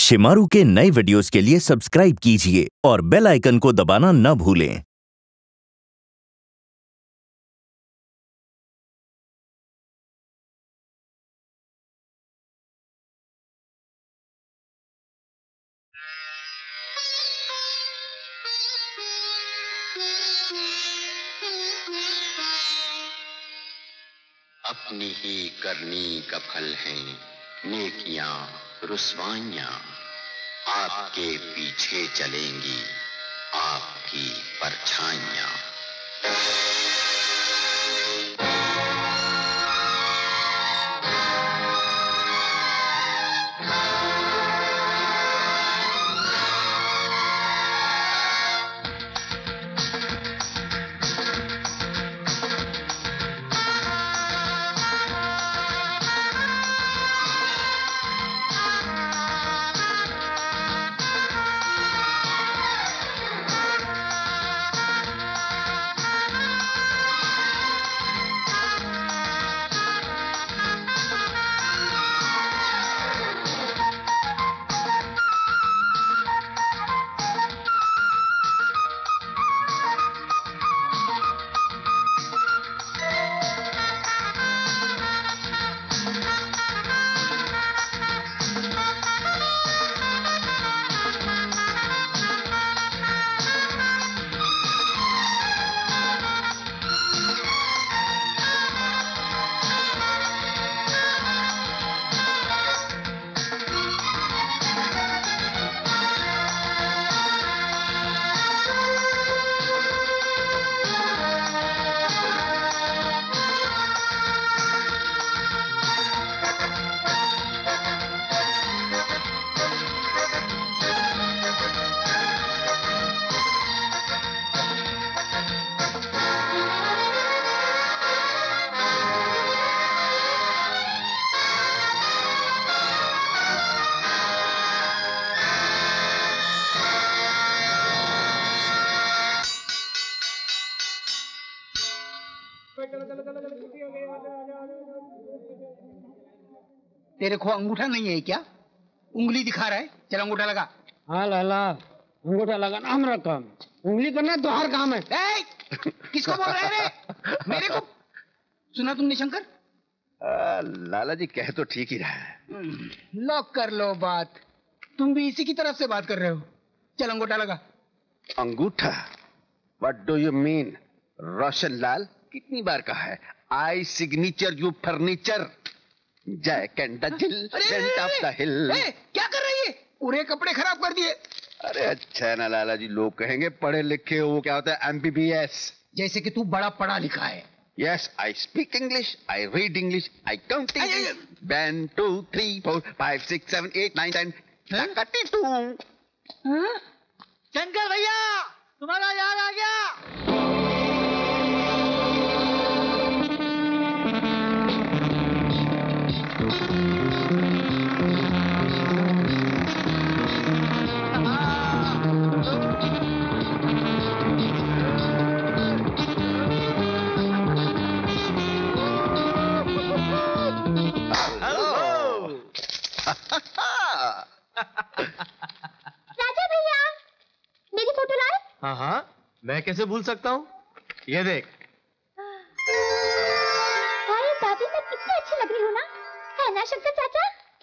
शिमारू के नए वीडियोस के लिए सब्सक्राइब कीजिए और बेल आइकन को दबाना न भूलें। अपनी ही करनी का फल है नेकियां रुस्वाइयां, आपके पीछे चलेंगी आपकी परछाइयां। तेरे को अंगूठा नहीं है क्या? उंगली दिखा रहा है, चल अंगूठा लगा। हाँ लाला, अंगूठा लगाना हमारा काम, उंगली करना तुम्हारा काम है। किसको बोल रहे रे? मेरे को सुना तुमने शंकर? लाला जी कह तो ठीक ही रहा है। लॉक कर लो बात, तुम भी इसी की तरफ से बात कर रहे हो। चल अंगूठा लगा। अंगूठा? What do you mean? Roshan Lal कितनी बार कहा है, I signature you furniture, Jack and the Jill went up the hill. क्या कर रही है? पूरे कपड़े खराब कर दिए। अरे अच्छा है ना लाला जी, लोग कहेंगे पढ़े लिखे हो, क्या होता है MBBS। जैसे कि तू बड़ा पढ़ा लिखा है। Yes, I speak English, I read English, I count English. 1 2 3 4 5 6 7 8 9 10 32। Shankar भैया, तुम्हारा याद आ गया। राजा भैया, मेरी फोटो लाए? हाँ हाँ, मैं कैसे भूल सकता हूँ, ये देख। अरे दादी, मैं कितनी अच्छी लग रही हूँ ना, है ना शंकर चाचा?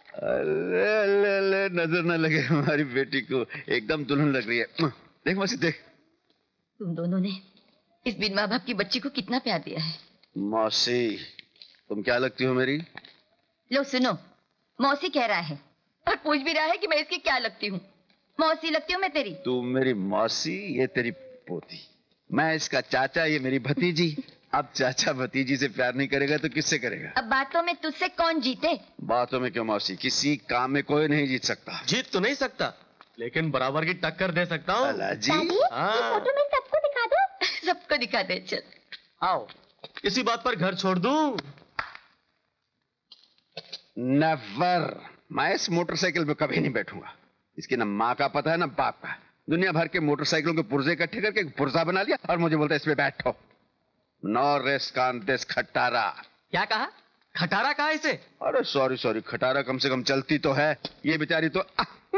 अरे नजर न लगे हमारी बेटी को, एकदम दुल्हन लग रही है। देख मौसी देख। तुम दोनों ने इस बिन माँ बाप की बच्ची को कितना प्यार दिया है। मौसी तुम क्या लगती हो मेरी? लो सुनो, मौसी कह रहा है और पूछ भी रहा है कि मैं इसकी क्या लगती हूँ। मौसी लगती हूँ मैं तेरी? तू मेरी मौसी, ये तेरी पोती, मैं इसका चाचा, ये मेरी भतीजी। अब चाचा भतीजी से प्यार नहीं करेगा तो किससे करेगा? अब बातों में तुझसे कौन जीते? बातों में क्यों मौसी, किसी काम में कोई नहीं जीत सकता। जीत तो नहीं सकता, लेकिन बराबर की टक्कर दे सकता हूँ। जी दादी, ये फोटो में सबको दिखा दो। सबको दिखा दे, चल आओ, इसी बात पर घर छोड़ दूं? नेवर, मैं इस मोटरसाइकिल पे कभी नहीं बैठूंगा। इसकी ना माँ का पता है ना बाप का। दुनिया भर के मोटरसाइकिलों के पुर्जे इकट्ठे करके एक पुर्जा बना लिया और मुझे बोलता है इस पे बैठो। नो रेस कान देस खट्टारा। क्या कहा? खटारा कहाँ है इसे? अरे सॉरी सॉरी, खटारा कम से कम चलती तो है, ये बेचारी तो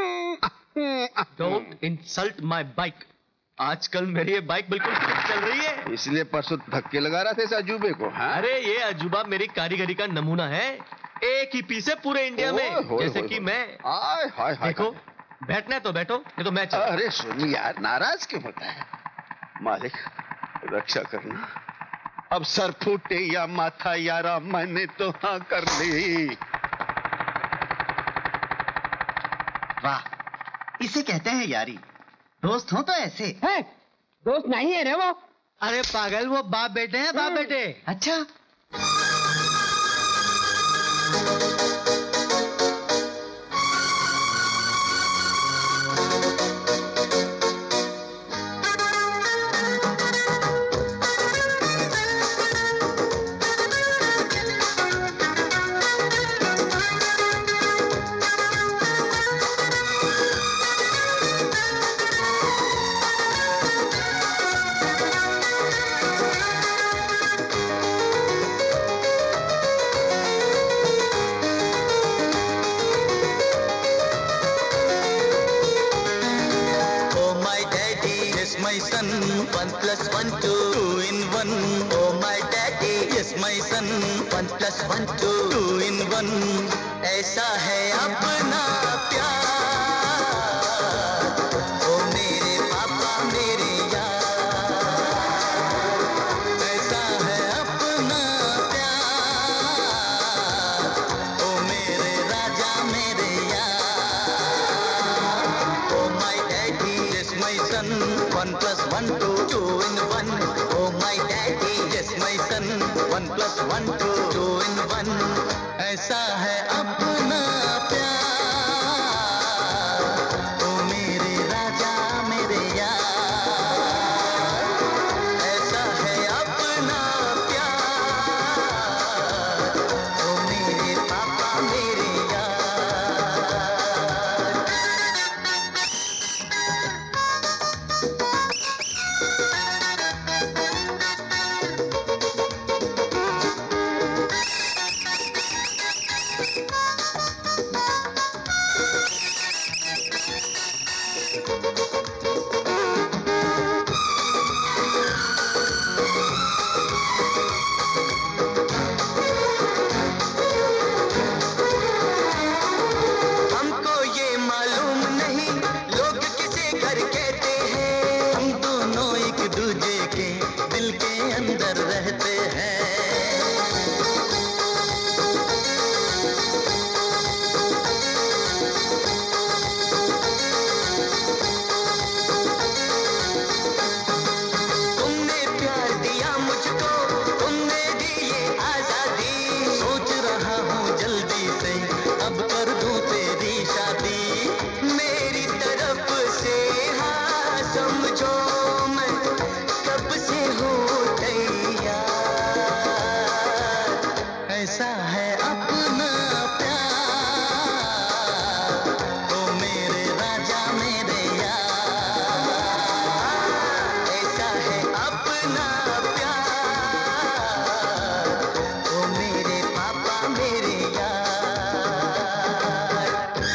डोंट इंसल्ट माय बाइक। आजकल मेरी ये बाइक बिल्कुल ठीक चल रही है। इसलिए परसों धक्के लगा रहा था इस अजूबे को। हाँ? अरे ये अजूबा मेरी कारीगरी का नमूना है, एक ही पीस है पूरे इंडिया में, जैसे कि मैं। हाय हाय हाय। देखो, बैठना है तो बैठो, नहीं तो मैं चल। अरे सुन यार, नाराज क्यों होता है? मालिक रक्षा करना। अब सर फूटे या माथा यारा, मैंने तो हाँ कर ली। वाह, इसे कहते हैं यारी। दोस्त हो तो ऐसे। है दोस्त नहीं है रे वो। अरे पागल, वो बाप बेटे हैं, बाप बेटे। अच्छा, my son, 1 + 1 2, 2 in 1. Oh my daddy, yes my son, 1 + 1 2, 2 in 1. ऐसा है अपना प्यार, ओ मेरे पापा मेरे यार। ऐसा है अपना प्यार, ओ मेरे राजा मेरे यार। Oh my daddy, yes my son, 1 + 1 2, 2 in 1. Oh my daddy, yes my son, 1 + 1 2, 2 in 1. ऐसा है अपना प्यार, ओ मेरे राजा मेरे यार। ऐसा है अपना प्यार, ओ मेरे पापा मेरे यार। हमको ये मालूम नहीं लोग किसे घर कहते हैं, हम दोनों एक दूजे के दिल के अंदर रहते हैं। तुमने प्यार दिया मुझको, तुमने दी ये आजादी, सोच रहा हूँ जल्दी से अब कर दूं तेरी शादी। मेरी तरफ से हाँ समझो, मैं कब से हूँ तैयार। ऐसा है अपना प्यार, ओ मेरे राजा मेरे यार। ऐसा है अपना प्यार, ओ मेरे पापा मेरे यार।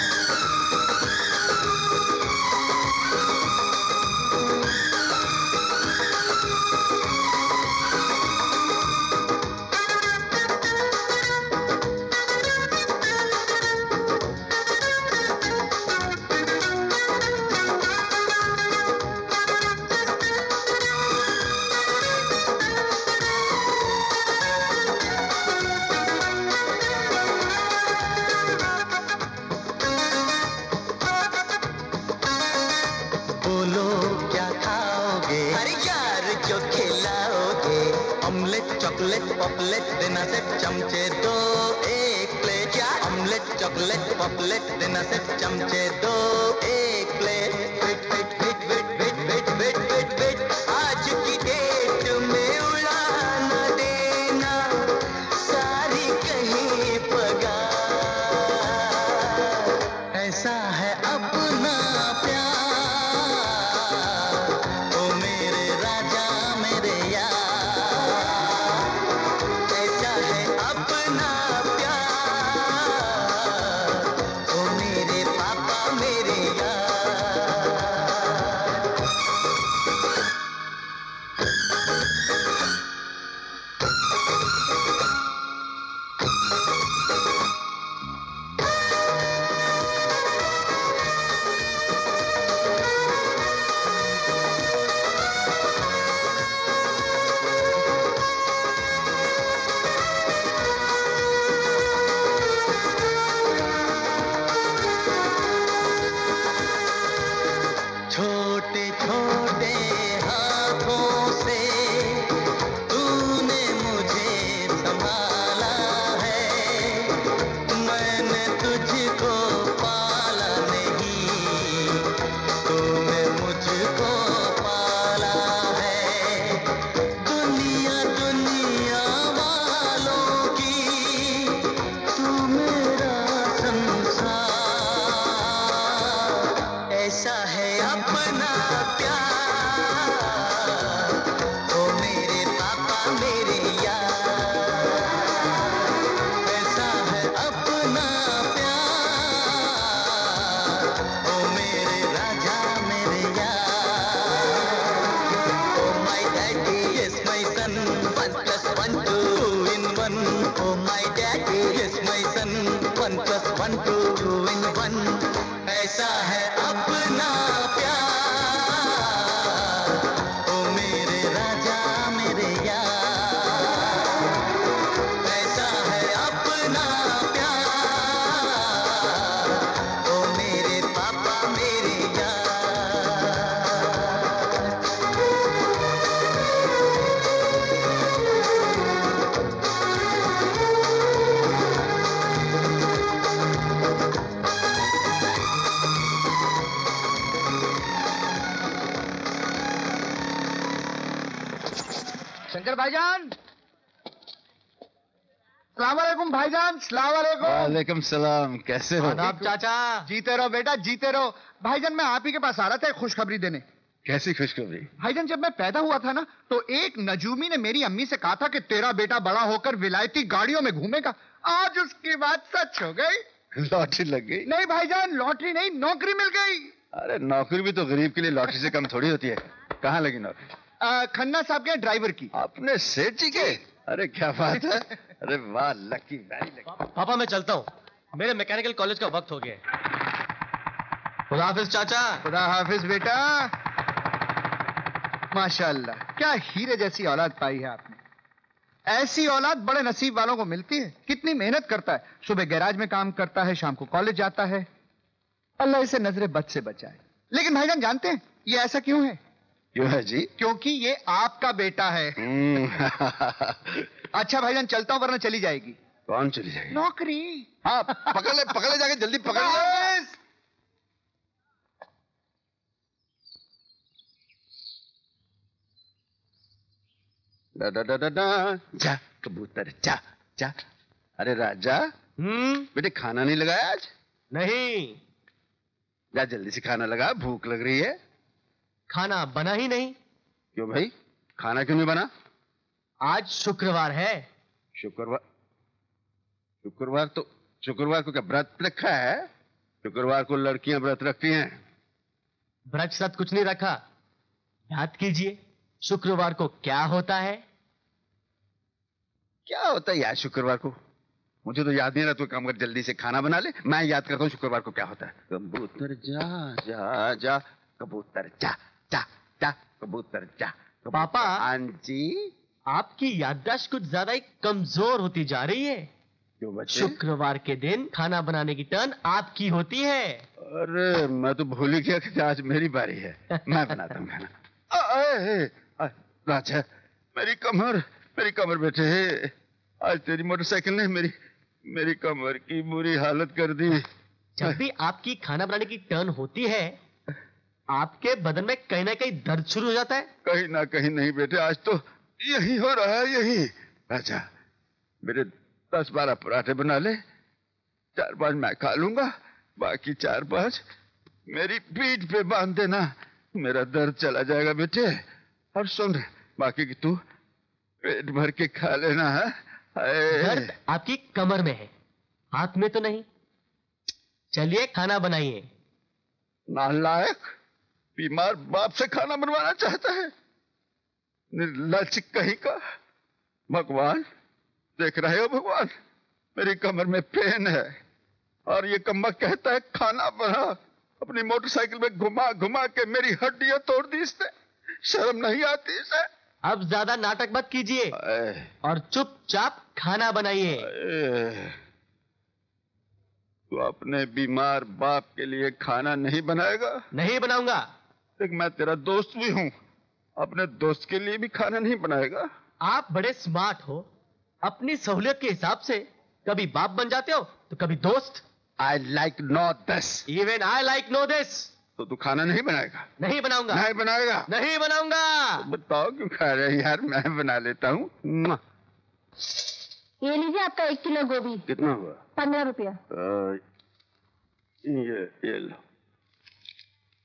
बोलो क्या खाओगे? अरे यार जो खिलाओगे, ऑमलेट चॉकलेट पॉपलेट देना से चमचे दो एक प्लेट। क्या ऑमलेट चॉकलेट पॉपलेट देना से चमचे दो एक plate. Wait wait wait wait wait wait wait wait wait, आज की डेट में उड़ाना देना सारी कहीं पगार। ऐसा है अपना प्यार, ओ मेरे राजा मेरे यार। ऐसा है अपना ऐसा है अपना प्यार, ओ मेरे पापा मेरे यार, ऐसा है अपना प्यार, ओ मेरे राजा मेरे यार, oh my daddy yes my son, 1 + 1 2 in 1, oh my daddy yes my son, 1 + 1 2 in 1, ऐसा है अपना प्यार, ओ मेरे राजा मेरे यार, ऐसा है अपना प्यार, ओ मेरे पापा मेरे यार। शंकर भाईजान, सलाम वालेकुम भाईजान, सलाम वालेकुम। वालेकुम सलाम, कैसे हो? आदाब चाचा। जीते रहो बेटा, जीते रहो। भाईजान मैं आप ही के पास आ रहा था एक खुशखबरी देने। कैसी खुशखबरी? भाईजान जब मैं पैदा हुआ था ना तो एक नजूमी ने मेरी अम्मी से कहा था कि तेरा बेटा बड़ा होकर विलायती गाड़ियों में घूमेगा। आज उसकी बात सच हो गई। लॉटरी लग गई? नहीं भाईजान, लॉटरी नहीं, नौकरी मिल गई। अरे नौकरी भी तो गरीब के लिए लॉटरी से कम थोड़ी होती है। कहाँ लगी नौकरी? खन्ना साहब के ड्राइवर की। अपने सेठ जी के? अरे क्या बात है। अरे वाह, लकी, वेरी लकी। पापा मैं चलता हूँ, मेरे मैकेनिकल कॉलेज का वक्त हो गया है। खुदा हाफिज चाचा। खुदा हाफिज बेटा। माशाल्लाह, क्या हीरे जैसी औलाद पाई है आपने। ऐसी औलाद बड़े नसीब वालों को मिलती है। कितनी मेहनत करता है, सुबह गैराज में काम करता है, शाम को कॉलेज जाता है। अल्लाह इसे नजरे बद से बचाए। लेकिन भाईजान जानते हैं ये ऐसा क्यों है? क्यों है जी? क्योंकि ये आपका बेटा है। अच्छा भाईजान चलता हूं वरना चली जाएगी। कौन चली जाएगी? नौकरी। हाँ पकड़ ले जाके, जल्दी पकड़ ले। डा डा डा डा डा, जा कबूतर जा जा। अरे राजा, बेटे खाना नहीं लगाया आज? नहीं। जा जल्दी से खाना लगा, भूख लग रही है। खाना बना ही नहीं। क्यों भाई, खाना क्यों नहीं बना? आज शुक्रवार है। शुक्रवार? शुक्रवार को क्या व्रत रखा है? शुक्रवार को लड़कियां व्रत रखती हैं। व्रत सत कुछ नहीं रखा। याद कीजिए शुक्रवार को क्या होता है। क्या होता है यार शुक्रवार को? मुझे तो याद नहीं रहा। तू काम कर, जल्दी से खाना बना ले, मैं याद करता हूँ शुक्रवार को क्या होता है। कबूतर जा जा जा, कबूतर जा जा जा, कबूतर जा। पापा। हाँ जी? आपकी याददाश्त कुछ ज्यादा ही कमजोर होती जा रही है। क्यों बच्चे? शुक्रवार के दिन खाना बनाने की टर्न आपकी होती है। अरे मैं तो भूल ही गया कि आज मेरी बारी है। मैं बनाता हूँ खाना। राजा, मेरी कमर बेटे। आज तेरी मोटरसाइकिल ने मेरी कमर की बुरी हालत कर दी। जब भी आपकी खाना बनाने की टर्न होती है आपके बदन में कहीं ना कहीं दर्द शुरू हो जाता है। कहीं ना कहीं नहीं बेटे, आज तो यही हो रहा है, यही। अच्छा मेरे 10-12 पराठे बना ले, 4-5 मैं खा लूंगा, बाकी 4-5 मेरी पीठ पे बांध देना, मेरा दर्द चला जाएगा बेटे। और सुन, बाकी की तू पेट भर के खा लेना है। दर्द आपकी कमर में है, हाथ में तो नहीं। चलिए खाना बनाइए। नालायक, बीमार बाप से खाना बनवाना चाहता है, निर्लज कहीं का। भगवान देख रहे हो भगवान, मेरी कमर में पेन है और ये कम्मा कहता है खाना बना। अपनी मोटरसाइकिल में घुमा घुमा के मेरी हड्डियां तोड़ दी इसने। शर्म नहीं आती इसे? अब ज्यादा नाटक मत कीजिए और चुपचाप खाना बनाइए। तू अपने बीमार बाप के लिए खाना नहीं बनाएगा? नहीं बनाऊंगा। देख मैं तेरा दोस्त भी हूं, अपने दोस्त के लिए भी खाना नहीं बनाएगा? आप बड़े स्मार्ट हो, अपनी सहूलियत के हिसाब से कभी बाप बन जाते हो तो कभी दोस्त। I like know this. Even I like know this. तो तू खाना नहीं बनाएगा? नहीं बनाऊंगा। नहीं बनाएगा? नहीं बनाऊंगा। तो बताओ क्यों खा रहे यार, मैं बना लेता हूँ। ये लीजिए आपका 1 किलो गोभी। कितना हुआ? 15 रुपया। ये लो।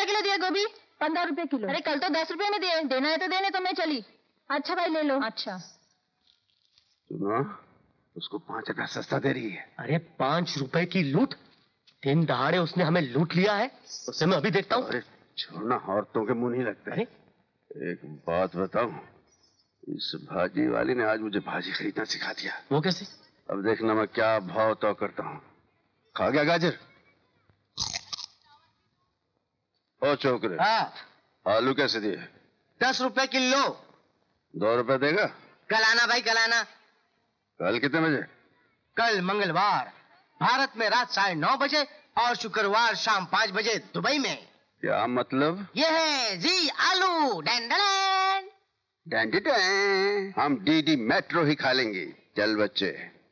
रुपए किलो दिया गोभी? 15 रुपए किलो। अरे कल तो 10 रुपए में दिए, देना है तो देने, तो मैं चली। अच्छा भाई ले लो। अच्छा सुनो, उसको 5 आना सस्ता दे रही है। अरे 5 रुपए की लूट? दिन दहाड़े उसने हमें लूट लिया है, उससे मैं अभी देखता हूँ। अरे छोड़ना, औरतों के मुंह नहीं लगता है। एक बात बताऊं, इस भाजी वाली ने आज मुझे भाजी खरीदना सिखा दिया। वो कैसे? अब देखना मैं क्या भाव तो करता हूँ। खा गया गाजर? ओ छोकरे, आलू कैसे दिए? 10 रुपए किलो। 2 रुपए देगा? कल आना भाई, कल आना। कल कितने बजे? कल मंगलवार भारत में रात 9:30 बजे और शुक्रवार शाम 5 बजे दुबई में। क्या मतलब? ये है जी आलू। डैन हम डीडी मेट्रो ही खा लेंगे। चल बच्चे।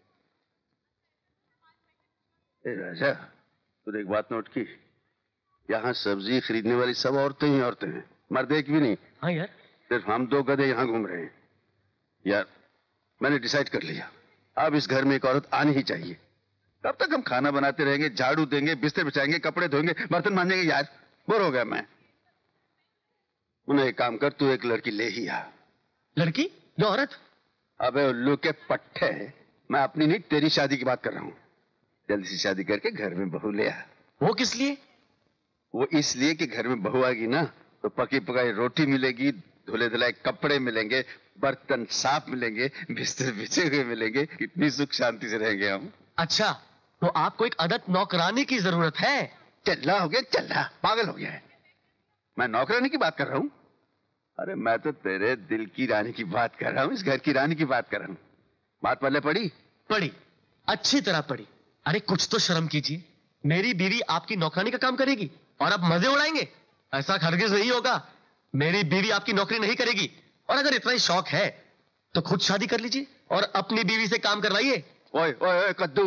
ए राजा, तूने एक बात नोट की? यहाँ सब्जी खरीदने वाली सब औरतें ही औरतें हैं, मर्द एक भी नहीं। हाँ यार, सिर्फ हम 2 गधे यहाँ घूम रहे हैं। यार मैंने डिसाइड कर लिया, अब इस घर में एक औरत आनी ही चाहिए। कब तक हम खाना बनाते रहेंगे, झाड़ू देंगे, बिस्तर बिछाएंगे, कपड़े धोएंगे, बर्तन मांजेंगे? यार बोर हो गया मैं। उन्हें एक काम कर, तू एक लड़की ले ही आ। लड़की? जो औरत? अबे उल्लू के पट्टे, मैं अपनी नहीं तेरी शादी की बात कर रहा हूँ। जल्दी से शादी करके घर में बहू ले आ। वो किस लिए? वो इसलिए कि घर में बहू आएगी ना तो पकी पकाई रोटी मिलेगी, धुले धुलाए कपड़े मिलेंगे, बर्तन साफ मिलेंगे, बिस्तर बिछे हुए मिलेंगे, कितनी सुख शांति से रहेंगे हम। अच्छा, तो आपको एक अदद नौकरानी की जरूरत है? चल्ला हो गया, चल्ला पागल हो गया है। मैं नौकरानी की बात कर रहा हूँ? अरे मैं तो तेरे दिल की रानी की बात कर रहा हूँ, इस घर की रानी की बात कर रहा हूँ। बात पहले पड़ी? पड़ी, अच्छी तरह पड़ी। अरे कुछ तो शर्म कीजिए, मेरी बीवी आपकी नौकरानी का काम करेगी और आप मजे उड़ाएंगे? ऐसा हरगिज नहीं होगा। मेरी बीवी आपकी नौकरी नहीं करेगी, और अगर इतना ही शौक है तो खुद शादी कर लीजिए और अपनी बीवी से काम करवाइए। ओए ओए ओए कद्दू,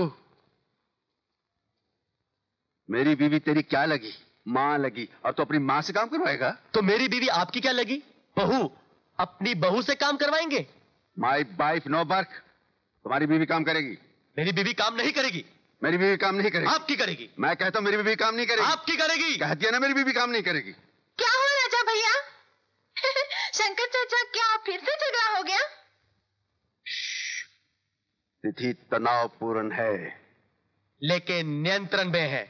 मेरी बीवी तेरी क्या लगी? मां लगी, और तो अपनी मां से काम करवाएगा? तो मेरी बीवी आपकी क्या लगी? बहू। अपनी बहू से काम करवाएंगे। My wife no work. तुम्हारी बीवी काम करेगी? मेरी बीवी काम नहीं करेगी। मेरी बीवी काम नहीं करेगी? आपकी करेगी। मैं कहता हूं मेरी बीवी काम नहीं करेगी। आपकी करेगी। कह दिया ना, मेरी बीवी काम नहीं करेगी। क्या हुआ राजा भैया? शंकर चाचा, क्या फिर से झगड़ा हो गया? तिथि तनावपूर्ण है, लेकिन नियंत्रण में है।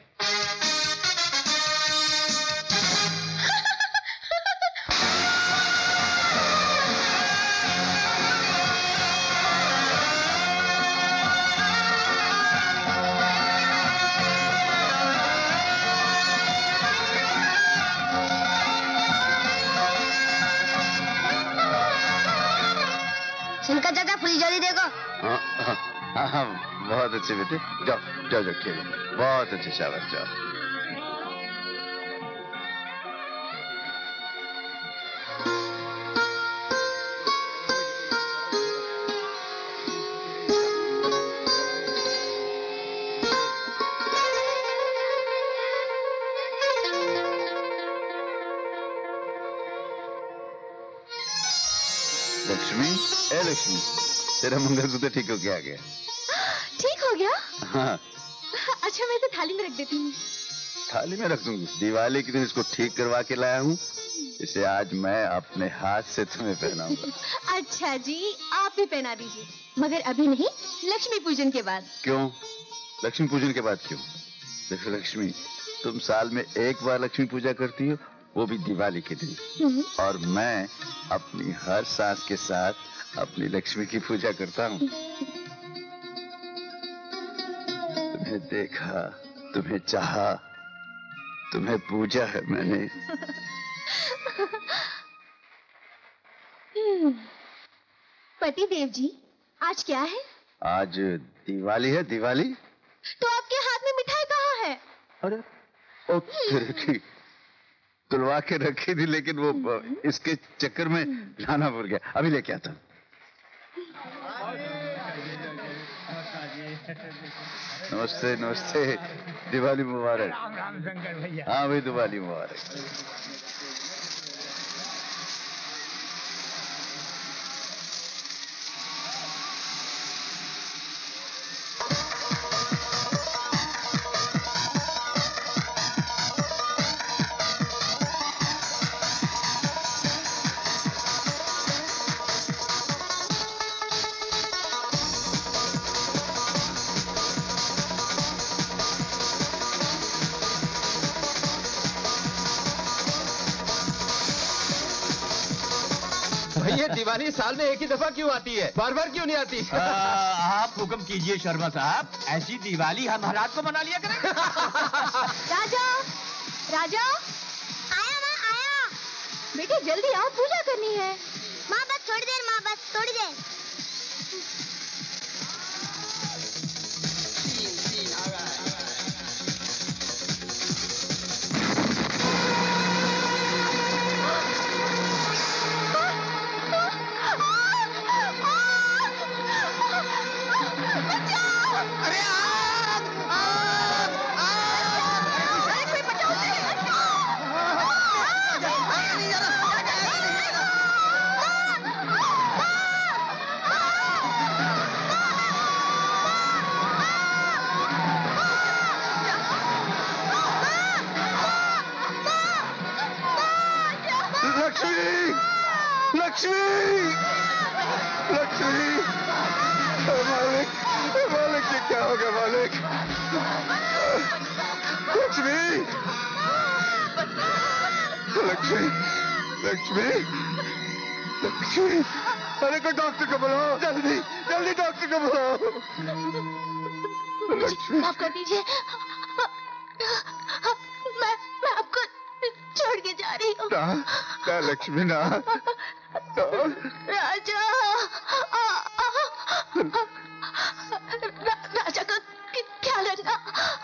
शंकर चाचा फुलझड़ी देखो। हाँ, बहुत अच्छे बेटे, जाओ जाओ जाओ खेलो, बहुत अच्छे, शाबाश जाओ। लक्ष्मी, ए लक्ष्मी, तेरा मंगलसूत्र ठीक हो गया? ठीक हो गया? हाँ। अच्छा मैं इसे थाली में रख देती हूँ। थाली में रख दूंगी? दिवाली के दिन इसको ठीक करवा के लाया हूँ, इसे आज मैं अपने हाथ से तुम्हें पहनाऊंगा। अच्छा जी, आप भी पहना दीजिए, मगर अभी नहीं, लक्ष्मी पूजन के बाद। क्यों? लक्ष्मी पूजन के बाद क्यों? देखो लक्ष्मी, तुम साल में एक बार लक्ष्मी पूजा करती हो, वो भी दिवाली के दिन, और मैं अपनी हर सांस के साथ अपनी लक्ष्मी की पूजा करता हूँ। तुम्हें देखा, तुम्हें चाहा, तुम्हें पूजा है मैंने। पति देव जी, आज क्या है? आज दिवाली है, दिवाली। तो आपके हाथ में मिठाई कहाँ है? अरे ओ तेरे की, तुलवा के रखी थी, लेकिन वो इसके चक्कर में लाना भूल गया, अभी लेके आता हूँ। नमस्ते नमस्ते, दिवाली मुबारक। राम शंकर भैया। हाँ भाई, दिवाली मुबारक। भैया दिवाली साल में एक ही दफा क्यों आती है, बार बार क्यों नहीं आती? आप हुक्म कीजिए शर्मा साहब, ऐसी दिवाली हम हालात को मना लिया करें। राजा, राजा, आया माँ आया। बेटे जल्दी आओ, पूजा करनी है। माँ बस थोड़ी देर, माँ बस थोड़ी देर। अरे को डॉक्टर को बुलाओ, जल्दी जल्दी डॉक्टर को बुलाओ। लक्ष्मी माफ कर दीजिए, मैं आपको छोड़ के जा रही हूँ। ना लक्ष्मी ना, राजा, राजा का ख्याल रखना।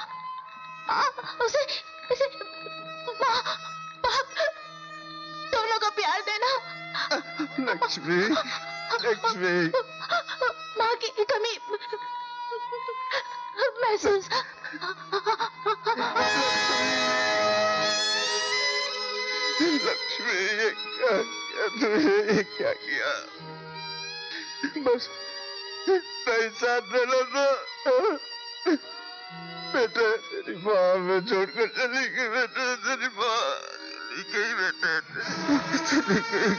उसे माँ बाप दोनों को प्यार देना। लक्ष्मी, लक्ष्मी, माँ की कमी महसूस। लक्ष्मी, ये क्या किया? बस नहीं साथ देना तो बेटे, तेरी माँ में छोड़कर चली गई। बेटे तेरी माँ चली गई, बेटे चली गई।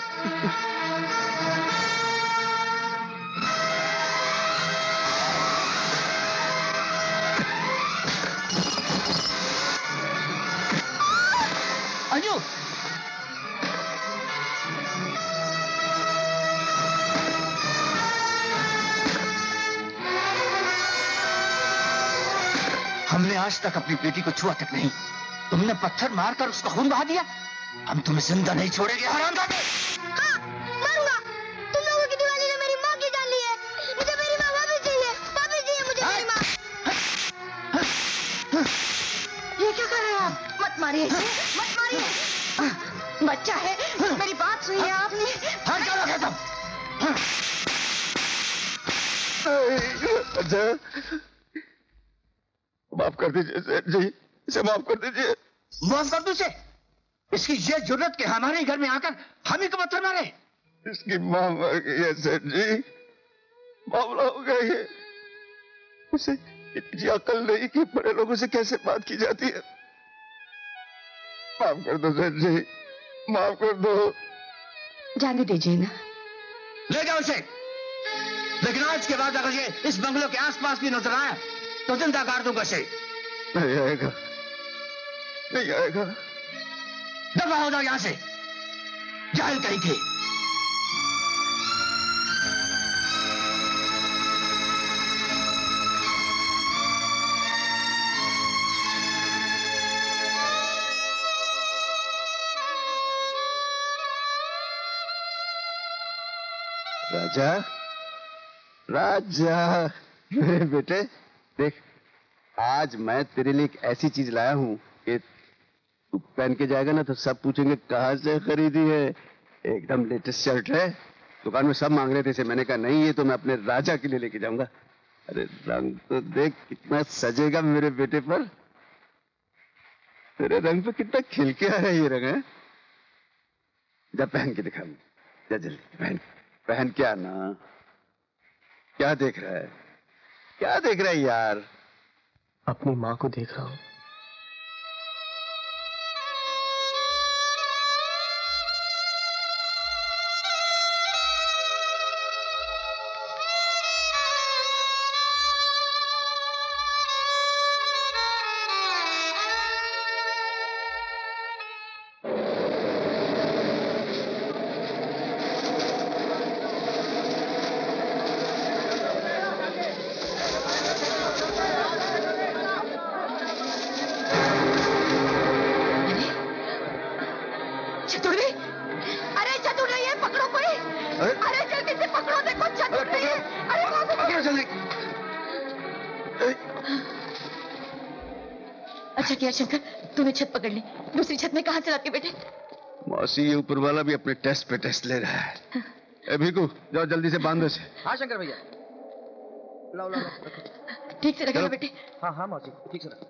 अंजू, हमने आज तक अपनी बेटी को छुआ तक नहीं, तुमने पत्थर मारकर उसका खून बहा दिया। हम तुम्हें जिंदा नहीं छोड़ेंगे हरामजादे। हाँ, मारूंगा। तुम लोगों की दिवाली ने मेरी माँ की जान ली है। मुझे मेरी माँ वापस चाहिए, वापस चाहिए मुझे मेरी माँ। ये क्या कर रहे हैं आप? मत मारिए इसे, मत मारिए। बच्चा है, मेरी बात सुनिए आपने। हाँ, क्या लगा तुम? अच्छा, माफ कर दीजिए सेठ जी, इसे माफ कर दीजिए। माफ कर दो इसे? इसकी ये जरूरत कि हमारे घर में आकर हम ही को पत्थर मारे। इसकी मां मर गई है सेठ जी, मामला हो गया ये। उसे इतनी अकल नहीं कि बड़े लोगों से कैसे बात की जाती है। माफ कर दो सेठ जी, माफ कर दो। जाने दीजिए ना। ले जाओ इसे, लेकिन आज के बाद अगर ये इस बंगलों के आसपास भी नजर आया तो जिंदा गाड़ दूंगा इसे। नहीं आएगा, नहीं आएगा। दफा हो जाओ यहां से, जाहिल कहीं के। राजा, राजा, मेरे बेटे देख, आज मैं तेरे लिए एक ऐसी चीज लाया हूं कि तू पहन के जाएगा ना तो सब पूछेंगे कहां से खरीदी है। एकदम लेटेस्ट शर्ट है, दुकान में सब मांग रहे थे इसे। मैंने कहा नहीं, ये तो मैं अपने राजा के लिए लेके जाऊंगा। अरे रंग तो देख कितना सजेगा मेरे बेटे पर। तेरे रंग पे कितना खिल के आया ये रंग है। जा पहन के दिखा, जा जल्दी पहन, पहन के आना। क्या देख रहा है, क्या देख रहा है यार? अपनी माँ को देख रहा हूं। चतुर्वी, अरे चतुर्वी, ये पकड़ो कोई। अरे जल्दी से पकड़ो, देखो चतुर्वी। अरे पकड़ो जल्दी। अच्छा किया शंकर, तूने छत पकड़ ली। दूसरी छत में कहाँ चलाते बेटे? मौसी, ये ऊपर वाला भी अपने टेस्ट पे टेस्ट ले रहा है। ए भिकू, जाओ जल्दी से बांधो से। हाँ शंकर भैया, लाओ लाओ। ठीक से रखेगा बेटे। हाँ हाँ मौसी, ठीक से रखो।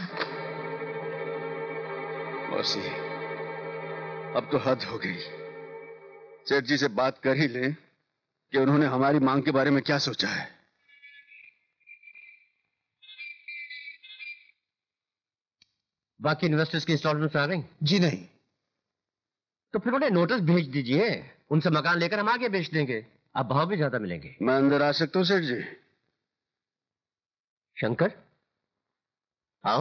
मौसी, अब तो हद हो गई। सेठ जी से बात कर ही ले कि उन्होंने हमारी मांग के बारे में क्या सोचा है। बाकी इन्वेस्टर्स की इंस्टॉलमेंट आ गई? जी नहीं। तो फिर उन्हें नोटिस भेज दीजिए, उनसे मकान लेकर हम आगे बेच देंगे। अब भाव भी ज्यादा मिलेंगे। मैं अंदर आ सकता हूँ सेठ जी? शंकर आओ।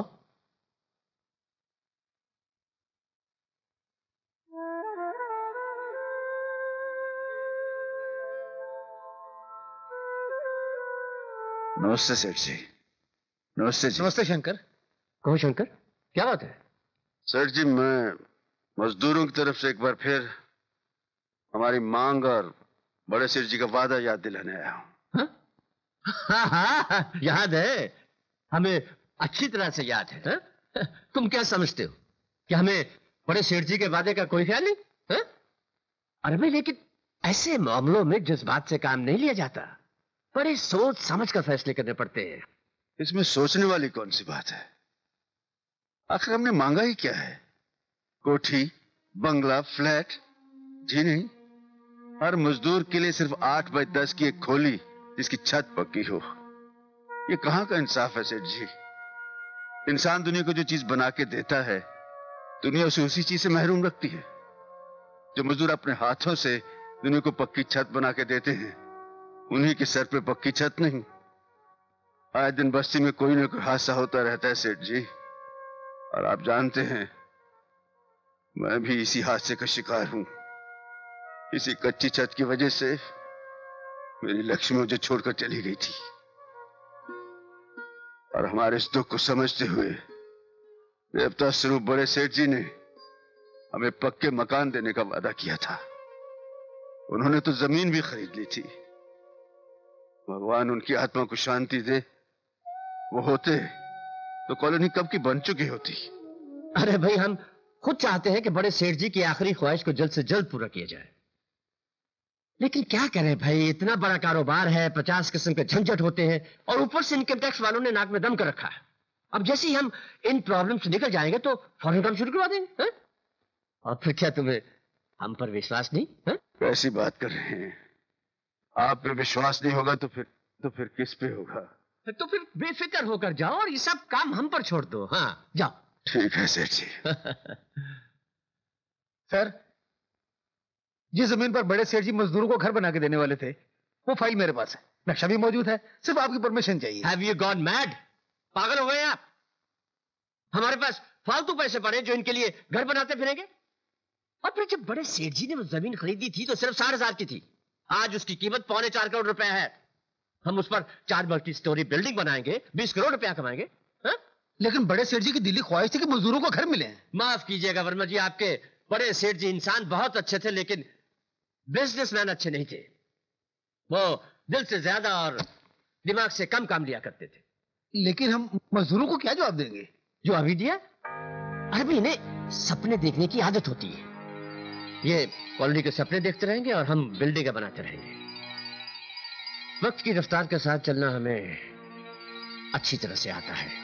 नमस्ते सेठ जी। नमस्ते जी। नमस्ते शंकर। कहो शंकर, क्या बात है? सेठ जी, मैं मजदूरों की तरफ से एक बार फिर हमारी मांग और बड़े सेठ जी का वादा याद दिलाने आया हूं। हाँ हाँ याद है, हमें अच्छी तरह से याद है। हा? तुम क्या समझते हो कि हमें बड़े सेठ जी के वादे का कोई ख्याल नहीं? हा? अरे भाई, लेकिन ऐसे मामलों में जज्बात से काम नहीं लिया जाता, बड़े सोच समझ कर फैसले करने पड़ते हैं। इसमें सोचने वाली कौन सी बात है? आखिर हमने मांगा ही क्या है? कोठी, बंगला, फ्लैट? जी नहीं, हर मजदूर के लिए सिर्फ 8 बाई 10 की एक खोली जिसकी छत पक्की हो। ये कहां का इंसाफ है सेठ जी? इंसान दुनिया को जो चीज बना के देता है, दुनिया उसे उसी चीज से महरूम रखती है। जो मजदूर अपने हाथों से दुनिया को पक्की छत बना के देते हैं, उन्हीं के सर पे पक्की छत नहीं। आए दिन बस्ती में कोई ना कोई हादसा होता रहता है सेठ जी, और आप जानते हैं मैं भी इसी हादसे का शिकार हूं। इसी कच्ची छत की वजह से मेरी लक्ष्मी मुझे छोड़कर चली गई थी, और हमारे इस दुख को समझते हुए देवता स्वरूप बड़े सेठ जी ने हमें पक्के मकान देने का वादा किया था। उन्होंने तो जमीन भी खरीद ली थी। भगवान उनकी आत्मा को शांति दे। वो होते तो कॉलोनी कब की बन चुकी होती। अरे भाई, हम खुद चाहते हैं कि बड़े सेठ जी की आखिरी ख्वाहिश को जल्द से जल्द पूरा किया जाए, लेकिन क्या करें भाई, इतना बड़ा कारोबार है, 50 किस्म के झंझट होते हैं, और ऊपर से इनकम टैक्स वालों ने नाक में दम कर रखा है। अब जैसे ही हम इन प्रॉब्लम से निकल जाएंगे तो फौरन काम शुरू करवा देंगे। है? और फिर क्या तुम्हें हम पर विश्वास नहीं है? कैसी बात कर रहे हैं? आप पे विश्वास नहीं होगा तो फिर किस पे होगा? तो फिर बेफिक्र होकर जाओ और ये सब काम हम पर छोड़ दो। हाँ जाओ। ठीक है सेठ जी। सर, जिस जमीन पर बड़े सेठ जी मजदूरों को घर बना के देने वाले थे, वो फाइल मेरे पास है, नक्शा भी मौजूद है, सिर्फ आपकी परमिशन चाहिए। Have you gone mad? पागल हो गए आप? हमारे पास फालतू पैसे पड़े जो इनके लिए घर बनाते फिरेंगे। और फिर जब बड़े सेठ जी ने वो जमीन खरीदी थी तो सिर्फ 60,000 की थी। आज उसकी कीमत 4.25 करोड़ रुपए है। हम उस पर 4 मल्टी स्टोरी बिल्डिंग बनाएंगे, 20 करोड़ रुपया कमाएंगे। हा? लेकिन बड़े सेठ जी की दिली ख्वाहिश थी कि मजदूरों को घर मिले। माफ कीजिएगा वर्मा जी, आपके बड़े सेठ जी इंसान बहुत अच्छे थे, लेकिन बिजनेसमैन अच्छे नहीं थे। वो दिल से ज्यादा और दिमाग से कम काम लिया करते थे। लेकिन हम मजदूरों को क्या जवाब देंगे? जो अभी दिया। अरे इन्हें सपने देखने की आदत होती है। ये कॉलोनी के सपने देखते रहेंगे और हम बिल्डिंग बनाते रहेंगे। वक्त की रफ्तार के साथ चलना हमें अच्छी तरह से आता है।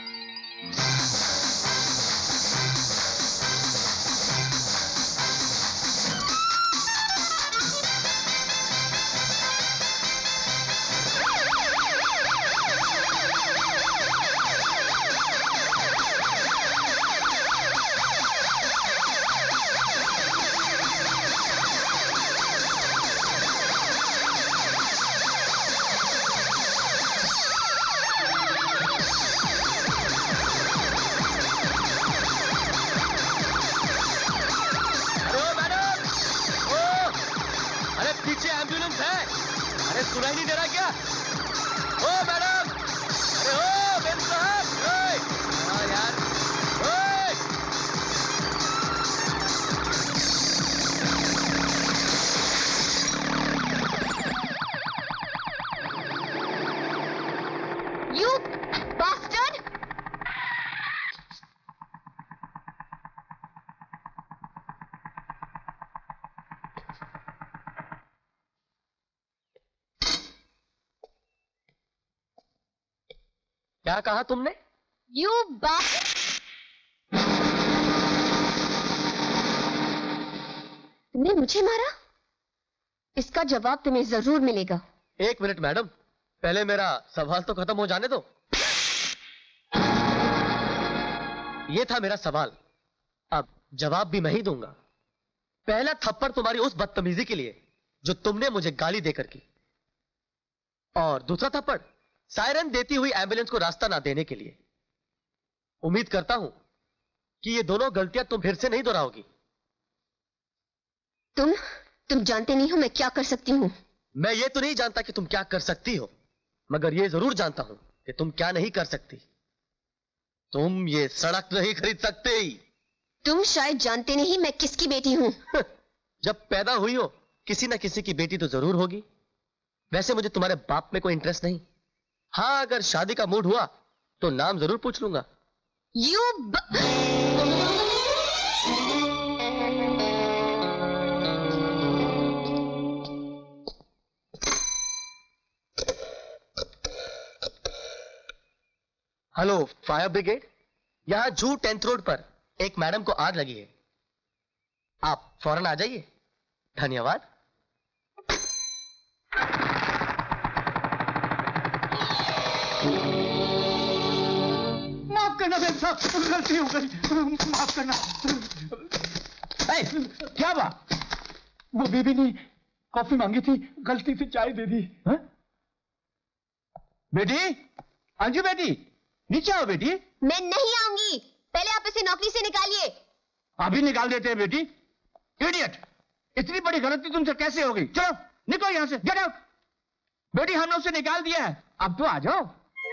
क्या कहा तुमने? यू बाप। तुमने मुझे मारा? इसका जवाब तुम्हें जरूर मिलेगा। 1 मिनट मैडम, पहले मेरा सवाल तो खत्म हो जाने दो। ये था मेरा सवाल, अब जवाब भी मैं ही दूंगा। पहला थप्पड़ तुम्हारी उस बदतमीजी के लिए जो तुमने मुझे गाली देकर की, और दूसरा थप्पड़ सायरन देती हुई एम्बुलेंस को रास्ता ना देने के लिए। उम्मीद करता हूं कि ये दोनों गलतियां तुम फिर से नहीं दोहराओगी। तुम जानते नहीं हो मैं क्या कर सकती हूं। मैं ये तो नहीं जानता कि तुम क्या कर सकती हो, मगर ये जरूर जानता हूं कि तुम क्या नहीं कर सकती। तुम ये सड़क नहीं खरीद सकते। तुम शायद जानते नहीं मैं किसकी बेटी हूं। जब पैदा हुई हो किसी ना किसी की बेटी तो जरूर होगी। वैसे मुझे तुम्हारे बाप में कोई इंटरेस्ट नहीं। हाँ, अगर शादी का मूड हुआ तो नाम जरूर पूछ लूंगा। हेलो फायर ब्रिगेड, यहां जू 10th रोड पर एक मैडम को आग लगी है। आप फौरन आ जाइए। धन्यवाद। माफ करना बेन साहब, गलती हो गई, माफ करना। क्या हुआ? वो बीबी ने कॉफी मांगी थी, गलती से चाय दे दी। हा? बेटी, अंजू बेटी, नीचे आओ बेटी। मैं नहीं आऊंगी, पहले आप इसे नौकरी से निकालिए। अभी निकाल देते हैं बेटी। इडियट, इतनी बड़ी गलती तुमसे कैसे हो गई? चलो निकलो यहां से, गेट आउट। बेटी हमने उसे निकाल दिया है, अब तो आ जाओ।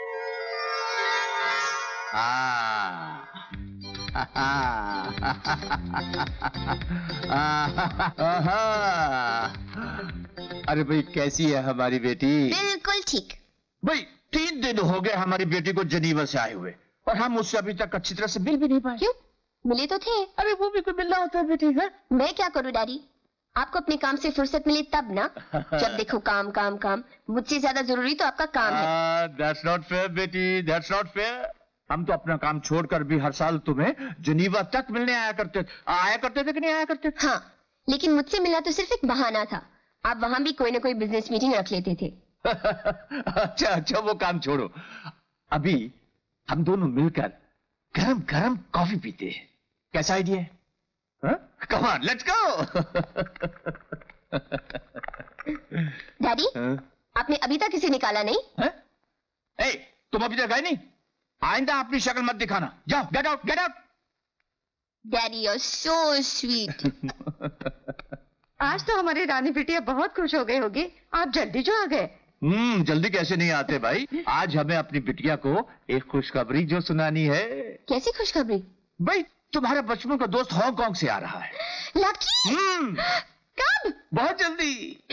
अरे भाई, कैसी है हमारी बेटी? बिल्कुल ठीक। भाई 3 दिन हो गए हमारी बेटी को जनीवा से आए हुए, और हम उससे अभी तक अच्छी तरह से मिल भी नहीं पाए। क्यों? मिले तो थे। अरे वो भी कोई मिलना होता है बेटी, है? मैं क्या करूं डैडी, आपको अपने काम से फुर्सत मिले तब ना। जब देखो काम काम काम। मुझसे ज्यादा जरूरी तो आपका काम है। दैट्स नॉट फेयर बेटी, दैट्स नॉट फेयर। हम तो अपना काम छोड़कर भी हर साल तुम्हें जनीवा तक मिलने आया करते थे कि नहीं आया करते? हाँ, लेकिन मुझसे मिलना तो सिर्फ एक बहाना था। आप वहां भी कोई ना कोई बिजनेस मीटिंग रख लेते थे। अच्छा, वो काम छोड़ो। अभी हम दोनों मिलकर गरम गरम कॉफी पीते हैं। कैसा आइडिया है? Come on, let's go. Daddy, आपने अभी तक इसे निकाला नहीं? ए, तुम अभी तक गए नहीं? आइंदा अपनी शक्ल मत दिखाना। जाओ, get out, get out. Daddy you are so sweet. आज तो हमारी रानी बिटिया बहुत खुश हो गई होगी, आप जल्दी जो आ गए। जल्दी कैसे नहीं आते भाई। आज हमें अपनी बिटिया को एक खुशखबरी जो सुनानी है। कैसी खुशखबरी? भाई तुम्हारा बचपन का दोस्त हांगकांग से आ रहा है। लकी? कब? बहुत जल्दी।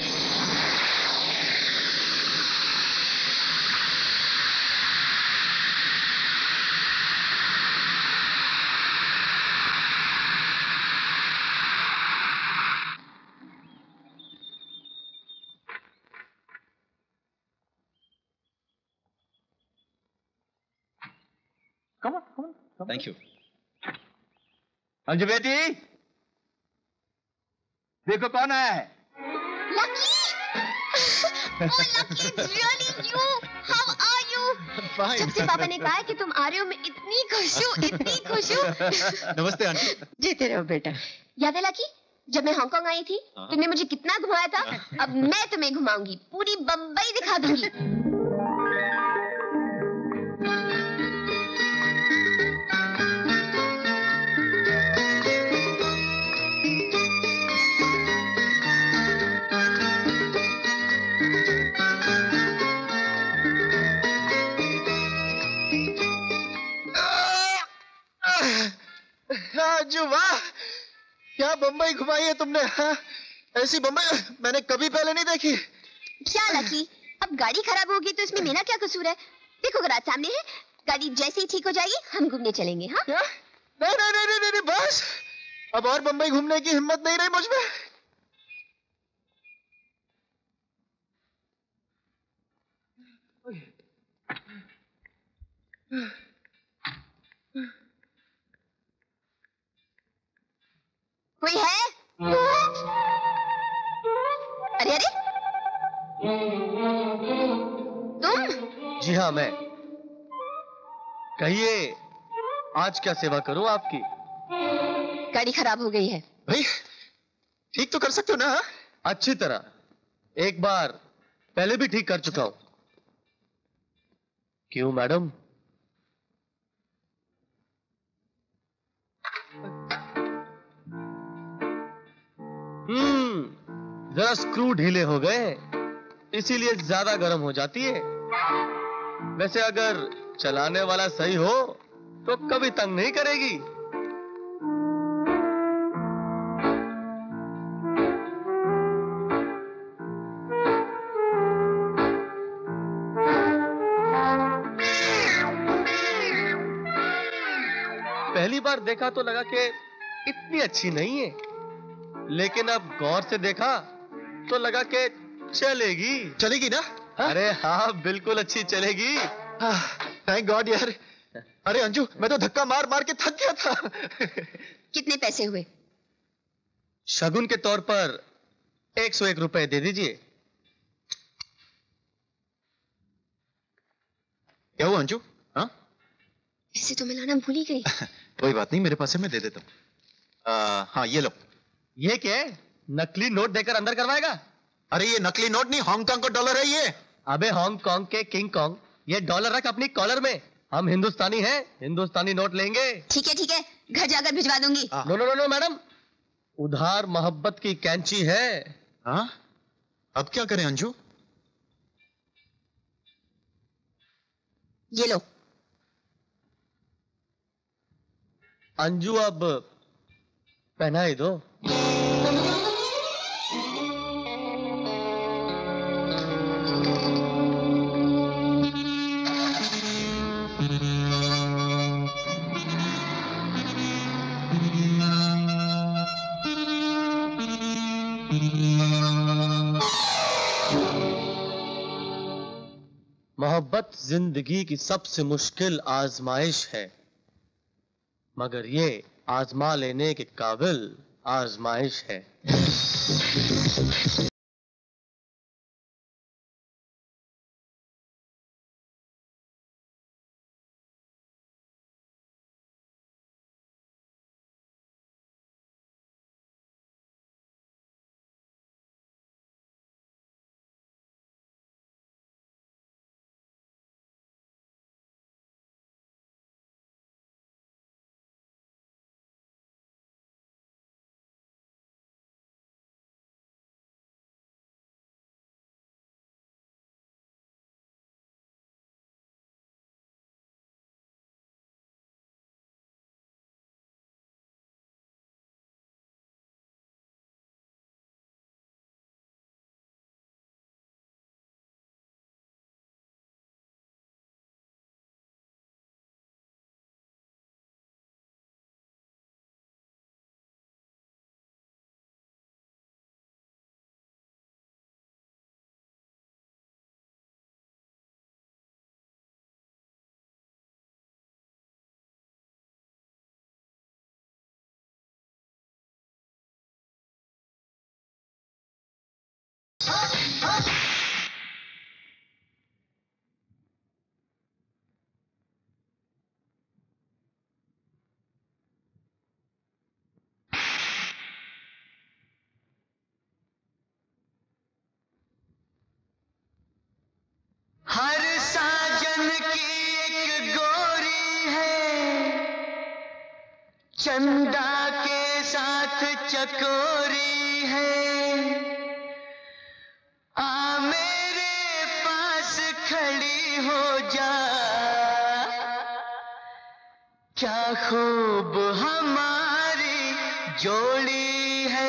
Thank you. अंजू बेटी, देखो कौन आया है। Lucky! Oh, Lucky, it's really you. How are you? Fine. जब से पापा ने कहा है कि तुम आ रहे हो, मैं इतनी खुश हूँ, इतनी खुश हूँ। नमस्ते आंटी। जीते रहो बेटा। याद है लकी, जब मैं हांगकांग आई थी, तुमने मुझे कितना घुमाया था। अब मैं तुम्हें घुमाऊंगी, पूरी बम्बई दिखा दूंगी। अंजू वाह, क्या बम्बई घुमाई है तुमने। हाँ? ऐसी बम्बई मैंने कभी पहले नहीं देखी। क्या लकी, अब गाड़ी खराब होगी तो इसमें मेरा क्या कसूर है? देखो गराज सामने है, गाड़ी जैसे ही ठीक हो जाएगी हम घूमने चलेंगे। हाँ? क्या? नहीं नहीं नहीं नहीं नहीं, बस अब और बम्बई घूमने की हिम्मत नहीं रही मुझ में। कोई है? अरे अरे, तुम? जी हाँ, मैं। कहिए, आज क्या सेवा करूं आपकी? गाड़ी खराब हो गई है। भाई, ठीक तो कर सकते हो ना? अच्छी तरह। एक बार पहले भी ठीक कर चुका हूं। क्यों मैडम? जरा स्क्रू ढीले हो गए, इसीलिए ज्यादा गर्म हो जाती है। वैसे अगर चलाने वाला सही हो तो कभी तंग नहीं करेगी। पहली बार देखा तो लगा कि इतनी अच्छी नहीं है, लेकिन अब गौर से देखा तो लगा कि चलेगी। चलेगी ना? अरे हाँ, बिल्कुल अच्छी चलेगी। थैंक गॉड यार। अरे अंजू, मैं तो धक्का मार मार के थक गया था। कितने पैसे हुए? शगुन के तौर पर 101 रुपए दे दीजिए। क्या हुआ अंजू? हाँ, ऐसे तो मैं लाना भूल ही गई। कोई बात नहीं, मेरे पास है, मैं दे देता हूँ। हाँ, ये लो। ये क्या है? नकली नोट देकर अंदर करवाएगा? अरे ये नकली नोट नहीं, हांगकांग का डॉलर है ये। अबे हांगकांग के किंग कॉन्ग, ये डॉलर रख अपनी कॉलर में। हम हिंदुस्तानी हैं, हिंदुस्तानी नोट लेंगे। ठीक है, घर जाकर भिजवा दूंगी। No no no no madam, उधार मोहब्बत की कैंची है। हाँ, अब क्या करें अंजू? ये लो। अंजू, अब पहना ही दो। मोहब्बत जिंदगी की सबसे मुश्किल आजमाइश है, मगर ये आजमा लेने के काबिल आजमाइश है। हर साजन की एक गोरी है, चंदा के साथ चकोरी है। आ मेरे पास खड़ी हो जा, क्या खूब हमारी जोड़ी है।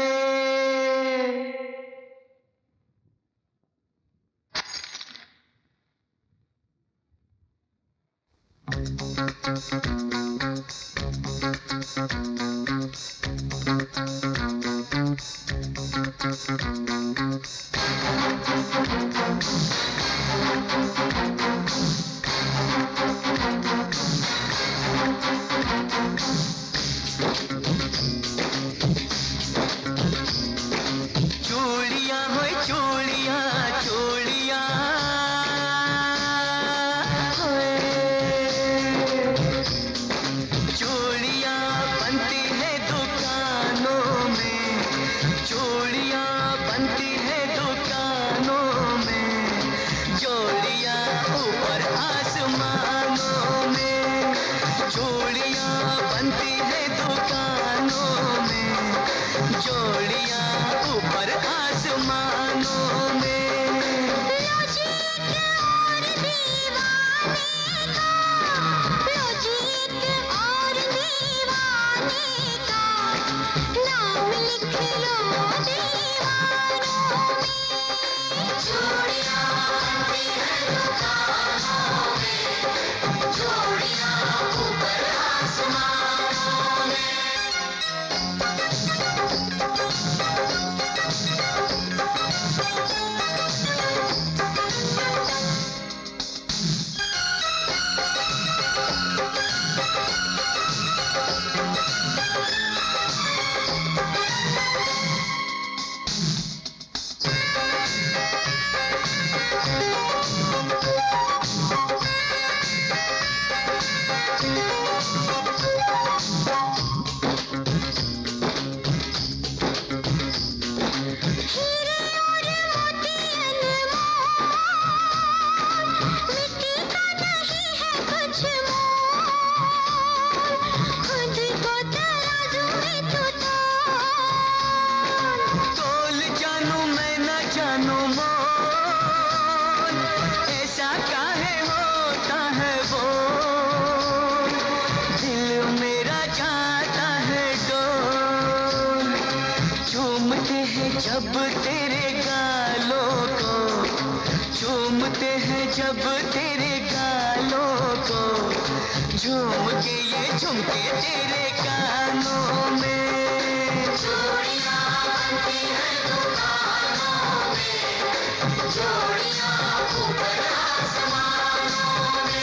जब तेरे गालों को चूमते हैं, जब तेरे गालों को झूम के ये झुमके तेरे कानों में, चूड़ियां बनती हैं दुकानों में, चूड़ियां ऊपर आसमानों में।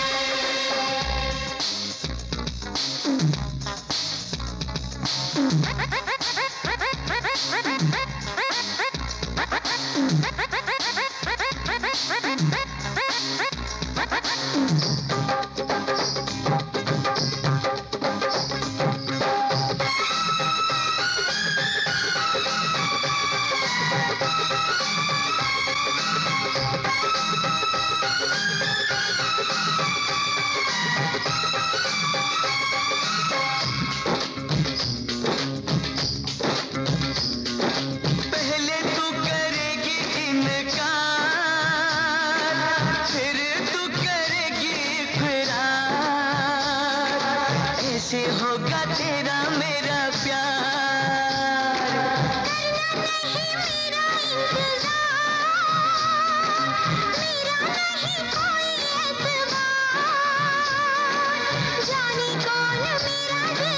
होगा तेरा मेरा प्यार, करना नहीं मेरा इंतजार, मेरा नहीं कोई एतबार, जाने कौन मेरा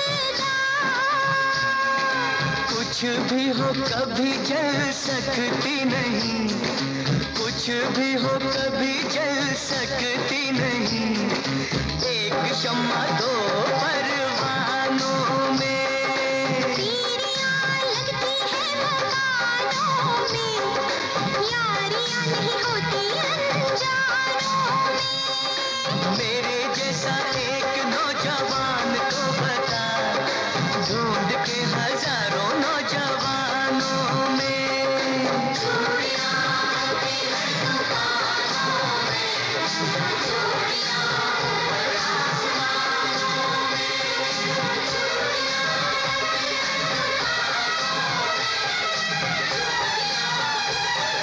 दिलदार। कुछ भी हो कभी जल सकती नहीं, कुछ भी हो कभी जल सकती नहीं, एक शम्मा दो परवानों में, तीरियां लगती है मकानों में, यारियां नहीं होती अनजानों में। मेरे जैसा एक नौजवान को बता, ढूंढ के हजारों नौजवानों में, चूड़ियां लगती है दुकानों में, चूड़ियां ऊपर आसमानों में, चूड़ियां लगती है दुकानों में, चूड़ियां ऊपर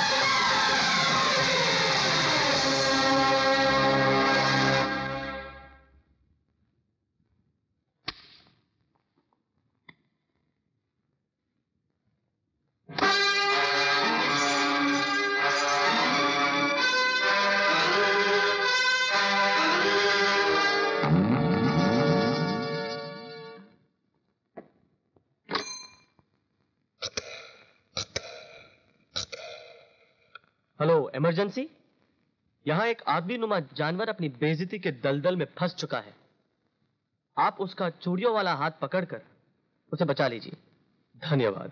हेलो, इमरजेंसी। यहाँ एक आदमी नुमा जानवर अपनी बेइज्जती के दलदल में फंस चुका है। आप उसका चूड़ियों वाला हाथ पकड़कर उसे बचा लीजिए। धन्यवाद।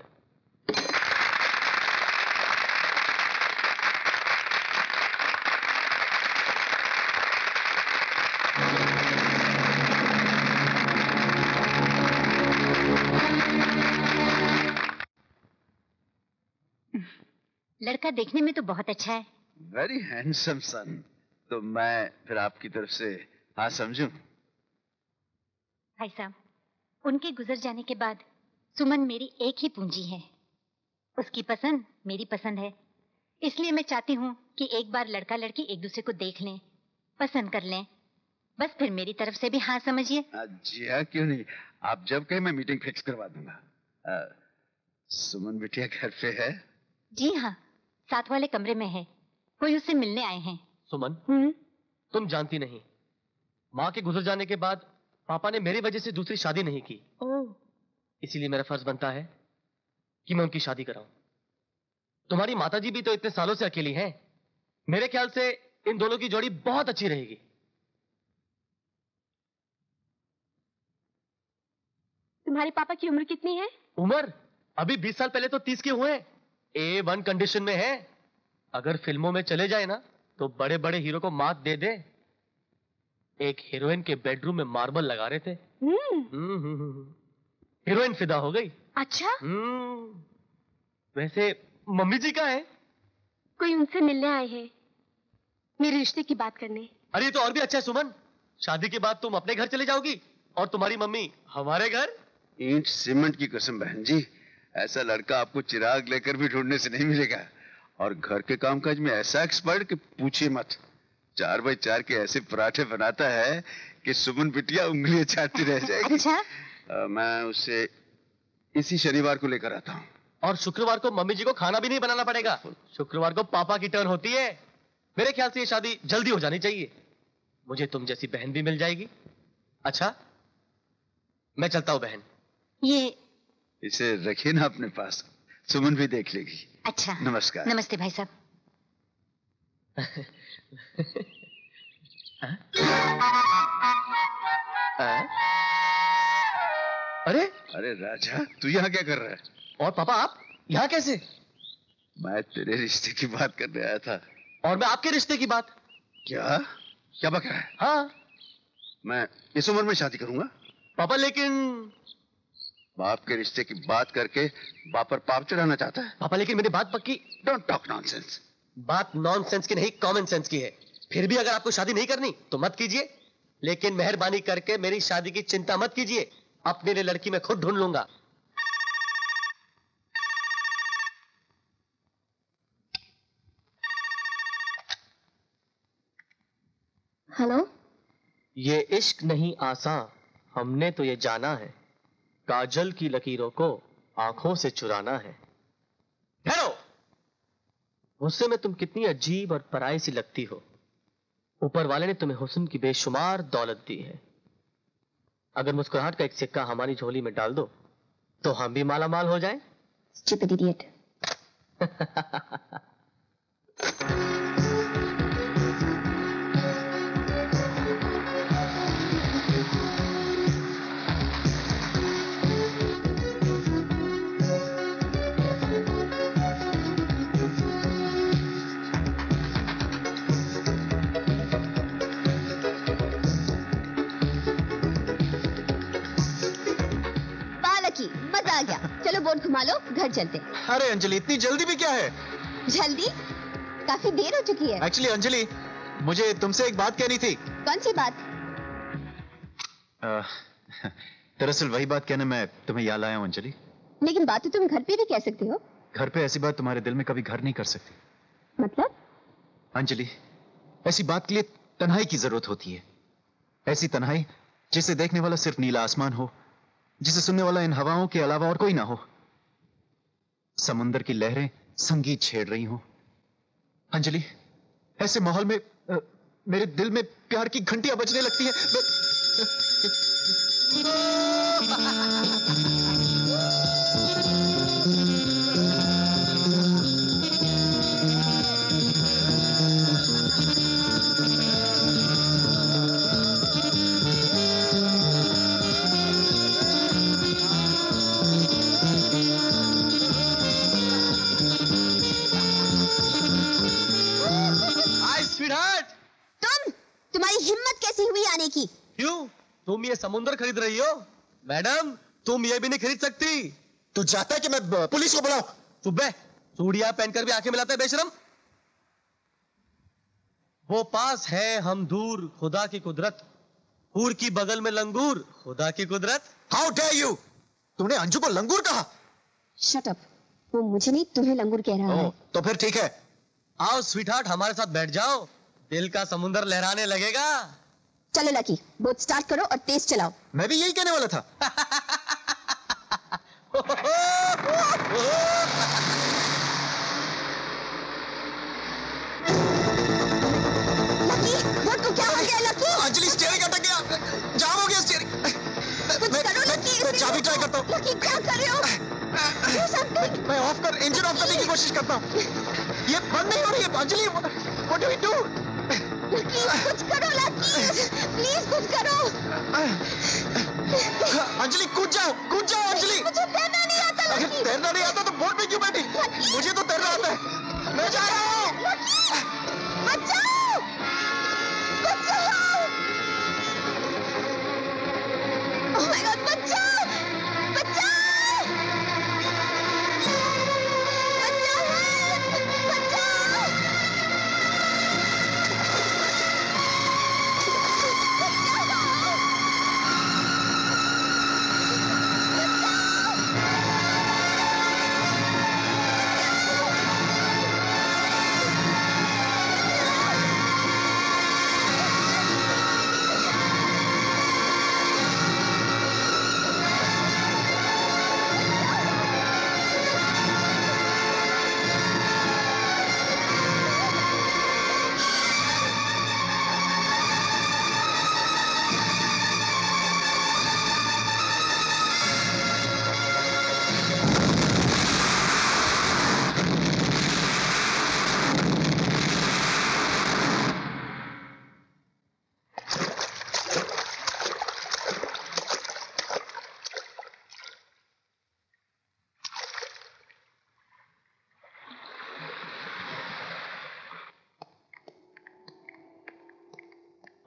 लड़का देखने में तो बहुत अच्छा है। Very handsome son. तो मैं फिर आपकी तरफ से हाँ समझूं? भाई साहब, उनके गुजर जाने के बाद सुमन मेरी एक ही पूंजी है। उसकी पसंद मेरी पसंद है, इसलिए मैं चाहती हूँ कि एक बार लड़का लड़की एक दूसरे को देख लें, पसंद कर लें, बस फिर मेरी तरफ से भी हाँ समझिए। जी हाँ, क्यों नहीं। आप जब कहें मैं मीटिंग फिक्स करवा दूंगा। सुमन बिटिया घर पे है? जी हाँ, साथ वाले कमरे में है, कोई उससे मिलने आए हैं। सुमन, तुम जानती नहीं, माँ के गुजर जाने के बाद पापा ने मेरी वजह से दूसरी शादी नहीं की। ओह। इसीलिए मेरा फर्ज बनता है कि मैं उनकी शादी कराऊं। तुम्हारी माताजी भी तो इतने सालों से अकेली हैं। मेरे ख्याल से इन दोनों की जोड़ी बहुत अच्छी रहेगी। तुम्हारे पापा की उम्र कितनी है? उम्र अभी 20 साल पहले तो 30 के हुए। A1 कंडीशन में है। अगर फिल्मों में चले जाए ना तो बड़े बड़े हीरो को मात दे दे। एक हीरोइन के बेडरूम में मार्बल लगा रहे थे। हीरोइन फिदा हो गई। अच्छा। वैसे मम्मी जी कहाँ हैं? कोई उनसे मिलने आए हैं, मेरे रिश्ते की बात करने। अरे तो और भी अच्छा है सुमन, शादी के बाद तुम अपने घर चले जाओगी और तुम्हारी मम्मी हमारे घर। ईंट सीमेंट की कसम बहन जी, ऐसा लड़का आपको चिराग लेकर भी ढूंढने से नहीं मिलेगा। और घर के कामकाज में ऐसा एक्सपर्ट कि पूछिए मत। 4x4 के ऐसे पराठे बनाता है कि सुमन बिटिया उंगलियां चाटती रह जाएगी। अच्छा? मैं उसे इसी शनिवार को लेकर आता हूँ। और शुक्रवार को मम्मी जी को खाना भी नहीं बनाना पड़ेगा। शुक्रवार को पापा की टर्न होती है। मेरे ख्याल से ये शादी जल्दी हो जानी चाहिए। मुझे तुम जैसी बहन भी मिल जाएगी। अच्छा, मैं चलता हूँ बहन। ये इसे रखिए ना अपने पास, सुमन भी देख लेगी। अच्छा, नमस्कार। नमस्ते भाई साहब। अरे अरे राजा, तू यहाँ क्या कर रहा है? और पापा आप यहाँ कैसे? मैं तेरे रिश्ते की बात करने आया था। और मैं आपके रिश्ते की बात? क्या क्या बक रहा है? हाँ, मैं इस उम्र में शादी करूंगा? पापा लेकिन बाप के रिश्ते की बात करके बाप पर पाप चढ़ाना चाहता है? पापा लेकिन मेरी बात पक्की। Don't talk nonsense. बात नॉनसेंस की नहीं, कॉमन सेंस की है। फिर भी अगर आपको शादी नहीं करनी तो मत कीजिए, लेकिन मेहरबानी करके मेरी शादी की चिंता मत कीजिए। अपने लिए लड़की मैं खुद ढूंढ लूंगा। हेलो। ये इश्क नहीं आसान, हमने तो ये जाना है। काजल की लकीरों को आंखों से चुराना है। हेलो, गुस्से में तुम कितनी अजीब और पराई सी लगती हो। ऊपर वाले ने तुम्हें हुस्न की बेशुमार दौलत दी है। अगर मुस्कुराहट का एक सिक्का हमारी झोली में डाल दो तो हम भी माला माल हो जाएं। Stupid idiot. मजा आ गया। चलो बोट घुमा लो, घर चलते। अरे अंजलि, इतनी जल्दी भी क्या है? जल्दी? काफी देर हो चुकी है। एक्चुअली अंजलि, मुझे तुमसे एक बात कहनी थी। कौन सी बात? दरअसल वही बात कहने मैं तुम्हें यहाँ लाया हूँ अंजलि। लेकिन बात तो तुम घर पे भी कह सकते हो। घर पे ऐसी बात तुम्हारे दिल में कभी घर नहीं कर सकती। मतलब? अंजलि, ऐसी बात के लिए तन्हाई की जरूरत होती है। ऐसी तन्हाई जिसे देखने वाला सिर्फ नीला आसमान हो, जिसे सुनने वाला इन हवाओं के अलावा और कोई ना हो। समुंदर की लहरें संगीत छेड़ रही हो। अंजलि, ऐसे माहौल में मेरे दिल में प्यार की घंटियां बजने लगती हैं। तुम्हारी हिम्मत कैसी हुई आने की? क्यों? तुम ये समुंदर खरीद रही हो? मैडम, तुम ये भी नहीं खरीद सकती। तू चाहता है कि मैं पुलिस को बुलाऊं? सुबह चूड़ियां पहनकर भी आंखें मिलाता है बेशरम। वो पास है हम दूर, खुदा की कुदरत। हूर की बगल में लंगूर, खुदा की कुदरत। How dare you! तुमने अंजू को लंगूर कहा? Shut up. वो मुझे नहीं, तुम्हें लंगूर कह रहा है। तो फिर ठीक है। आओ स्वीटहार्ट, हमारे साथ बैठ जाओ। दिल का समुंदर लहराने लगेगा। चलो लकी, बोट स्टार्ट करो और तेज चलाओ। मैं भी यही कहने वाला था। लकी, बोट को क्या हो गया लकी? अंजलि, स्टीयरिंग अटक गया। जाम हो गया स्टीयरिंग। कुछ करो लकी। मैं चाबी ट्राई करता हूँ। लकी, क्या कर रहे हो? Do something. मैं ऑफ कर, इंजन ऑफ करने की कोशिश करता हूँ। ये बंद नहीं हो रही है। Anjali, what do we do? Lucky, कुछ करो लकी, प्लीज कुछ करो। अंजलि, कूद जाओ अंजलि। मुझे तैरना नहीं आता लकी। अगर तैरना नहीं आता तो बोट में क्यों बैठी? मुझे तो तैरना आता है। मैं जा रहा हूँ। लकी, बचाओ, बचाओ। Oh my God, बचाओ, बचाओ,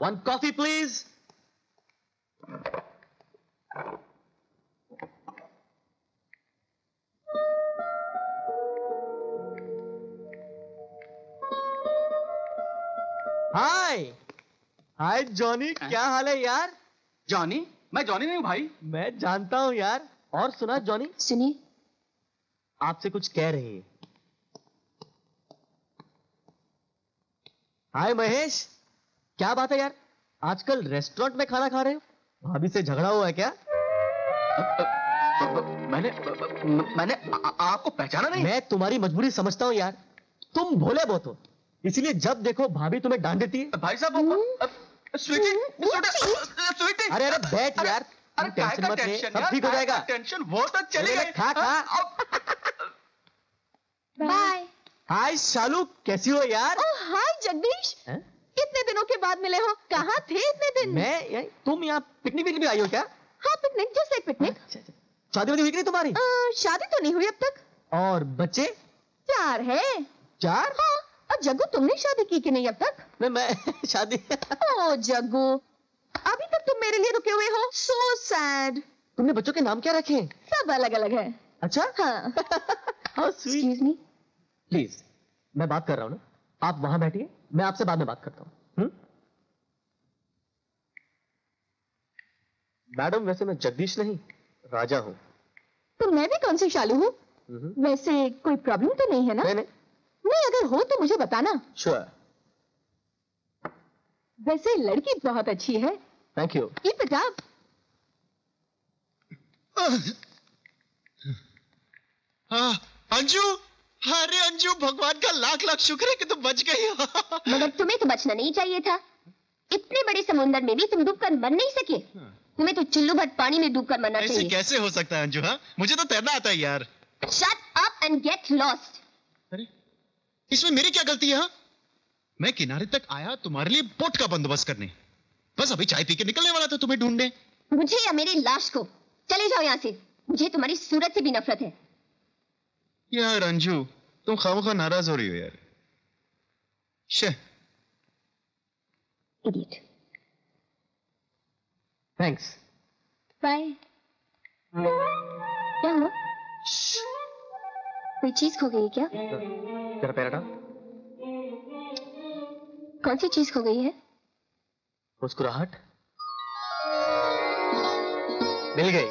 1 coffee please. Hi hi Johnny, क्या हाल है यार? जॉनी? मैं जॉनी नहीं हूं भाई। मैं जानता हूं यार। और सुना जॉनी? सुनिए। आपसे कुछ कह रही है। हाय महेश, क्या बात है यार, आजकल रेस्टोरेंट में खाना खा रहे हो? भाभी से झगड़ा हुआ है क्या? मैंने आपको पहचाना नहीं। मैं तुम्हारी मजबूरी समझता हूँ यार, तुम भोले बहुत हो, इसीलिए जब देखो भाभी तुम्हें डांट देती है। भाई साहब, स्वीटी। अरे अरे बैठ यार, तुम टेंशन मत ले, सब ठीक हो जाएगा। टेंशन वो तो चलेगा। खा खा। बाय। हाय शालू, कैसी हो यार? हाय जगदीश, कितने दिनों के बाद मिले हो? कहाँ थे इतने दिन? तुम यहाँ पिकनिक भी आई हो क्या? हाँ पिकनिक, जैसे पिकनिक। शादी वादी हुई कि नहीं तुम्हारी? शादी तो नहीं हुई अब तक। और बच्चे? 4 है। 4? हाँ। और जग्गू, तुमने शादी की कि नहीं अब तक? मैं शादी। ओ जग्गू, अभी तक तुम मेरे लिए रुके हुए हो। So sad. तुमने बच्चों के नाम क्या रखे? सब अलग अलग है। अच्छा। हाँ। एक्सक्यूज मी प्लीज, मैं बात कर रहा हूँ ना, आप वहां बैठिए, मैं आपसे बाद में बात करता हूँ। मैडम, वैसे मैं जगदीश नहीं, राजा हूँ। तो मैं भी कौन सी शालू हूँ? वैसे कोई प्रॉब्लम तो नहीं है ना? नहीं, अगर हो तो मुझे बताना। श्योर। वैसे लड़की बहुत अच्छी है। Thank you. Keep it up. Anju, अरे अंजू, भगवान का लाख लाख शुक्र है कि तुम बच गई हो। मगर तुम्हें तो बचना नहीं चाहिए था। इतने बड़े समुद्र में भी तुम डूबकर मर नहीं सके। तुम्हें तो चुल्लू भर पानी में डूबकर मरना चाहिए। ऐसे कैसे हो सकता है अंजू? हाँ, मुझे तो तैरना आता है यार। Shut up and get lost. अरे इसमें मेरी क्या गलती है? मैं किनारे तक आया तुम्हारे लिए बोट का बंदोबस्त करने, बस अभी चाय पी के निकलने वाला था तुम्हें ढूंढने। मुझे या मेरी लाश को? चले जाओ यहाँ से, मुझे तुम्हारी सूरत से भी नफरत है। यार अंजू, तुम खामखा नाराज हो रही हो यार। शे। इडियट। थैंक्स। बाय। क्या हुआ? कोई चीज खो गई क्या? तेरा पैर हटा। कौन सी चीज खो गई है? मुस्कुराहट। मिल गई।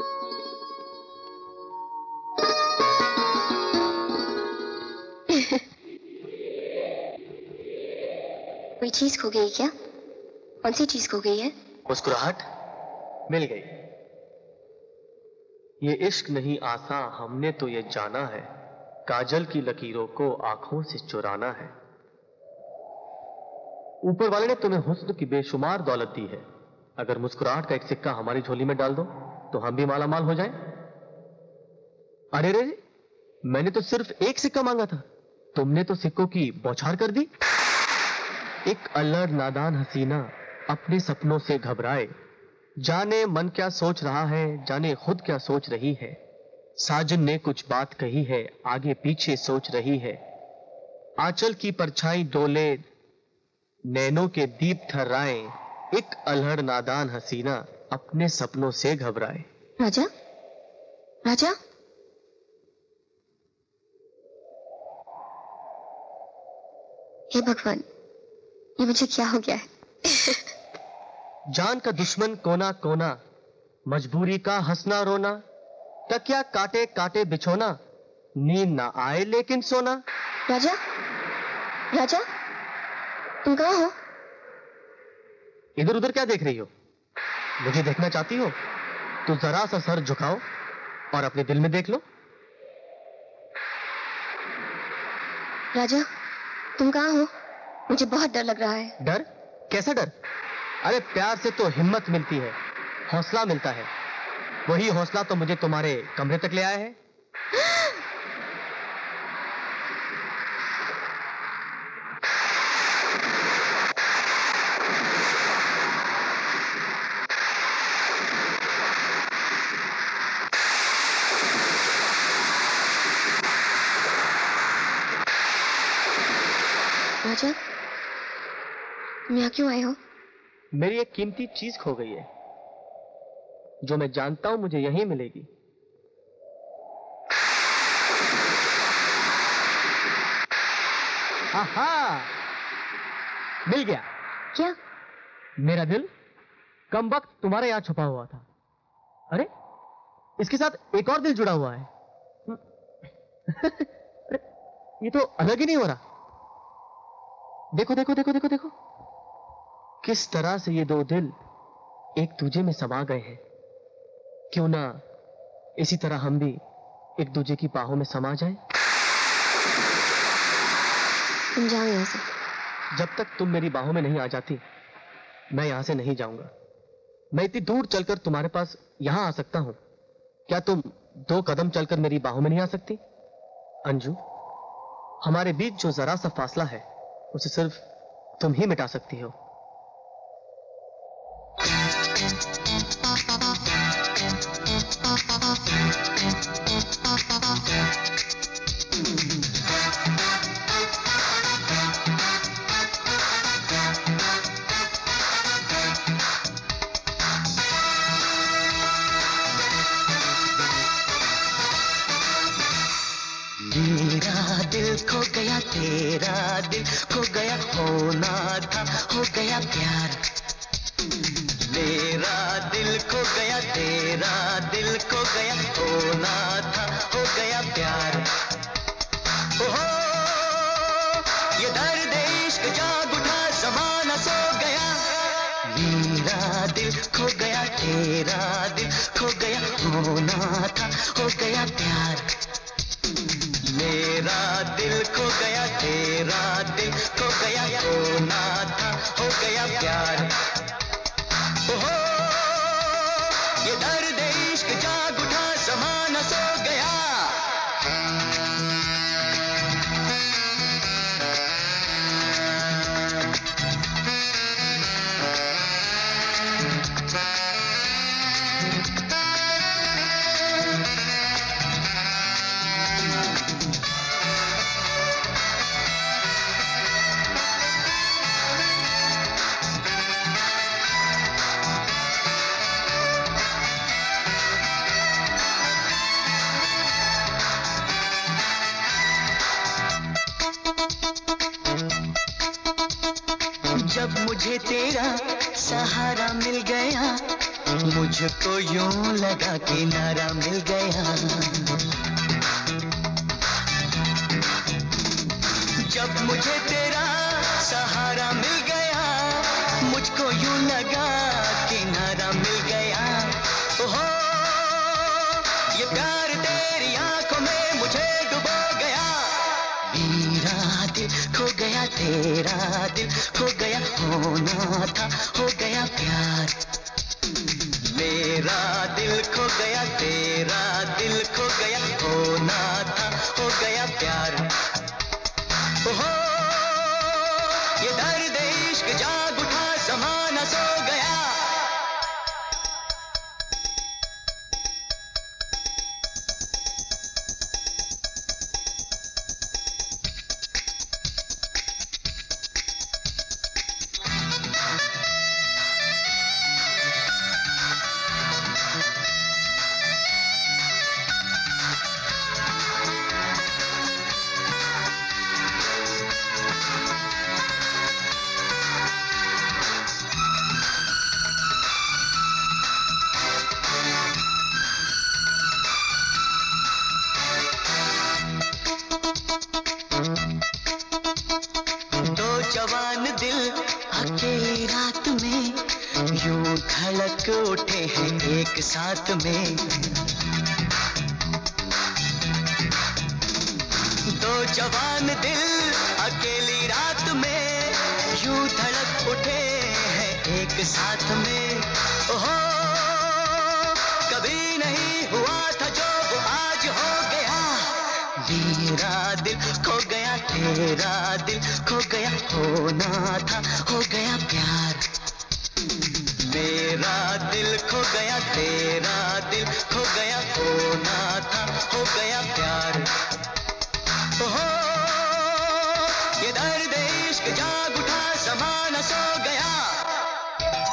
कोई चीज खो गई क्या? कौन सी चीज खो गई है? मुस्कुराहट मिल गई। ये इश्क नहीं आसा, हमने तो ये जाना है, काजल की लकीरों को आंखों से चुराना है। ऊपर वाले ने तुम्हें हुस्न की बेशुमार दौलत दी है, अगर मुस्कुराहट का एक सिक्का हमारी झोली में डाल दो तो हम भी माला माल हो जाएं। अरे रे, मैंने तो सिर्फ एक सिक्का मांगा था, तुमने तो सिक्कों की बौछार कर दी। एक अल्लड़ नादान हसीना अपने सपनों से घबराए, जाने मन क्या सोच रहा है, जाने खुद क्या सोच रही है। साजन ने कुछ बात कही है, आगे पीछे सोच रही है। आंचल की परछाई डोले, नैनों के दीप थर्राए, एक अल्हड़ नादान हसीना अपने सपनों से घबराए। राजा, राजा, हे भगवान, ये मुझे क्या हो गया है? जान का दुश्मन कोना कोना, मजबूरी का हंसना रोना, तकिया काटे काटे बिछोना, नींद ना आए लेकिन सोना। राजा, राजा, तुम कहाँ हो? इधर उधर क्या देख रही हो? मुझे देखना चाहती हो तो जरा सा सर झुकाओ और अपने दिल में देख लो। राजा, तुम कहाँ हो? मुझे बहुत डर लग रहा है। डर? कैसा डर? अरे प्यार से तो हिम्मत मिलती है, हौसला मिलता है। वही हौसला तो मुझे तुम्हारे कमरे तक ले आया है। राजा, तुम यहाँ क्यों आए हो? मेरी एक कीमती चीज खो गई है, जो मैं जानता हूं मुझे यहीं मिलेगी। आहा, मिल गया। क्या? मेरा दिल कम वक्त तुम्हारे यहां छुपा हुआ था। अरे, इसके साथ एक और दिल जुड़ा हुआ है। अरे, ये तो अलग ही नहीं हो रहा। देखो देखो देखो देखो देखो, किस तरह से ये दो दिल एक दूजे में समा गए हैं। क्यों ना इसी तरह हम भी एक दूजे की बाहों में समा जाएं? तुम जाओ यहाँ से। जब तक तुम मेरी बाहों में नहीं आ जाती, मैं यहां से नहीं जाऊंगा। मैं इतनी दूर चलकर तुम्हारे पास यहां आ सकता हूं, क्या तुम 2 कदम चलकर मेरी बाहों में नहीं आ सकती? अंजू, हमारे बीच जो जरा सा फासला है, उसे सिर्फ तुम ही मिटा सकती हो। मेरा दिल खो गया, तेरा दिल खो गया, होना था हो गया प्यार। मेरा दिल खो गया, तेरा दिल खो गया, होना था हो गया प्यार। ओहो, ये दर्द इश्क जाग उठा, ज़माना सो गया। मेरा दिल खो गया, तेरा दिल खो गया, होना था हो गया प्यार। मेरा दिल खो गया, तेरा दिल खो गया, होना था हो गया प्यार। ओहो, ये दर्द इश्क जाग उठा, ज़माना सो गया। जब मुझे तेरा सहारा मिल गया, मुझको यूं लगा किनारा मिल गया। जब मुझे तेरा सहारा मिल गया, मुझको यूं लगा किनारा मिल गया। ओहो, ये प्यार तेरी आंखों में मुझे डुबो गया। मेरा दिल खो गया, तेरा दिल खो गया, होना था हो गया प्यार। मेरा दिल खो गया, तेरा दिल खो गया, होना था हो गया प्यार। ओहो, ये दर्द इश्क जाग उठा, ज़माना सो गया। जवान दिल अकेली रात में यूं धड़क उठे हैं एक साथ में। दो जवान दिल अकेली रात में यूं धड़क उठे हैं एक साथ में। ओहो, कभी नहीं हुआ था जो वो आज हो गया। मेरा दिल खो गया, तेरा दिल खो गया, होना था हो गया प्यार। मेरा दिल खो गया, तेरा दिल खो गया, होना था हो गया प्यार। ओहो, ये दर्द इश्क जाग उठा, ज़माना सो गया।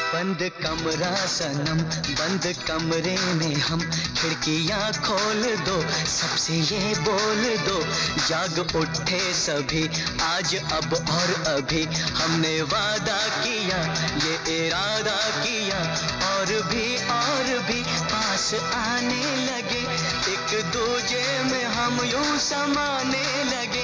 बंद कमरा सनम, बंद कमरे में हम, खिड़कियां खोल दो, सबसे ये बोल दो, जाग उठे सभी आज अब और अभी, हमने वादा किया ये इरादा किया, और भी पास आने लगे, एक दूजे में हम यूं समाने लगे।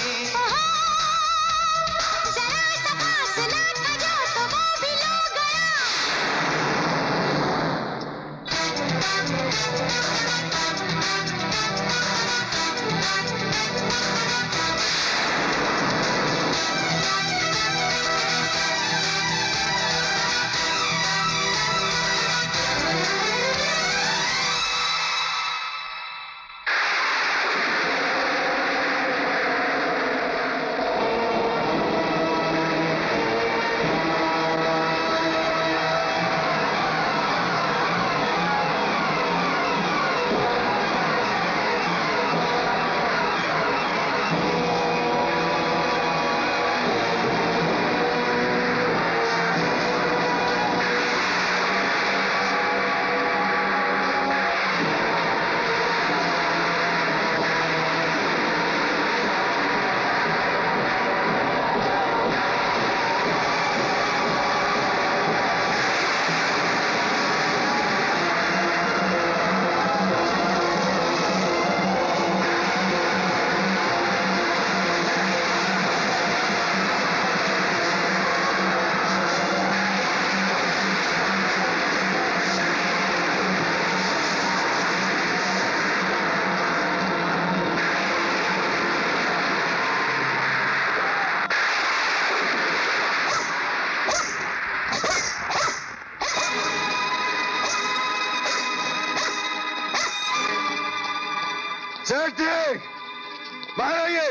सेठ जी, बाहर आइए,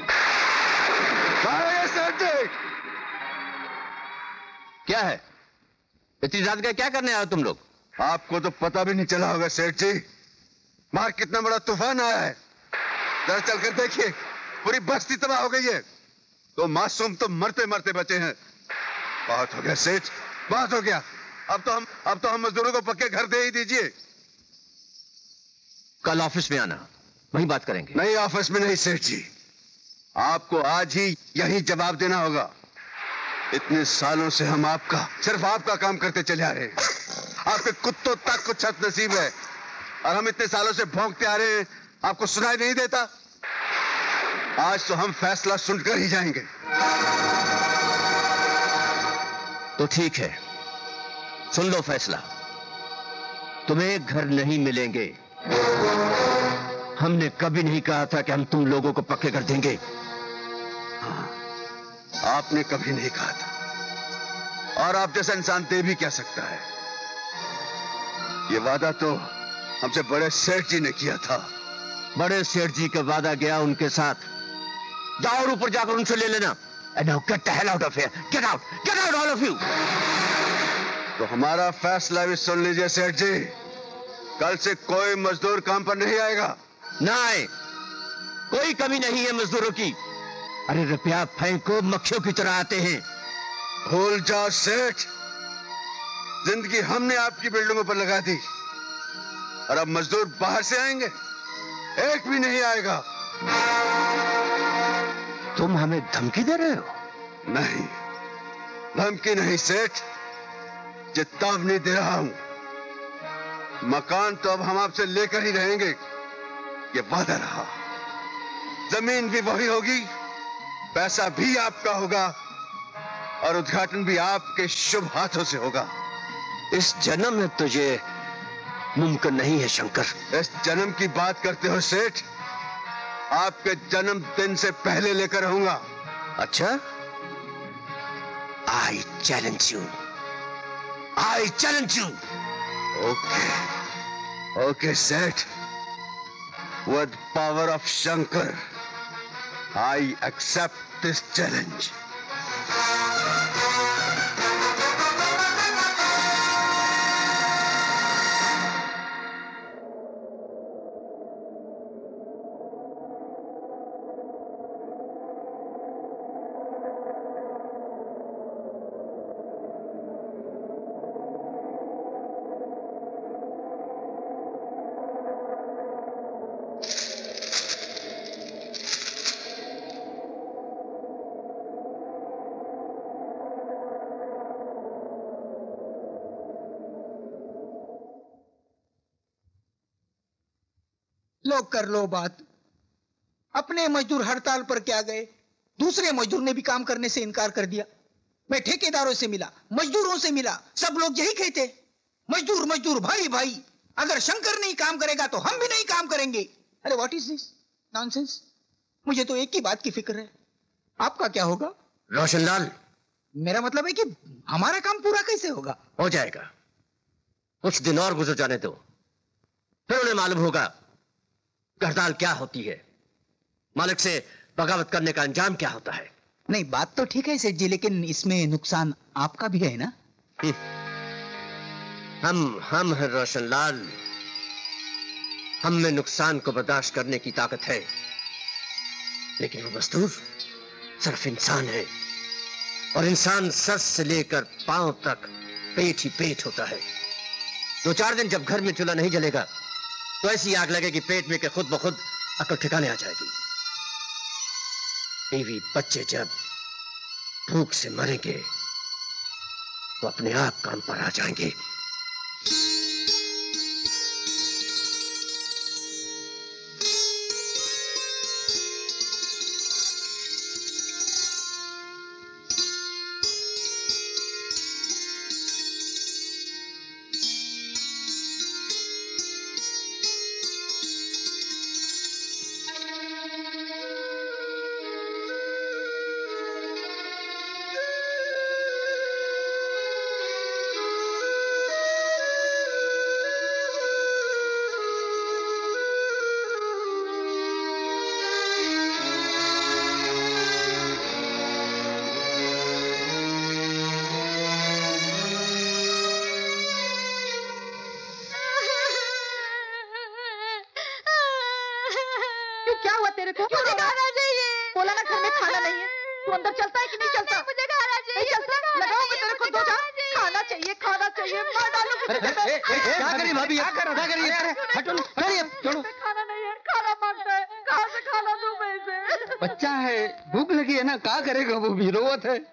बाहर आइए सेठ जी। क्या है? इतनी रात का क्या करने आए तुम लोग? आपको तो पता भी नहीं चला होगा सेठ जी, बाहर कितना बड़ा तूफान आया है। जरा चलकर देखिए, पूरी बस्ती तबाह हो गई है। तो मासूम तो मरते मरते बचे हैं। बहुत हो गया सेठ, बहुत हो गया। अब तो हम मजदूरों को पक्के घर दे ही दीजिए। कल ऑफिस में आना, वहीं बात करेंगे। नहीं, ऑफिस में नहीं सेठ जी, आपको आज ही यही जवाब देना होगा। इतने सालों से हम सिर्फ आपका काम करते चले आ रहे हैं। आपके कुत्तों तक को छत नसीब है, और हम इतने सालों से भौंकते आ रहे हैं, आपको सुनाई नहीं देता? आज तो हम फैसला सुनकर ही जाएंगे। तो ठीक है, सुन लो फैसला। तुम्हें घर नहीं मिलेंगे। हमने कभी नहीं कहा था कि हम तुम लोगों को पक्के कर देंगे। हाँ, आपने कभी नहीं कहा था, और आप जैसा इंसान दे भी क्या सकता है। ये वादा तो हमसे बड़े सेठ जी ने किया था। बड़े सेठ जी का वादा गया उनके साथ। जाओ और ऊपर जाकर उनसे ले लेना। And now get the hell out of here. Get out. Get out all of you. तो हमारा फैसला भी सुन लीजिए सेठ जी, कल से कोई मजदूर काम पर नहीं आएगा। ना आए, कोई कमी नहीं है मजदूरों की। अरे रुपया फेंको, मक्खियों की तरह आते हैं। भूल जाओ सेठ, जिंदगी हमने आपकी बिल्डिंगों पर लगा दी, और अब मजदूर बाहर से आएंगे, एक भी नहीं आएगा। तुम हमें धमकी दे रहे हो? नहीं, धमकी नहीं सेठ, चेतावनी दे रहा हूं। मकान तो अब हम आपसे लेकर ही रहेंगे, ये वादा रहा। जमीन भी वही होगी, पैसा भी आपका होगा, और उद्घाटन भी आपके शुभ हाथों से होगा। इस जन्म में तुझे मुमकिन नहीं है शंकर। इस जन्म की बात करते हो सेठ? आपके जन्मदिन से पहले लेकर रहूंगा। अच्छा, I challenge you. I challenge you. Okay, okay सेठ, with power of Shankar, I accept this challenge. लो कर लो बात। अपने मजदूर हड़ताल पर क्या गए, दूसरे मजदूर ने भी काम करने से इनकार कर दिया। मैं ठेकेदारों से मिला, मजदूरों से मिला, सब लोग यही कहते, मजदूर मजदूर भाई भाई, अगर शंकर नहीं काम करेगा तो हम भी नहीं काम करेंगे। अरे व्हाट इज दिस नॉनसेंस। मुझे तो एक ही बात की फिक्र है, आपका क्या होगा? रोशनलाल, मेरा मतलब है कि हमारा काम पूरा कैसे होगा? हो जाएगा, कुछ दिन और गुजर जाने दो, फिर उन्हें मालूम होगा हड़ताल क्या होती है, मालिक से बगावत करने का अंजाम क्या होता है। नहीं, बात तो ठीक है सेठ जी, लेकिन इसमें नुकसान आपका भी है ना? हम हैं रोशनलाल, हम में नुकसान को बर्दाश्त करने की ताकत है, लेकिन वो मजदूर सिर्फ इंसान है, और इंसान सर से लेकर पांव तक पेट ही पेट होता है। 2-4 दिन जब घर में चूल्हा नहीं जलेगा तो ऐसी आग लगेगी पेट में कि खुद ब खुद अकल ठिकाने आ जाएगी। बीवी बच्चे जब भूख से मरेंगे तो अपने आप काम पर आ जाएंगे। क्या हुआ तेरे को? मुझे खाना चाहिए। बोला ना घर में खाना नहीं है। तू अंदर चलता है कि नहीं चलता? मुझे खाना चाहिए। नहीं चलता? लगाओ मैं तेरे को 2 जान। खाना चाहिए, खाना चाहिए। मार डालूं। क्या करी भाभी? क्या करी? हटो, छोड़ो। खाना नहीं है, खाना मांगता है। कहाँ से खाना दूं मैं इसे? बच्चा है, भूख लगी है ना, क्या करेगा वो भी, रोवत है।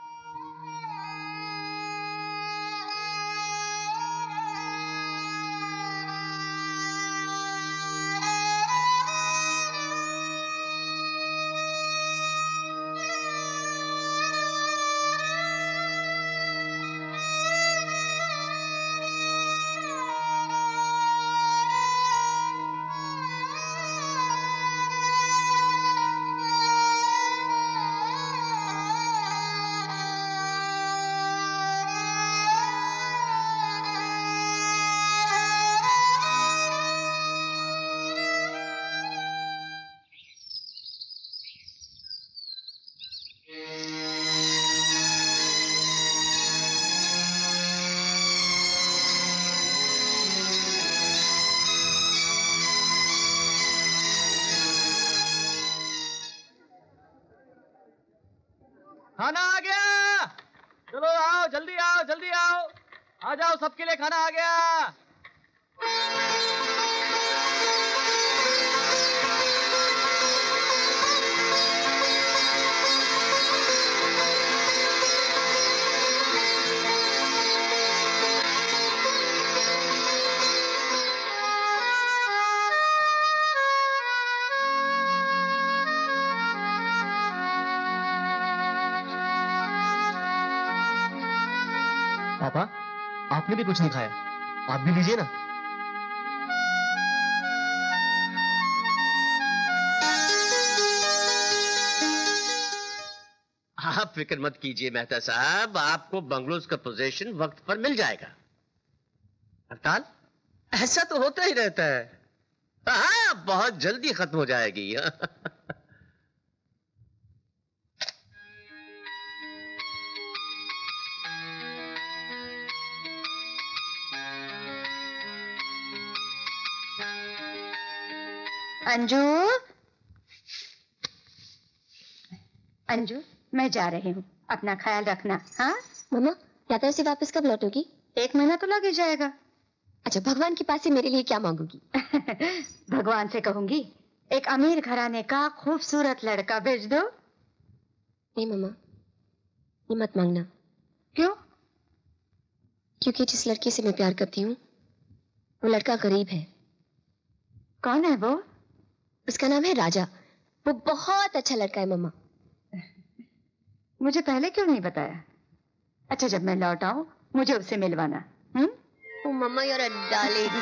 खाना आ गया, चलो आओ, जल्दी आओ, जल्दी आओ, आ जाओ, सबके लिए खाना आ गया। पापा, आपने भी कुछ नहीं खाया, आप भी लीजिए ना। आप फिक्र मत कीजिए मेहता साहब, आपको बंगलोज का पोजीशन वक्त पर मिल जाएगा। हड़ताल ऐसा तो होता ही रहता है। हाँ, बहुत जल्दी खत्म हो जाएगी। अंजू, अंजू, मैं जा रही हूँ, अपना ख्याल रखना। हाँ मम्मा, यात्रा से वापस कब लौटोगी? 1 महीना तो लग ही जाएगा। अच्छा, भगवान के पास से मेरे लिए क्या मांगोगी? भगवान से कहूंगी एक अमीर घराने का खूबसूरत लड़का भेज दो। नहीं मम्मा, ये मत मांगना। क्यों? क्योंकि जिस लड़के से मैं प्यार करती हूँ वो लड़का गरीब है, कौन है वो? उसका नाम है राजा। वो बहुत अच्छा लड़का है मम्मा। मुझे पहले क्यों नहीं बताया? अच्छा, जब मैं लौट आऊं मुझे उससे मिलवाना। ओ मम्मा, you're a darling।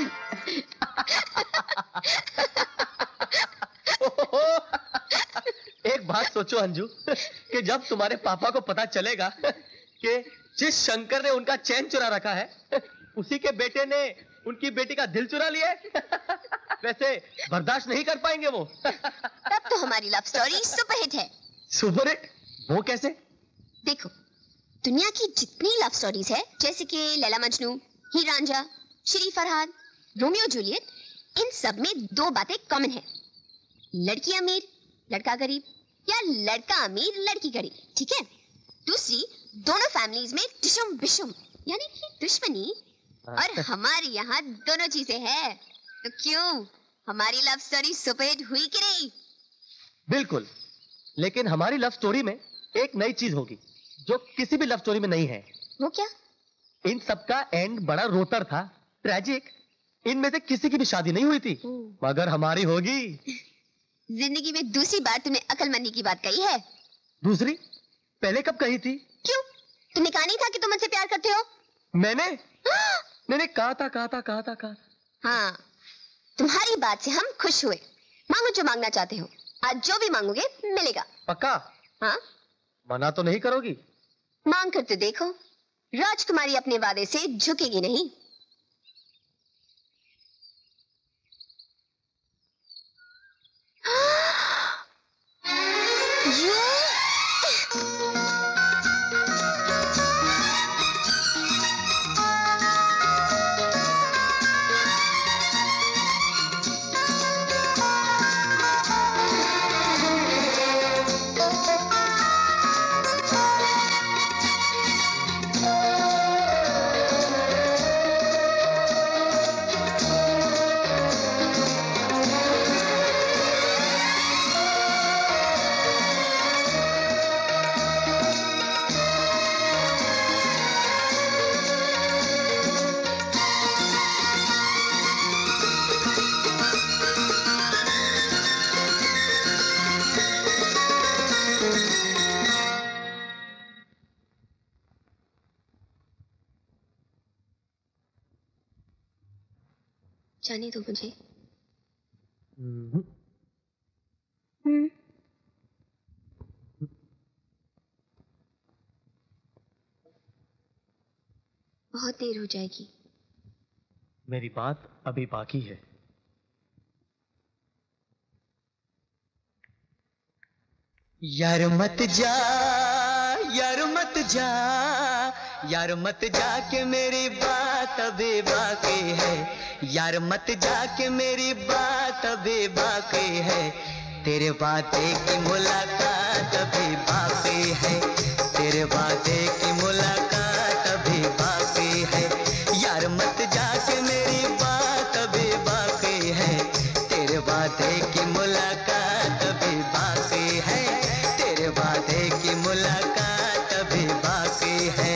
एक बात सोचो अंजू, कि जब तुम्हारे पापा को पता चलेगा कि जिस शंकर ने उनका चैन चुरा रखा है, उसी के बेटे ने उनकी बेटी का दिल चुरा लिया है, वैसे बर्दाश्त नहीं कर पाएंगे वो। तब तो हमारी लव स्टोरी सुपरहिट है। सुपरहिट? वो कैसे? देखो, दुनिया की जितनी लव स्टोरीज है, जैसे कि लैला मजनू, हीर रांझा, श्री फरहाद, रोमियो जूलियट, इन सब में दो बातें कॉमन है। लड़की अमीर, लड़का गरीब, या लड़का अमीर, लड़की गरीब। ठीक है? दूसरी, दोनों फैमिलीज में डिशुम बिशुम, यानी कि दुश्मनी। और हमारे यहाँ दोनों चीजें हैं। तो क्यों, हमारी लव स्टोरी सुपरहिट हुई कि नहीं? बिल्कुल, लेकिन हमारी लव स्टोरी में एक नई चीज होगी जो किसी भी लव स्टोरी में नहीं है। वो क्या? इन सबका एंड बड़ा रोतर था, ट्रेजिक। इनमें से किसी की भी शादी नहीं हुई थी, मगर हमारी होगी। जिंदगी में दूसरी बार तुमने अक्लमंदी की बात कही है। दूसरी? पहले कब कही थी? क्यों, तुमने कहा नहीं था कि तुम मुझसे प्यार करते हो? मैंने कहा था। हाँ, तुम्हारी बात से हम खुश हुए। मांगो जो मांगना चाहते हो, आज जो भी मांगोगे मिलेगा। पक्का? हाँ। मना तो नहीं करोगी? मांग कर तो देखो, राजकुमारी अपने वादे से झुकेगी नहीं। जाने दो मुझे। बहुत देर हो जाएगी। मेरी बात अभी बाकी है। यार मत जा, यार मत जा, यार मत जा के मेरी बात अभी बाकी है। यार मत जा के मेरी बात अभी बाकी है। तेरे वादे की मुलाकात अभी बाकी है। तेरे वादे की मुलाकात अभी बाकी है। यार मत जा के मेरी बात अभी बाकी है। तेरे वादे की मुलाकात अभी बाकी है। तेरे वादे की मुलाकात अभी बाकी है।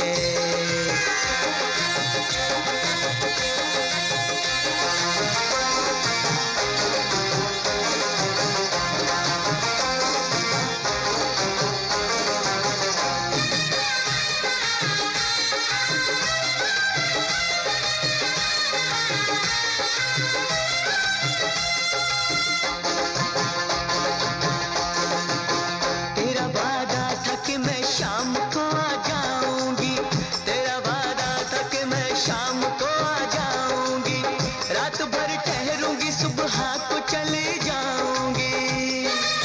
शाम को आ जाऊंगी, तेरा वादा था कि मैं शाम को आ जाऊंगी। रात भर ठहरूंगी, सुबह को चली जाऊंगी।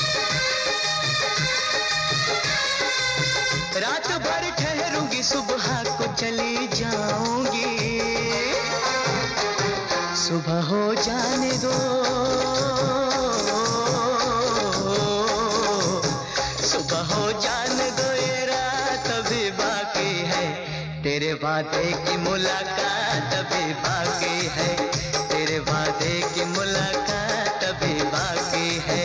रात भर ठहरूंगी, सुबह को चली जाऊंगी। सुबह हो जाने दो, सुबह हो जाने दो, तेरे वादे की मुलाकात अभी बाकी है। तेरे वादे की मुलाकात अभी बाकी है।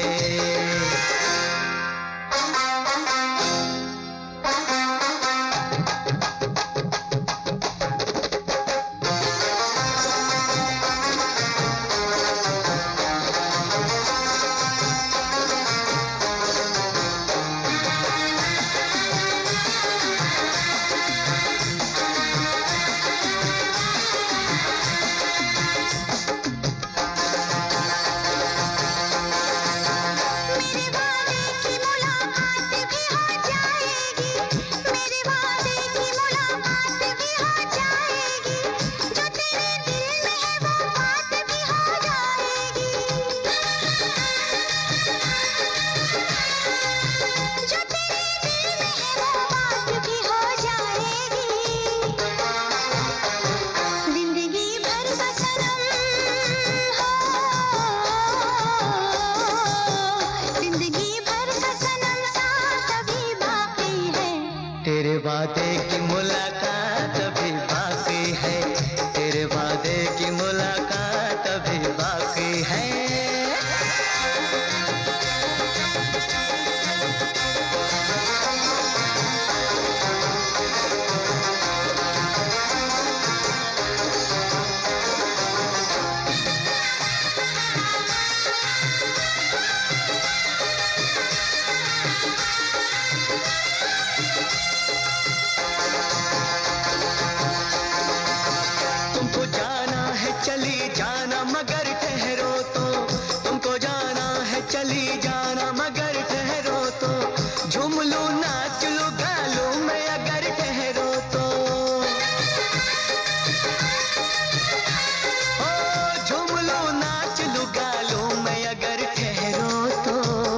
की मुलाकात अभी बाकी है, तेरे वादे की मुलाकात अभी बाकी है। तुमको जाना है चली जाना मगर ठहरो तो, तुमको जाना है चली जाना मगर ठहरो तो, झूम लूं नाच लूं गा लूं मैं अगर ठहरो तो, ओ झूम लूं नाच लूं गा लूं मैं अगर ठहरो तो,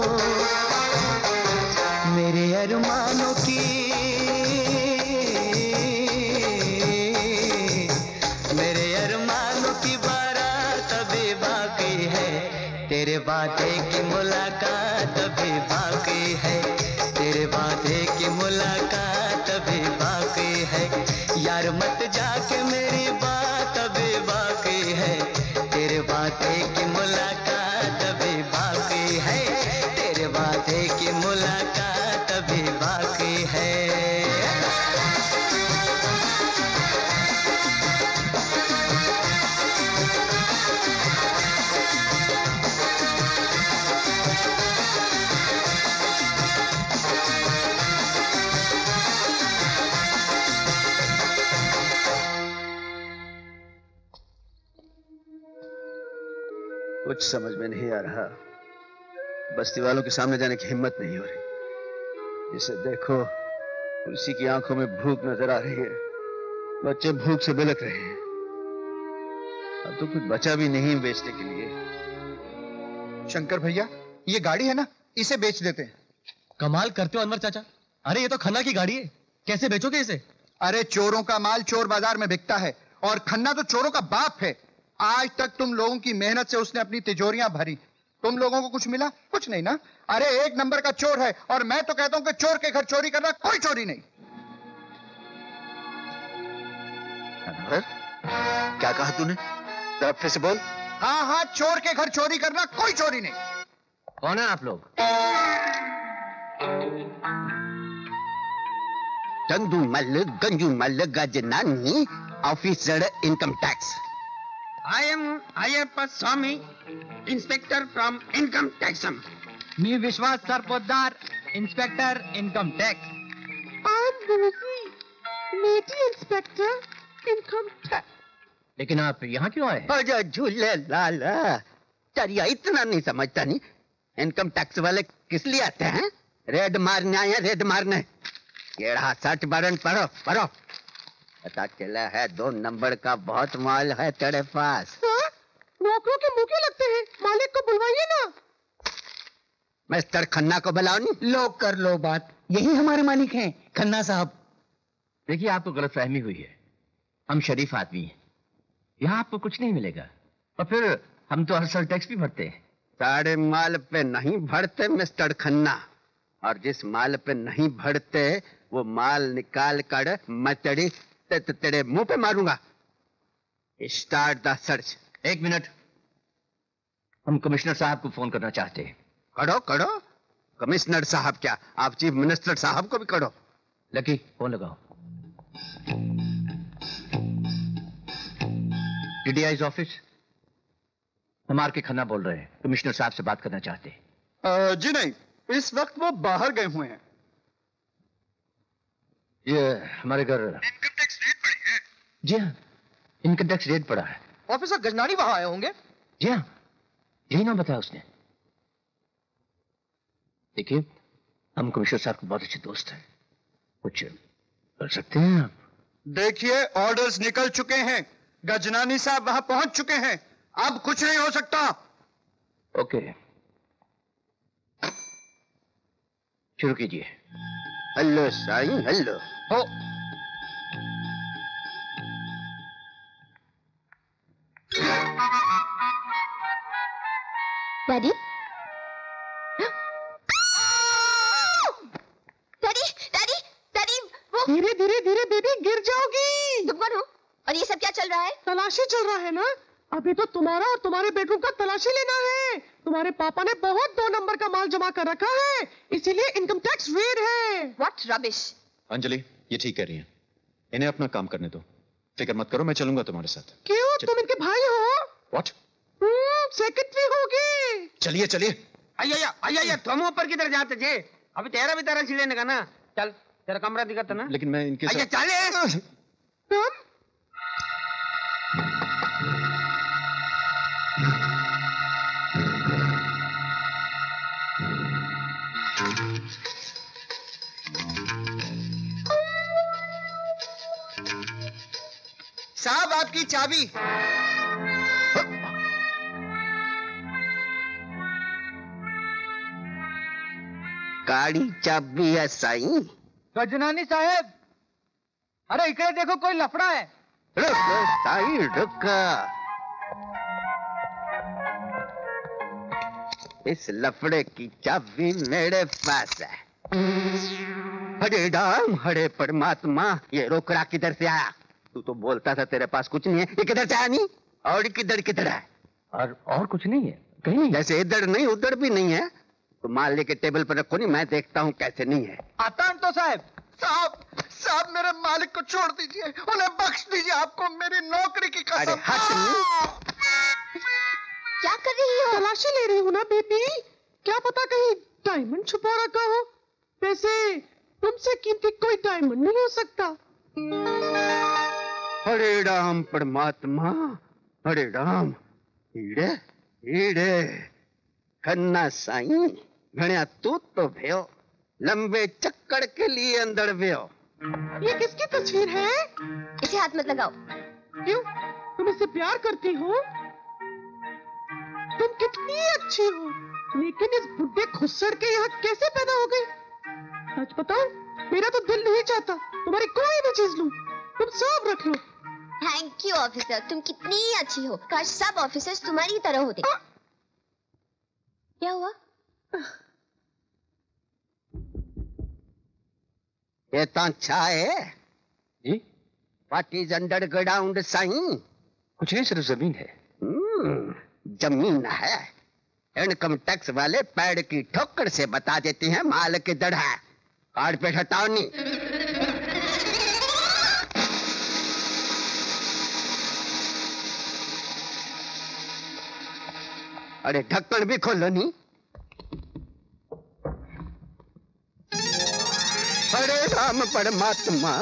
मेरे अरमानों की तेरे वादे की मुलाकात अभी बाकी है, तेरे वादे की मुलाकात अभी बाकी है, यार मत जाके मेरी बात अभी बाकी है, तेरे वादे की मुलाकात अभी बाकी है, तेरे वादे की मुलाकात अभी बाकी है। कुछ समझ में नहीं आ रहा, बस्ती वालों के सामने जाने की हिम्मत नहीं हो रही। इसे देखो, तुलसी की आंखों में भूख नजर आ रही है, बच्चे भूख से बिलख रहे हैं। अब तो कुछ बचा भी नहीं बेचने के लिए। शंकर भैया, ये गाड़ी है ना, इसे बेच देते हैं। कमाल करते हो अनवर चाचा, अरे ये तो खन्ना की गाड़ी है, कैसे बेचोगे इसे? अरे चोरों का माल चोर बाजार में बिकता है, और खन्ना तो चोरों का बाप है। आज तक तुम लोगों की मेहनत से उसने अपनी तिजोरियां भरी, तुम लोगों को कुछ मिला? कुछ नहीं ना। अरे एक नंबर का चोर है, और मैं तो कहता हूं कि चोर के घर चोरी करना कोई चोरी नहीं। अनवर, क्या कहा तूने? जरा फिर से बोल। हाँ हाँ, चोर के घर चोरी करना कोई चोरी नहीं। कौन है आप लोग? Chandu Mall, Ganju Mall, Gajnani, officer income tax. I am Ayyappa Swami, inspector from income tax. मी Vishwas Sarpotdar, inspector income tax. I'm Rosie, lady inspector, income tax. लेकिन आप यहाँ क्यों आए? अरे झूले लाला, चरिया इतना नहीं समझता नहीं। इनकम टैक्स वाले किस लिए आते हैं? रेड मारने आए हैं, रेड मारने। केड़ा 60 बरन पढ़ो पढ़ो। पता चला है 2 नंबर का बहुत माल है तेरे पास। नौकरों के मुंह क्यों लगते हैं? मालिक को बुलवाइए ना। मिस्टर खन्ना को बुलाओ नहीं। लो कर लो बात, यही हमारे मालिक हैं, खन्ना साहब। देखिए, आपको गलतफहमी हुई है, हम शरीफ आदमी हैं, यहाँ आपको कुछ नहीं मिलेगा, और फिर हम तो हर साल टैक्स भी भरते हैं। सारे माल पे नहीं भरते मिस्टर खन्ना, और जिस माल पे नहीं भरते वो माल निकाल कर मैं तेरे मुंह पे मारूंगा। Start the search. 1 मिनट, हम कमिश्नर साहब को फोन करना चाहते हैं। करो करो। कमिश्नर साहब क्या, आप चीफ मिनिस्टर साहब को भी करो। लकी, फोन लगाओ। TDI office. हम आर के खन्ना बोल रहे हैं, कमिश्नर साहब से बात करना चाहते हैं। जी नहीं, इस वक्त वो बाहर गए हुए हैं। ये हमारे घर इनकम टैक्स रेड पड़ी है। जी हाँ, इनकम टैक्स रेड पड़ा है। ऑफिसर गजनानी वहां आए होंगे। जी हाँ, यही नाम बताया उसने। देखिए, हम कमिश्नर साहब के बहुत अच्छे दोस्त हैं, कुछ कर सकते हैं आप? देखिए, ऑर्डर्स निकल चुके हैं, गजनानी साहब वहां पहुंच चुके हैं, अब कुछ नहीं हो सकता। ओके, शुरू कीजिए। Hello Sai, hello. हो डैडी, डैडी, डैडी, डैडी, वो धीरे धीरे धीरे अरे बेबी गिर जाओगी। तुम कौन हो और ये सब क्या चल रहा है? तलाशी चल रहा है ना। अभी तो तुम्हारा और तुम्हारे बेडरूम का तलाशी लेना है। तुम्हारे पापा ने बहुत 2 नंबर का माल जमा कर रखा है, इसीलिए इनकम टैक्स रेड है। What rubbish. अंजलि ये ठीक कह रही हैं, इन्हें अपना काम करने दो, फिक्र मत करो, मैं चलूंगा तुम्हारे साथ। क्यों, तुम इनके भाई हो? व्हाट? सेक्रेटरी होगे। चलिए चलिए। अय्या तुम ऊपर किधर जाते थे? अभी तेरा भी तरह लेने का ना। चल तेरा कमरा दिखाता ना। लेकिन मैं इनके साथ चले। साहब आपकी चाबी। गाड़ी चाबी है साईं। गजनानी साहब, अरे इकडे देखो कोई लफड़ा है। रुक साईं रुक। इस लफड़े की चाबी मेरे पास है। हरे राम हरे परमात्मा, ये रोकड़ा किधर से आया? तू तो बोलता था तेरे पास कुछ नहीं है, ये किधर से आया? नहीं और किधर है? और कुछ नहीं है कहीं नहीं। जैसे इधर नहीं उधर भी नहीं है, तो माल लेके टेबल पर रखो, नहीं मैं देखता हूँ कैसे नहीं है। आता तो साहब। साहब मेरे मालिक को छोड़ दीजिए, उन्हें बख्श दीजिए, आपको मेरी नौकरी की कसम। अरे हट। क्या कर रही हो? तलाशी ले रही हूँ ना बेबी, क्या पता कहीं डायमंड छुपा रखा हो। वैसे तुमसे कीमती कोई डायमंड नहीं हो सकता। हरे राम परमात्मा, हरे राम। हीरे हीरे खन्ना साईं, घणिया तू तो भयो लंबे चक्कर के लिए अंदर भयो। ये किसकी तस्वीर है? इसे हाथ मत लगाओ। क्यों, तुम इससे प्यार करती हो? तुम कितनी अच्छी हो, लेकिन इस बुड्ढे खुस्सड़ के यहाँ कैसे पैदा हो गई? सच बताओ, मेरा तो दिल नहीं चाहता तुम्हारी कोई भी चीज लूं, तुम सब रख लो। थैंक यू ऑफिसर, तुम कितनी अच्छी हो। काश सब ऑफिसर्स तुम्हारी तरह होते। क्या हुआ? ये तो अच्छा है जी। What is underground Sai? कुछ नहीं, सिर्फ जमीन है। जमीन है। इनकम टैक्स वाले पैर की ठोकर से बता देते हैं माल किधर है। कार्ड पे हटाओ नहीं। अरे ढक्कन भी खोलो नहीं। हरे राम परमात्मा।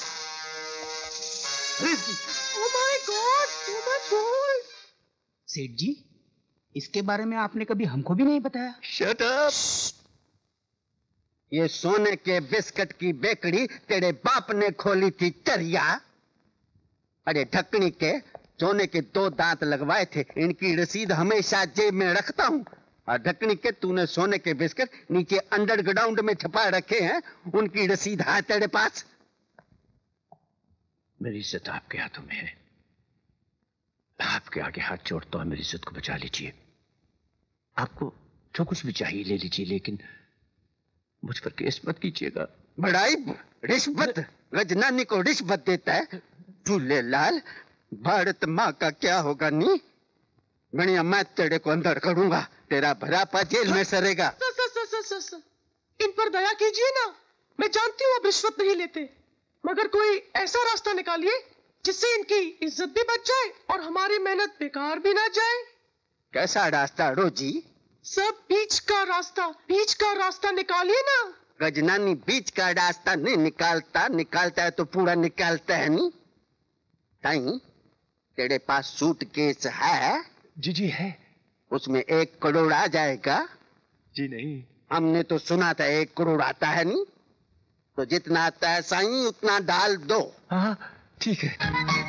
Oh my God, so much gold. सेठ जी, इसके बारे में आपने कभी हमको भी नहीं बताया। Shut up! ये सोने के बिस्किट की बेकड़ी तेरे बाप ने खोली थी चरिया। अरे ढकनी के सोने के 2 दांत लगवाए थे, इनकी रसीद हमेशा जेब में रखता हूँ। और ढकनी के तूने सोने के बिस्किट नीचे अंडरग्राउंड में छुपा रखे हैं, उनकी रसीद है तेरे पास? मेरी इज्जत आपके हाथों में है, आपके आगे हाथ जोड़ता हूं, मेरी इज्जत को बचा लीजिए। आपको जो कुछ भी चाहिए ले लीजिए, लेकिन मुझ पर केस मत कीजिएगा। बड़ाई रिश्वत, गजनानी को रिश्वत देता है। झूलेलाल, भारत माँ का क्या होगा? नी गणिया मैं तेरे को अंदर करूंगा, तेरा भरापा जेल में सरेगा। इन पर दया कीजिए ना, मैं जानती हूँ आप रिश्वत नहीं लेते, मगर कोई ऐसा रास्ता निकालिए जिससे इनकी इज्जत भी बच जाए और हमारी मेहनत बेकार भी ना जाए। कैसा रास्ता रोजी? सब बीच का रास्ता निकालिए ना। गजनानी बीच का रास्ता नहीं निकालता, निकालता है तो पूरा निकालता है। नहीं ताई, तेरे पास सूटकेस है? जी जी है। उसमें 1 करोड़ आ जाएगा? जी नहीं। हमने तो सुना था 1 करोड़ आता है। नहीं तो जितना आता है साईं उतना डाल दो। हाँ ठीक है।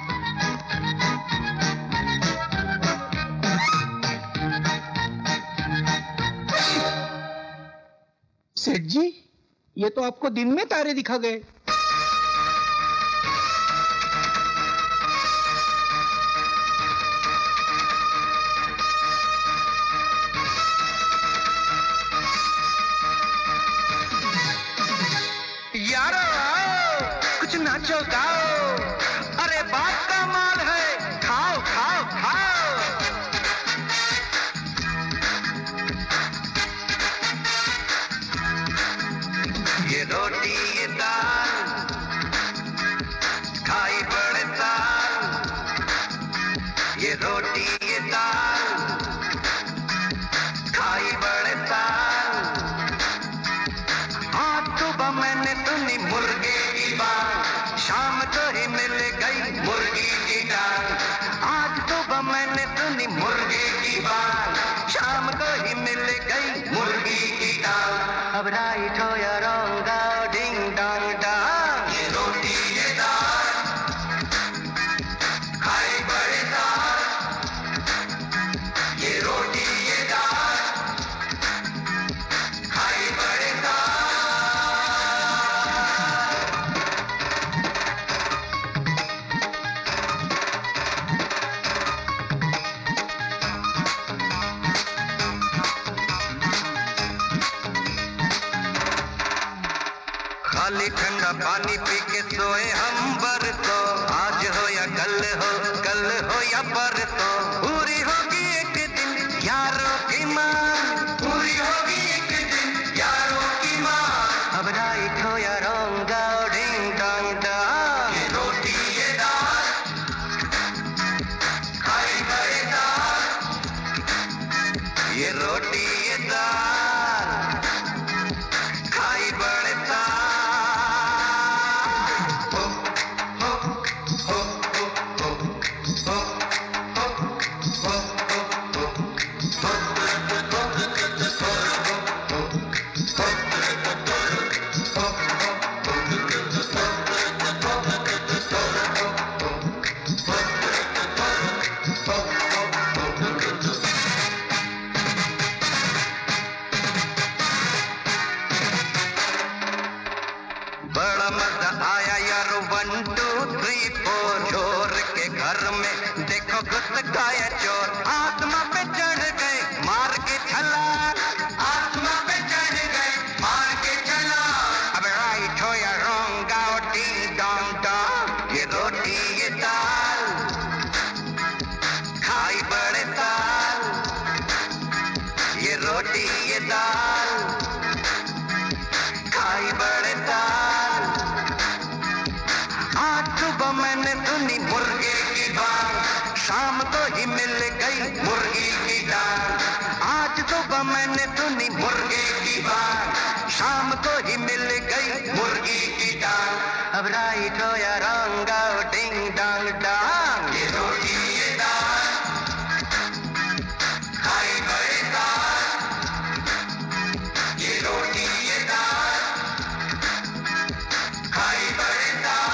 सेठ जी, ये तो आपको दिन में तारे दिखा गए। यारो कुछ नाचो खाओ, अरे बात का माल है, खाओ खाओ खाओ। ये रोटी ये दाल खाई बड़े साल, ये रोटी ये दाल खाई बड़े साल। आज सुबह मैंने सुनी मुर्गे की बात, शाम को ही मिल गई मुर्गी की टांग। आज सुबह मैंने सुनी मुर्गे की बात, शाम को ही मिल गई मुर्गी की टांग। अब राइट हो या रॉन्ग आओ डिंग डोंग डांग। ये रोटी ये दाल खाई बड़े साल, ये रोटी ये दाल खाई बड़े साल। खाली ठंडा पानी पी के सोए हम बरसों, आज हो या कल हो या परसों। पूरी होगी एक दिन यारों की मांग, पूरी होगी एक दिन यारों की मांग। अब राइट हो या रॉन्ग आओ डिंग डोंग डांग। ये रोटी ये दाल खाई बड़े साल, ये रोटी ये दाल खाई बड़े साल। बड़ा मजा आया यारो 1 2 3 4। चोर के घर में देखो घुस गया चोर, आत्मा पे चढ़ गए मार के छलांग, आत्मा पे चढ़ गए मार के छलांग। अब राइट हो या रॉन्ग आओ डिंग डोंग डोंग। ये रोटी ये दाल खाई बड़े साल, ये रोटी ये दाल खाई बड़े साल। आज सुबह मैंने सुनी मुर्गे की बात, शाम को ही मिल गई मुर्गी की टांग। आज सुबह मैंने सुनी मुर्गे की बात, शाम को ही मिल गई मुर्गी की टांग। अब राइट हो या रॉन्ग आओ डिंग डोंग डांग। ये रोटी ये दाल खाई बड़े साल, ये रोटी ये दाल खाई बड़े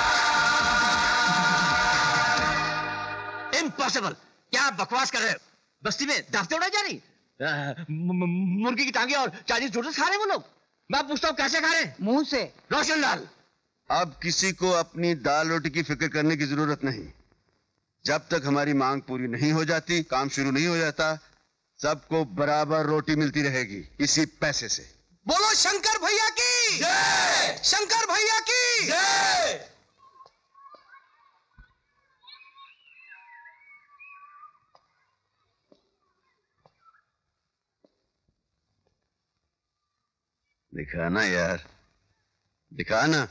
साल। इम्पॉसिबल, क्या आप बकवास कर रहे हो? बस्ती में दावतें उड़ाई जा रही? मुर्गी की टांगे और चाइनीज नूडल्स खा रहे हैं वो लोग। मैं पूछता हूँ कैसे खा रहे हैं? मुंह से। रोशनलाल, अब किसी को अपनी दाल रोटी की फिक्र करने की जरूरत नहीं। जब तक हमारी मांग पूरी नहीं हो जाती, काम शुरू नहीं हो जाता, सबको बराबर रोटी मिलती रहेगी इसी पैसे से। बोलो शंकर भैया की जय, शंकर भैया की जय। दिखाना यार, दिखाना।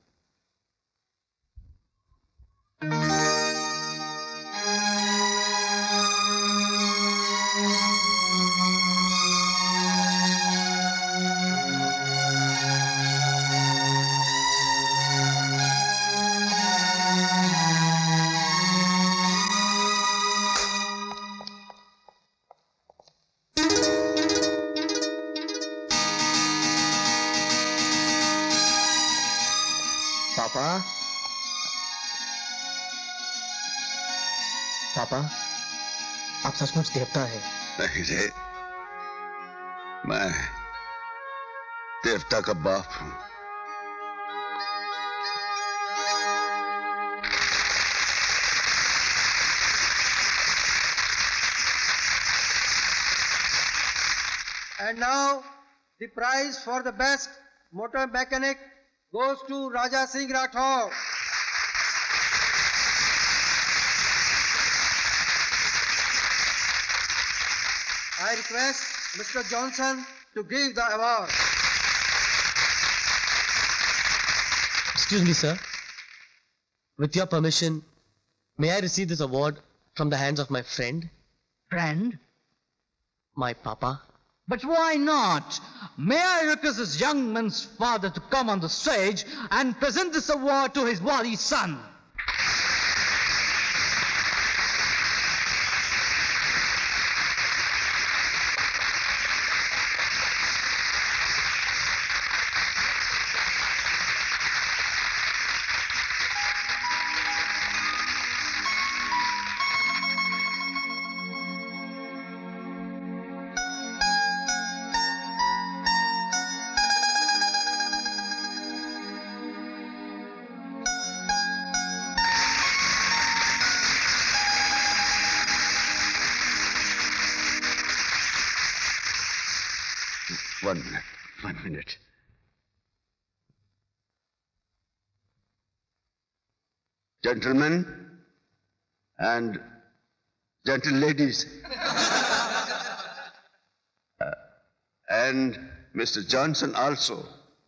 पापा, पापा, आप सचमुच देवता है। नहीं रे, मैं देवता का बाप हूं। And now the prize for the best motor mechanic goes to Raja Singh Rathore. I request Mr. Johnson to give the award. Excuse me, sir. With your permission, may I receive this award from the hands of my friend? Friend? My papa. But why not? May I request this young man's father to come on the stage and present this award to his worthy son? One minute. Gentlemen and gentle ladies, and Mr. Johnson also.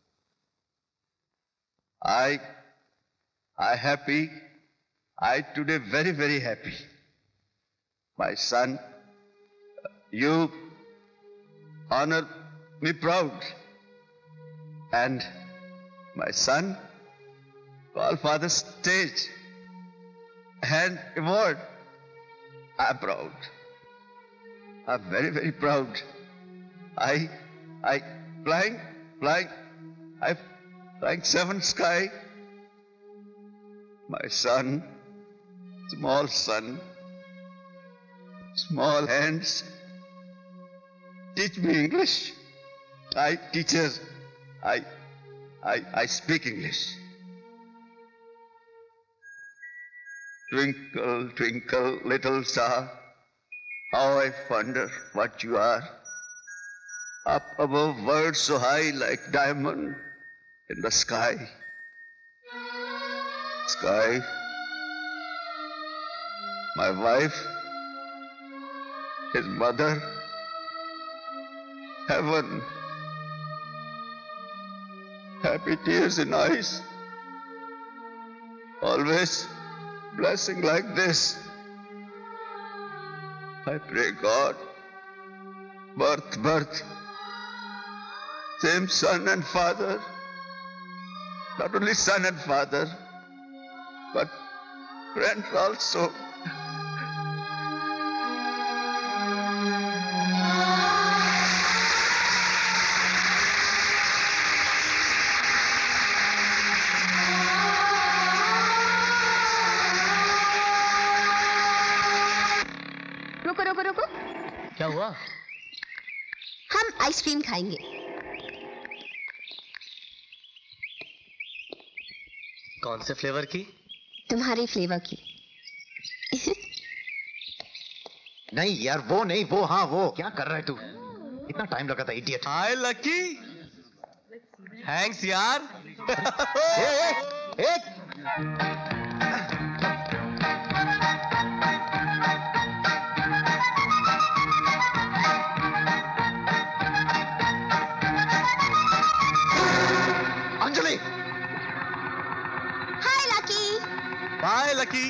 I happy. I today very, very happy. My son, you honor me proud. And my son, call father stage and award. I'm proud. I'm very, very proud. I flying, I flying seventh sky. My son, small hands, teach me English. Teachers, I speak English. Twinkle, twinkle, little star, how I wonder what you are. Up above worlds so high like diamond in the sky. Sky, my wife, his mother, heaven. Happy tears in eyes. Always blessing like this. I pray God, birth, same son and father. Not only son and father, but friends also. रुको। क्या हुआ? हम ice cream खाएंगे। कौन से flavour की? तुम्हारे flavour की। नहीं यार, वो नहीं, वो हाँ वो। क्या कर रहा है तू? इतना टाइम लगा था, इडियट। हाय लकी, थैंक्स यार। एक Anjali. Hi Lucky. Bye Lucky.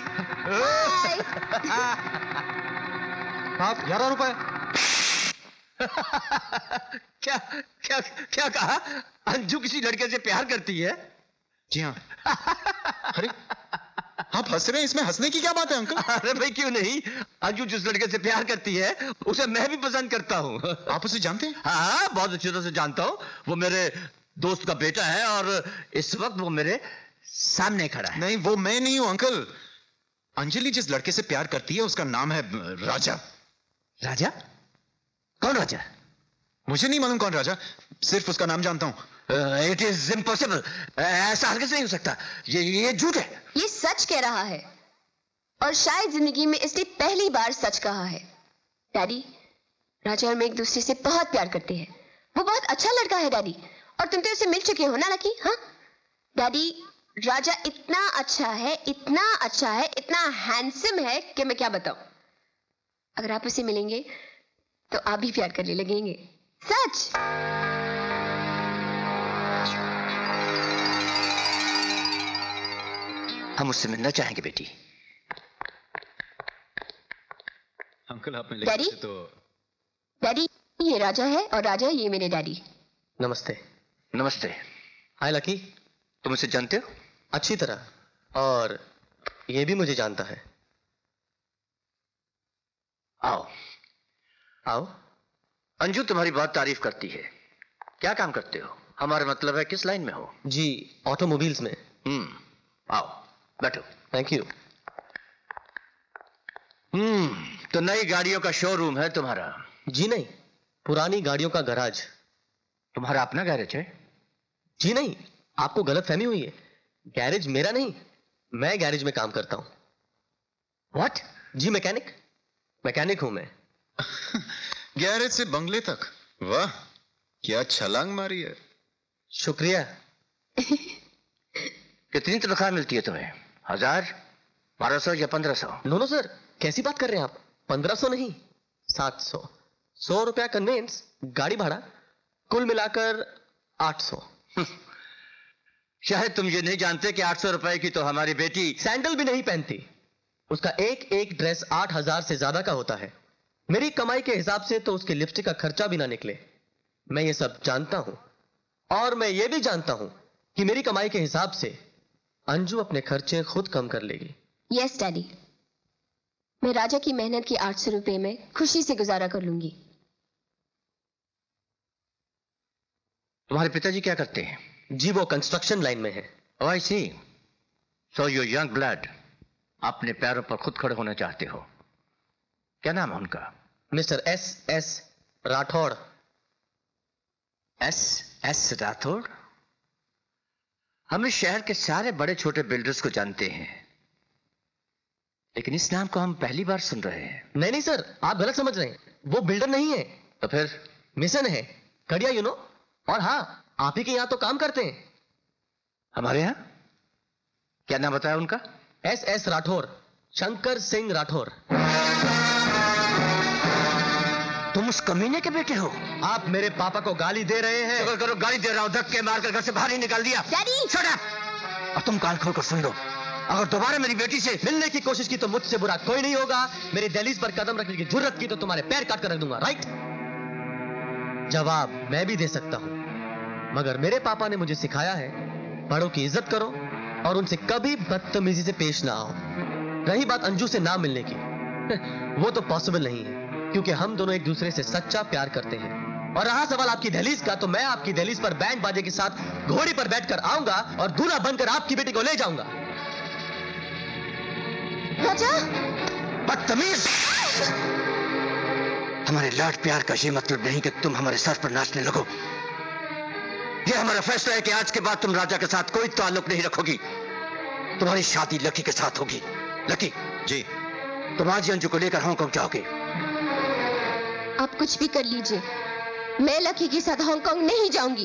आप 11 रुपए। क्या कहा? अंजू किसी लड़के से प्यार करती है? जी हाँ। अरे आप हंस रहे हैं, इसमें हंसने की क्या बात है अंकल? अरे भाई क्यों नहीं, अंजू जिस लड़के से प्यार करती है उसे मैं भी पसंद करता हूँ। आप उसे जानते हैं? हाँ, बहुत अच्छी तरह से जानता हूँ। वो मेरे दोस्त का बेटा है और इस वक्त वो मेरे सामने खड़ा है। नहीं, वो मैं नहीं हूं अंकल। अंजलि जिस लड़के से प्यार करती है उसका नाम है राजा। राजा? कौन राजा? मुझे नहीं मालूम कौन राजा, सिर्फ उसका नाम जानता हूं। इट इज इम्पॉसिबल, ऐसा हरगिज़ नहीं हो सकता। ये झूठ है। ये सच कह रहा है और शायद जिंदगी में इसने पहली बार सच कहा है। डैडी, राजा और मैं एक दूसरे से बहुत प्यार करते हैं। वो बहुत अच्छा लड़का है डैडी, और तुम तो उससे मिल चुके हो ना लकी? हाँ डैडी, राजा इतना अच्छा है, इतना हैंडसम है कि मैं क्या बताऊं। अगर आप उसे मिलेंगे तो आप भी प्यार करने लगेंगे। सच। हम उससे मिलना चाहेंगे बेटी। अंकल आप में डैडी? तो डैडी ये राजा है और राजा ये मेरे डैडी। नमस्ते। नमस्ते। हाय लकी, तुम उसे जानते हो? अच्छी तरह, और ये भी मुझे जानता है। आओ आओ। अंजू तुम्हारी बहुत तारीफ करती है। क्या काम करते हो? हमारा मतलब है किस लाइन में हो? जी ऑटोमोबाइल्स में। आओ बैठो। Thank you. तो नई गाड़ियों का शोरूम है तुम्हारा? जी नहीं, पुरानी गाड़ियों का गैराज। तुम्हारा अपना गैरेज है? जी नहीं, आपको गलतफहमी हुई है। गैरेज मेरा नहीं, मैं गैरेज में काम करता हूं। व्हाट? जी मैकेनिक, मैकेनिक हूं मैं। गैरेज से बंगले तक, वाह क्या छलांग मारी है। शुक्रिया। कितनी तनख्वाह मिलती है तुम्हें? 1000, 1200 या 1500? नो सर, कैसी बात कर रहे हैं आप? 1500 नहीं, 700। 100 रुपया कन्वेंस, गाड़ी भाड़ा, कुल मिलाकर 800। शायद तुम ये नहीं जानते कि 800 रुपए की तो हमारी बेटी सैंडल भी नहीं पहनती। उसका एक एक ड्रेस 8000 से ज्यादा का होता है। मेरी कमाई के हिसाब से तो उसके लिपस्टिक का खर्चा भी ना निकले। मैं ये सब जानता हूं, और मैं ये भी जानता हूं कि मेरी कमाई के हिसाब से अंजू अपने खर्चे खुद कम कर लेगी। यस डैडी, मैं राजा की मेहनत की 800 रुपए में खुशी से गुजारा कर लूंगी। तुम्हारे पिताजी क्या करते हैं? जी वो कंस्ट्रक्शन लाइन में है। Oh I see, so you young blood अपने पैरों पर खुद खड़े होना चाहते हो। क्या नाम है उनका? Mister S Rathore. S Rathore? हम इस शहर के सारे बड़े छोटे बिल्डर्स को जानते हैं, लेकिन इस नाम को हम पहली बार सुन रहे हैं। नहीं सर, आप गलत समझ रहे हैं। वो बिल्डर नहीं है। तो फिर? मिशन है, कड़िया यू नो। और हाँ, आप ही के यहां तो काम करते हैं। हमारे यहां? क्या नाम बताया उनका? एस राठौड़, शंकर सिंह राठौड़। तुम उस कमीने के बेटे हो? आप मेरे पापा को गाली दे रहे हैं। अगर करो, गाली दे रहा हूं, धक्के मारकर घर से बाहर ही निकाल दिया। डैडी! Shut up! और तुम कान खोलकर सुन लो, अगर दोबारा मेरी बेटी से मिलने की कोशिश की तो मुझसे बुरा कोई नहीं होगा। मेरी दहलीज पर कदम रखने की जुर्रत की तो तुम्हारे पैर काट कर रख दूंगा। राइट? जवाब मैं भी दे सकता हूं, मगर मेरे पापा ने मुझे सिखाया है बड़ों की इज्जत करो और उनसे कभी बदतमीजी से पेश ना आओ। रही बात अंजू से ना मिलने की, वो तो पॉसिबल नहीं है, क्योंकि हम दोनों एक दूसरे से सच्चा प्यार करते हैं। और रहा सवाल आपकी दहलीज का, तो मैं आपकी दहलीज पर बैंड बाजे के साथ घोड़ी पर बैठकर आऊंगा और दूल्हा बनकर आपकी बेटी को ले जाऊंगा। राजा! बदतमीज! हमारे लाड प्यार का ये मतलब नहीं कि तुम हमारे सर पर नाचने लगो। ये हमारा फैसला है कि आज के बाद तुम राजा के साथ कोई ताल्लुक नहीं रखोगी। तुम्हारी शादी लकी के साथ होगी। लकी जी, तुम आज अंजू को लेकर हांगकांग जाओगे। आप कुछ भी कर लीजिए, मैं लकी के साथ हांगकांग नहीं जाऊंगी।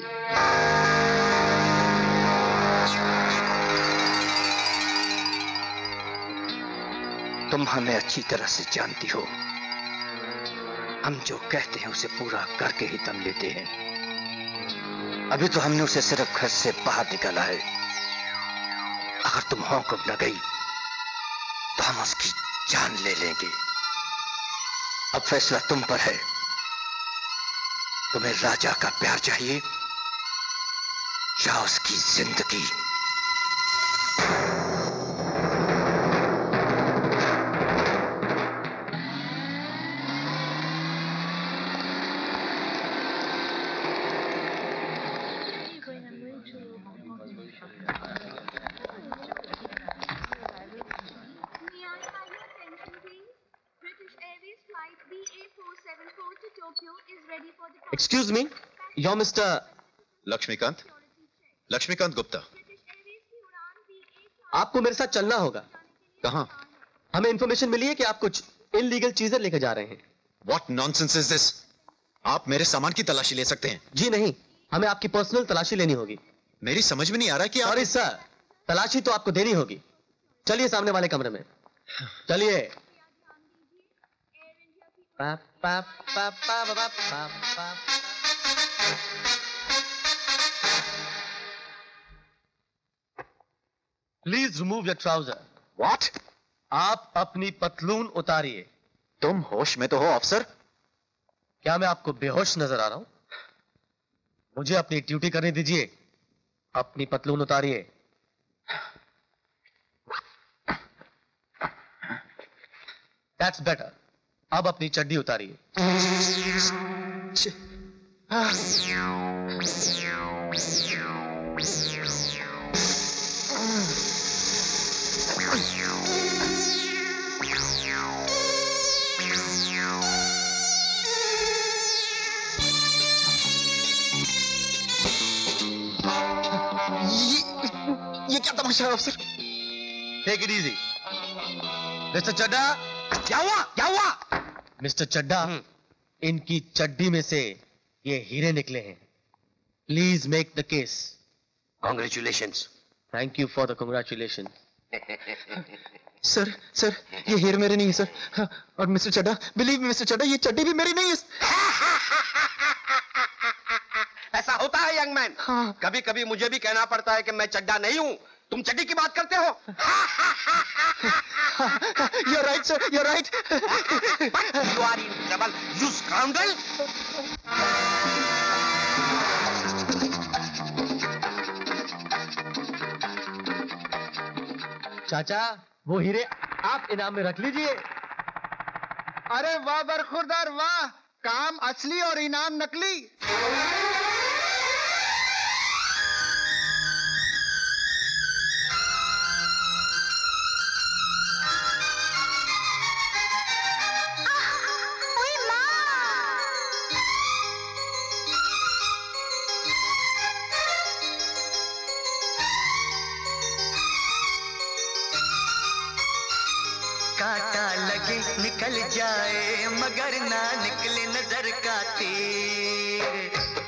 तुम हमें अच्छी तरह से जानती हो, हम जो कहते हैं उसे पूरा करके ही दम लेते हैं। अभी तो हमने उसे सिर्फ घर से बाहर निकाला है। अगर तुम हांगकांग न गई तो हम उसकी जान ले लेंगे। अब फैसला तुम पर है। तुम्हें राजा का प्यार चाहिए या उसकी जिंदगी? Excuse me, you're Mr. Laxmikant? Laxmikant Gupta. आपको मेरे साथ चलना होगा। कहां? हमें इंफॉर्मेशन मिली है कि आप कुछ इलीगल चीजें लेकर जा रहे हैं। What nonsense is this? आप मेरे सामान की तलाशी ले सकते हैं। जी नहीं, हमें आपकी पर्सनल तलाशी लेनी होगी। मेरी समझ में नहीं आ रहा कि सॉरी सर, तलाशी तो आपको देनी होगी। चलिए सामने वाले कमरे में, चलिए। पा पा पा पा पा पा पा। Please remove your trouser. What? आप अपनी पतलून उतारिए। तुम होश में तो हो ऑफिसर? क्या मैं आपको बेहोश नजर आ रहा हूं? मुझे अपनी ड्यूटी करने दीजिए। अपनी पतलून उतारिए। That's better. अब अपनी चड्डी उतारिए। ये क्या तमाशा है officer? Take it easy. Mister Chadda. क्या हुआ? क्या हुआ? मिस्टर चड्डा, इनकी चड्डी में से ये हीरे निकले हैं। Please make the case. Congratulations. Thank you for the congratulation. Sir sir, ये हीरे मेरे नहीं है सर। हाँ, और mister Chadda, believe me mister Chadda, ये चड्डी भी मेरी नहीं है। ऐसा होता है यंग मैन। हाँ। कभी कभी मुझे भी कहना पड़ता है कि मैं चड्डा नहीं हूं। तुम चड्डी की बात करते हो। You're right, sir. You're right. You are in trouble, you scoundrel. चाचा, वो हीरे आप इनाम में रख लीजिए। अरे वाह बरखुरदार वाह, काम असली और इनाम नकली। कांटा लगे निकल जाए मगर ना निकले नजर का तीर।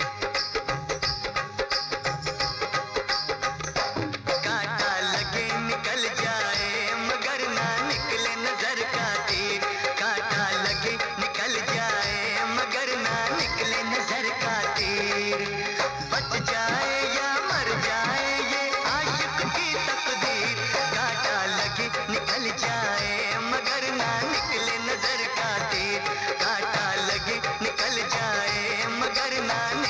कांटा लगे निकल जाए मगर ना निकले नजर का तीर। कांटा लगे निकल जाए मगर ना निकले नजर का तीर। बच जाए या मर जाए ये आशिक की तकदीर। कांटा लगे निकल जाए मगर ना निकले नजर का तीर। कांटा लगे निकल जाए मगर ना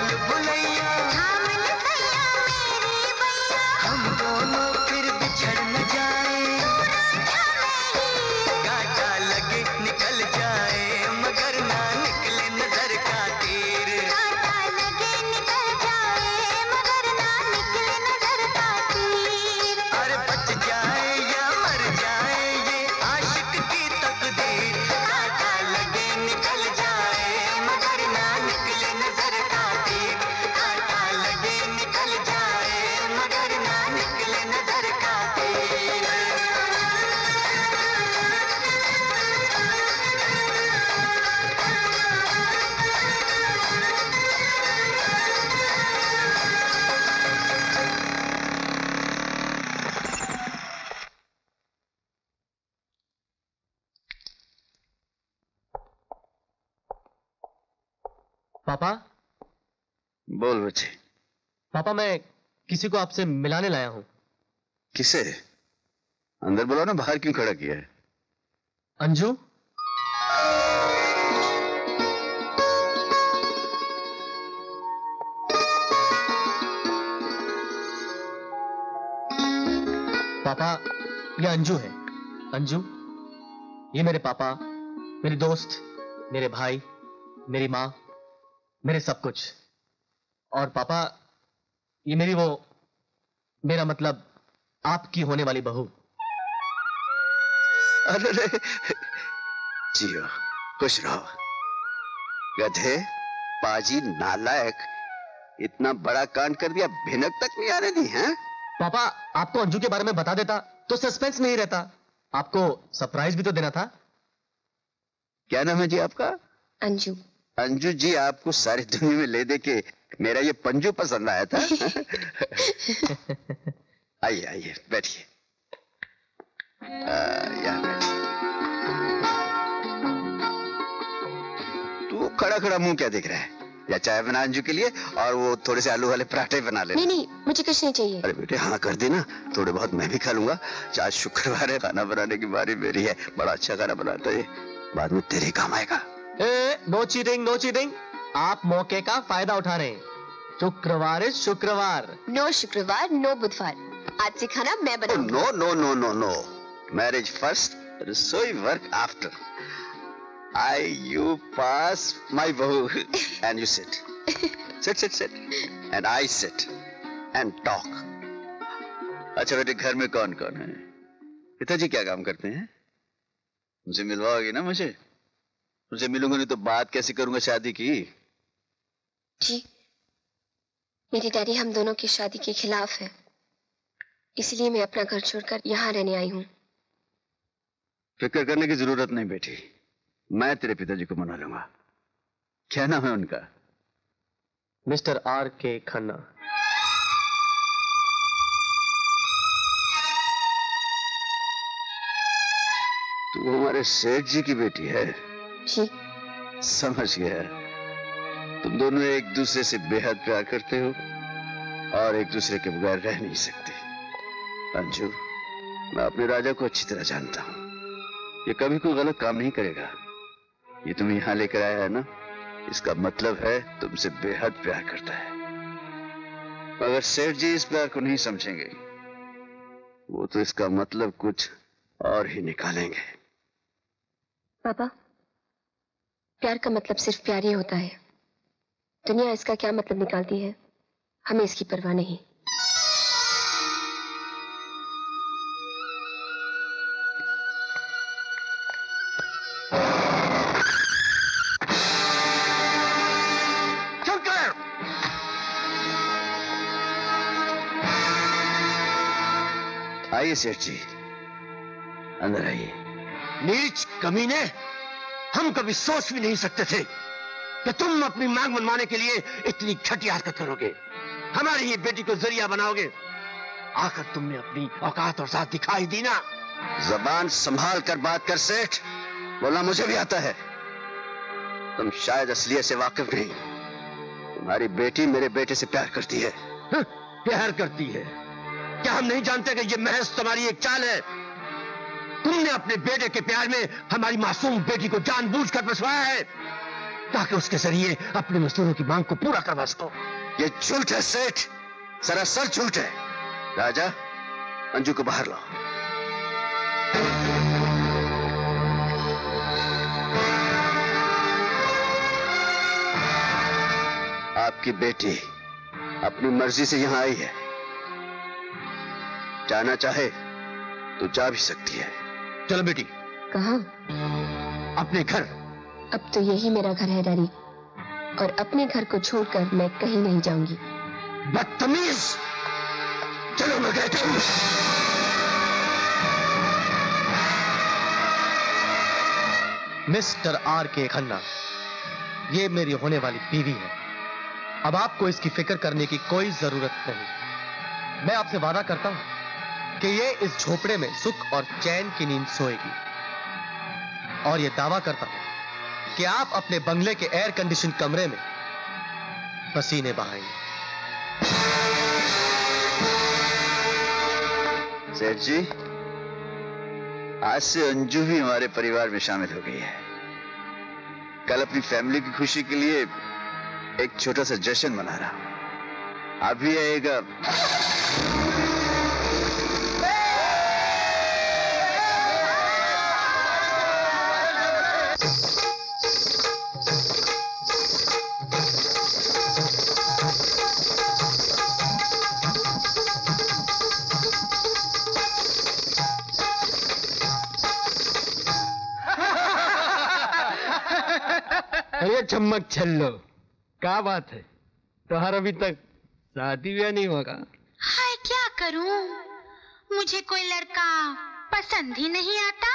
भूल भुलैया थाम ले भैया मेरी भैया, हम दोनों फिर बिछड़ न जाए, कांटा लगे निकल जाए मगर ना निकले नजर का तीर, कांटा लगे निकल जाए मगर ना निकले नजर का तीर। अरे बच जाए या मर जाए ये आशिक की तकदीर, कांटा लगे निकल जाए मगर ना निकले नजर का तीर, कांटा लगे निकल जाए मगर ना निकले नजर का तीर। पापा, बोल बच्चे। पापा मैं किसी को आपसे मिलाने लाया हूं। किसे? अंदर बुलाओ ना, बाहर क्यों खड़ा किया है? अंजू। पापा, ये अंजू है। अंजू, ये मेरे पापा, मेरे दोस्त, मेरे भाई, मेरी माँ, मेरे सब कुछ। और पापा, ये मेरा मतलब आपकी होने वाली बहू। अरे जियो, खुश रहो। गधे, पाजी, नालायक, इतना बड़ा कांड कर दिया, भिनक तक नहीं आने दी हैं? पापा, आपको अंजू के बारे में बता देता तो सस्पेंस नहीं रहता। आपको सरप्राइज भी तो देना था। क्या नाम है जी आपका? अंजू। अंजू जी, आपको सारी दुनिया में ले दे के मेरा ये पंजू पसंद आया था। आइए आइए, बैठिए। यहाँ बैठिए। तू खड़ा खड़ा मुंह क्या देख रहा है? या चाय बना अंजू के लिए, और वो थोड़े से आलू वाले पराठे बना ले। नहीं नहीं, मुझे कुछ नहीं चाहिए। अरे बेटे हाँ कर देना, थोड़े बहुत मैं भी खा लूंगा। आज शुक्रवार है, खाना बनाने की बारी मेरी है। बड़ा अच्छा खाना बनाता है, बाद में तेरे काम आएगा। No cheating, no cheating. आप मौके का फायदा उठा रहे हैं। शुक्रवार है शुक्रवार। नो शुक्रवार, नो बुधवार। आज से खाना मैं बनाऊंगी। No no no no no, marriage first, रसोई work after. You pass my बहू, and you sit. Sit. And I sit and talk. अच्छा बेटे, घर में कौन कौन है? पिताजी क्या काम करते हैं? मुझे मिलवाओगी ना मुझे? मुझे मिलूंगा नहीं तो बात कैसे करूंगा शादी की? जी, मेरे डैडी हम दोनों की शादी के खिलाफ है, इसलिए मैं अपना घर छोड़कर यहाँ रहने आई हूँ। फिक्र करने की जरूरत नहीं बेटी, मैं तेरे पिताजी को मना लूंगा। क्या नाम है उनका? Mister R.K. खन्ना। तू हमारे सेठ जी की बेटी है? जी। समझ गया। तुम दोनों एक दूसरे से बेहद प्यार करते हो और एक दूसरे के बगैर रह नहीं सकते। अंजू, मैं अपने राजा को अच्छी तरह जानता हूं। ये कभी कोई गलत काम नहीं करेगा। ये तुम्हें यहां लेकर आया है ना, इसका मतलब है तुमसे बेहद प्यार करता है। मगर सेठ जी इस प्यार को नहीं समझेंगे, वो तो इसका मतलब कुछ और ही निकालेंगे। पापा, प्यार का मतलब सिर्फ प्यार ही होता है। दुनिया इसका क्या मतलब निकालती है, हमें इसकी परवाह नहीं। आइए सेठ जी, अंदर आइए। नीच कमीने, हम कभी सोच भी नहीं सकते थे कि तुम अपनी मांग मनवाने के लिए इतनी घटिया हरकत करोगे, हमारी ही बेटी को जरिया बनाओगे। आखिर तुमने अपनी औकात और साथ दिखाई दी ना। जबान संभाल कर बात कर सेठ, बोलना मुझे भी आता है। तुम शायद असलियत से वाकिफ नहीं। तुम्हारी बेटी मेरे बेटे से प्यार करती है। प्यार करती है? क्या हम नहीं जानते कि ये महज तुम्हारी एक चाल है? तुमने अपने बेटे के प्यार में हमारी मासूम बेटी को जानबूझकर फंसवाया है। ताकि उसके जरिए अपने मजदूरों की मांग को पूरा करवा सको। ये झूठ है सेठ, सरासर झूठ है। राजा, अंजू को बाहर लाओ। आपकी बेटी अपनी मर्जी से यहां आई है, जाना चाहे तो जा भी सकती है। चलो बेटी। कहाँ? अपने घर। अब तो यही मेरा घर है डैडी, और अपने घर को छोड़कर मैं कहीं नहीं जाऊंगी। बदतमीज! चलो मैं कहता हूं। मिस्टर आर के खन्ना, ये मेरी होने वाली बीवी है। अब आपको इसकी फिक्र करने की कोई जरूरत नहीं। मैं आपसे वादा करता हूं कि ये इस झोपड़े में सुख और चैन की नींद सोएगी, और ये दावा करता हूं कि आप अपने बंगले के एयर कंडीशन कमरे में पसीने बहाएंगे। सेठ जी, आज से अंजू भी हमारे परिवार में शामिल हो गई है। कल अपनी फैमिली की खुशी के लिए एक छोटा सा जश्न मना रहा हूं। आप भी आइएगा। अरे चम्मक छल्लो, क्या बात है? तुम्हारा अभी तक शादी ब्याह नहीं होगा? हाय, क्या करूं, मुझे कोई लड़का पसंद ही नहीं आता।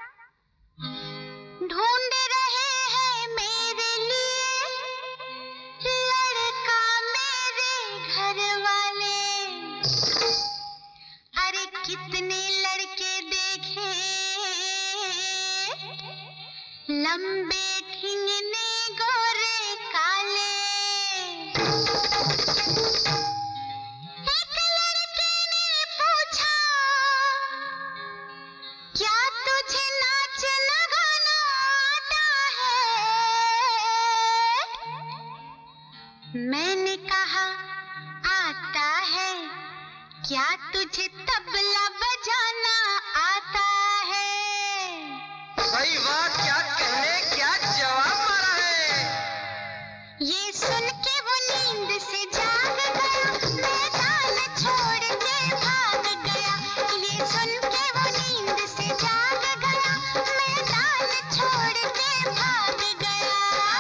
ढूंढ रहे हैं मेरे लिए लड़का मेरे घर वाले। अरे कितने लड़के देखे, लंबे ठिंगने गोरे काले। एक लड़के ने पूछा, क्या तुझे नाचना गाना आता है? मैंने कहा आता है। क्या तुझे तबला बजाना आता है? भाई वाह, क्या कहने, क्या जवाब मारा है। ये सुन के वो नींद से जाग गया, मैदान छोड़ के भाग गया। ये सुन के वो नींद से जाग गया, मैदान छोड़ के भाग गया।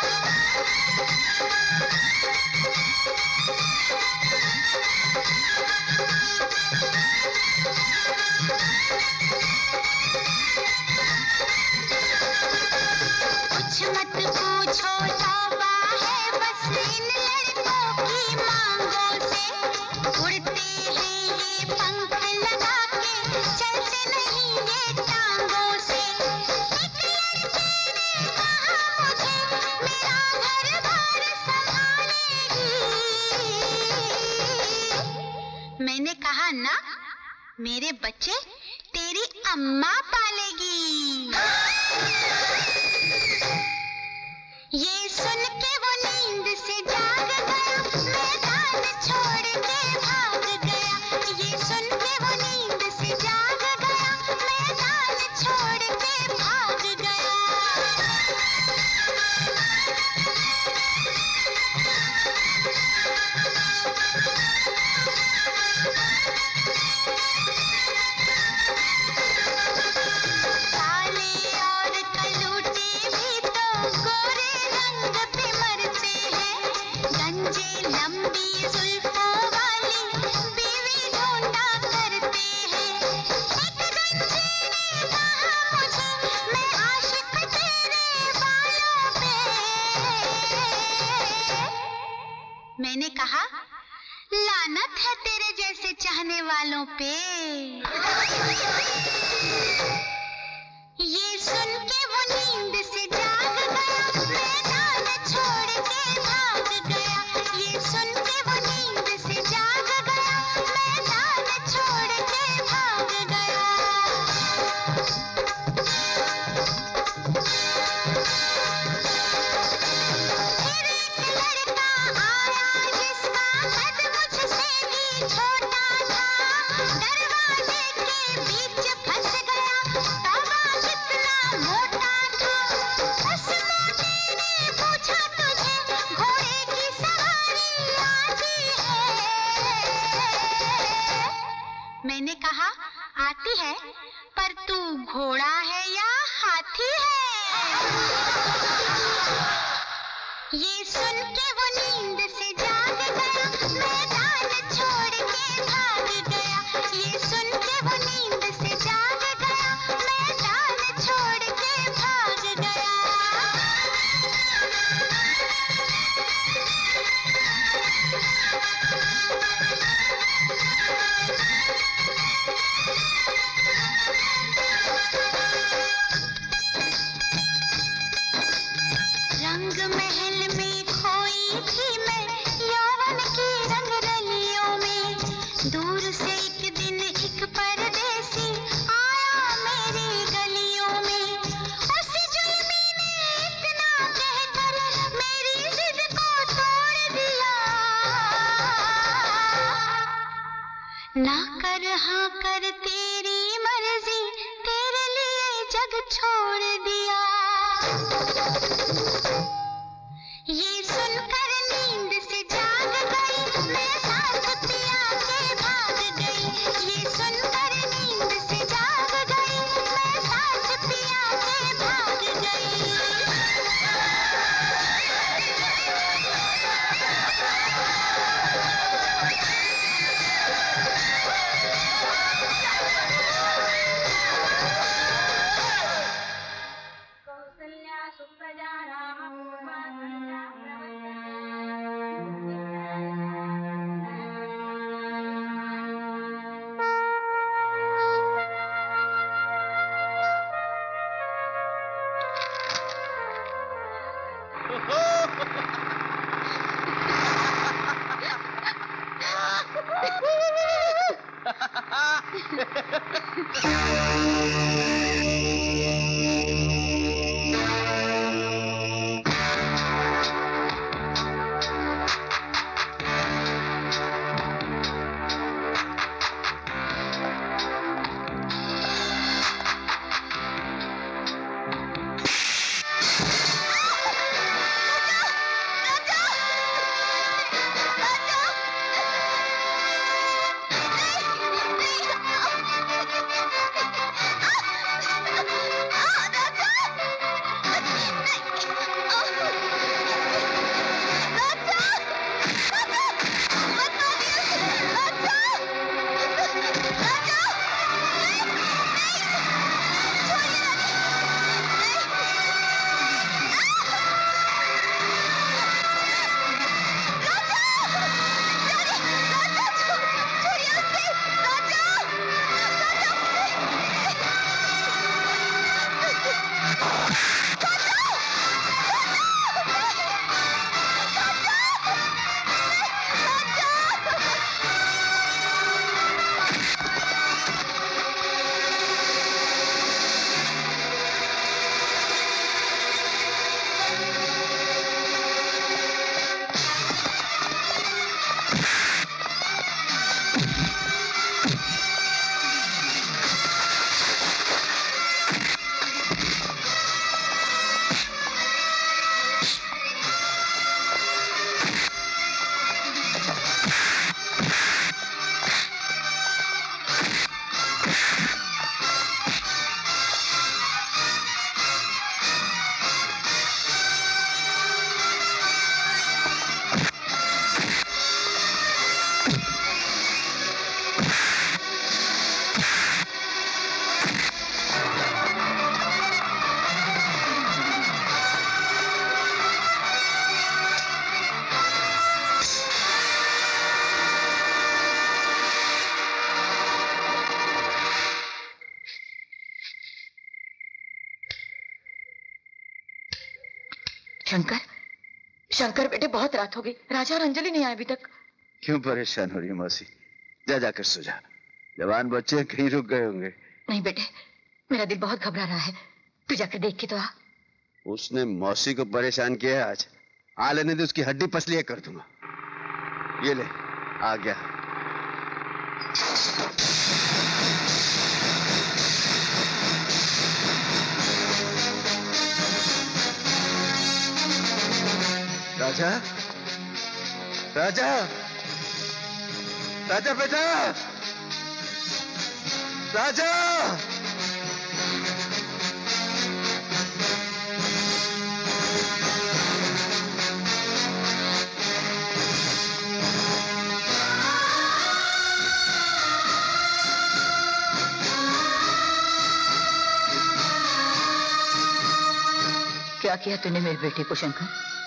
कुछ मत पूछो, तौबा है बस इन लड़कों की मांगों से। उड़ते हैं ये पंख लगा के, चलते नहीं ये टांगों से। एक लड़के ने कहा मुझे, मेरा घर बार संभालेगी। मैंने कहा ना, मेरे बच्चे तेरी अम्मा पालेगी। ये सुन के वो नींद से जाग गया, मैदान छोड़ के भाग गया। ये सुन के वो नींद से जाग गया, मैदान छोड़ के भाग गया। काले और कलूटे भी तो गोरे रंग पे मरते हैं। गंजे लंबी जुल्फों वाली बीवी ढूंढा करते हैं। एक गंजे ने कहा मुझे, मैं आशिक तेरे बालों पे। मैंने कहा, लानत है तेरे जैसे चाहने वालों पे। ये सुन के वो नींद से जाग गया, मैदान छोड़ के भाग गया। ये सुन के वो नींद से जाग गया, मैदान छोड़ के भाग गया। मैंने कहा आती है, पर तू घोड़ा है या हाथी है? ये सुन के वो नींद से जाग गया, मैदान छोड़ के भाग गया। ये सुन के वो नींद से जाग गया, मैदान छोड़ के भाग गया। रंग महल में खोई थी मैं, यौवन की रंग रलियों में। दूर से एक दिन एक परदेसी आया मेरी गलियों में। उस जुल्मी ने इतना कहकर मेरी जिद को तोड़ दिया। ना कर हाँ कर तेरी मर्जी, तेरे लिए जग छोड़ दिया। ये सुनकर नींद से जाग गई, मैं साथ पिया के भाग गई। ये सुनकर नींद से जाग गई, मैं साथ पिया के भाग गई। कौसल्या सुप्रजा राम पूर्वा संध्या शंकर, शंकर बेटे बहुत रात हो गई, राजा और अंजलि नहीं आए अभी तक। क्यों परेशान हो रही है मौसी? जा जाकर सो जा। जवान बच्चे कहीं रुक गए होंगे। नहीं बेटे, मेरा दिल बहुत घबरा रहा है, तू जाकर देख के तो आ। उसने मौसी को परेशान किया है आज। आ लेने दे, उसकी हड्डी पसलियां कर दूंगा। ये ले, आ गया। राजा, राजा, राजा बेटा, राजा! क्या किया तूने मेरे बेटे को शंकर?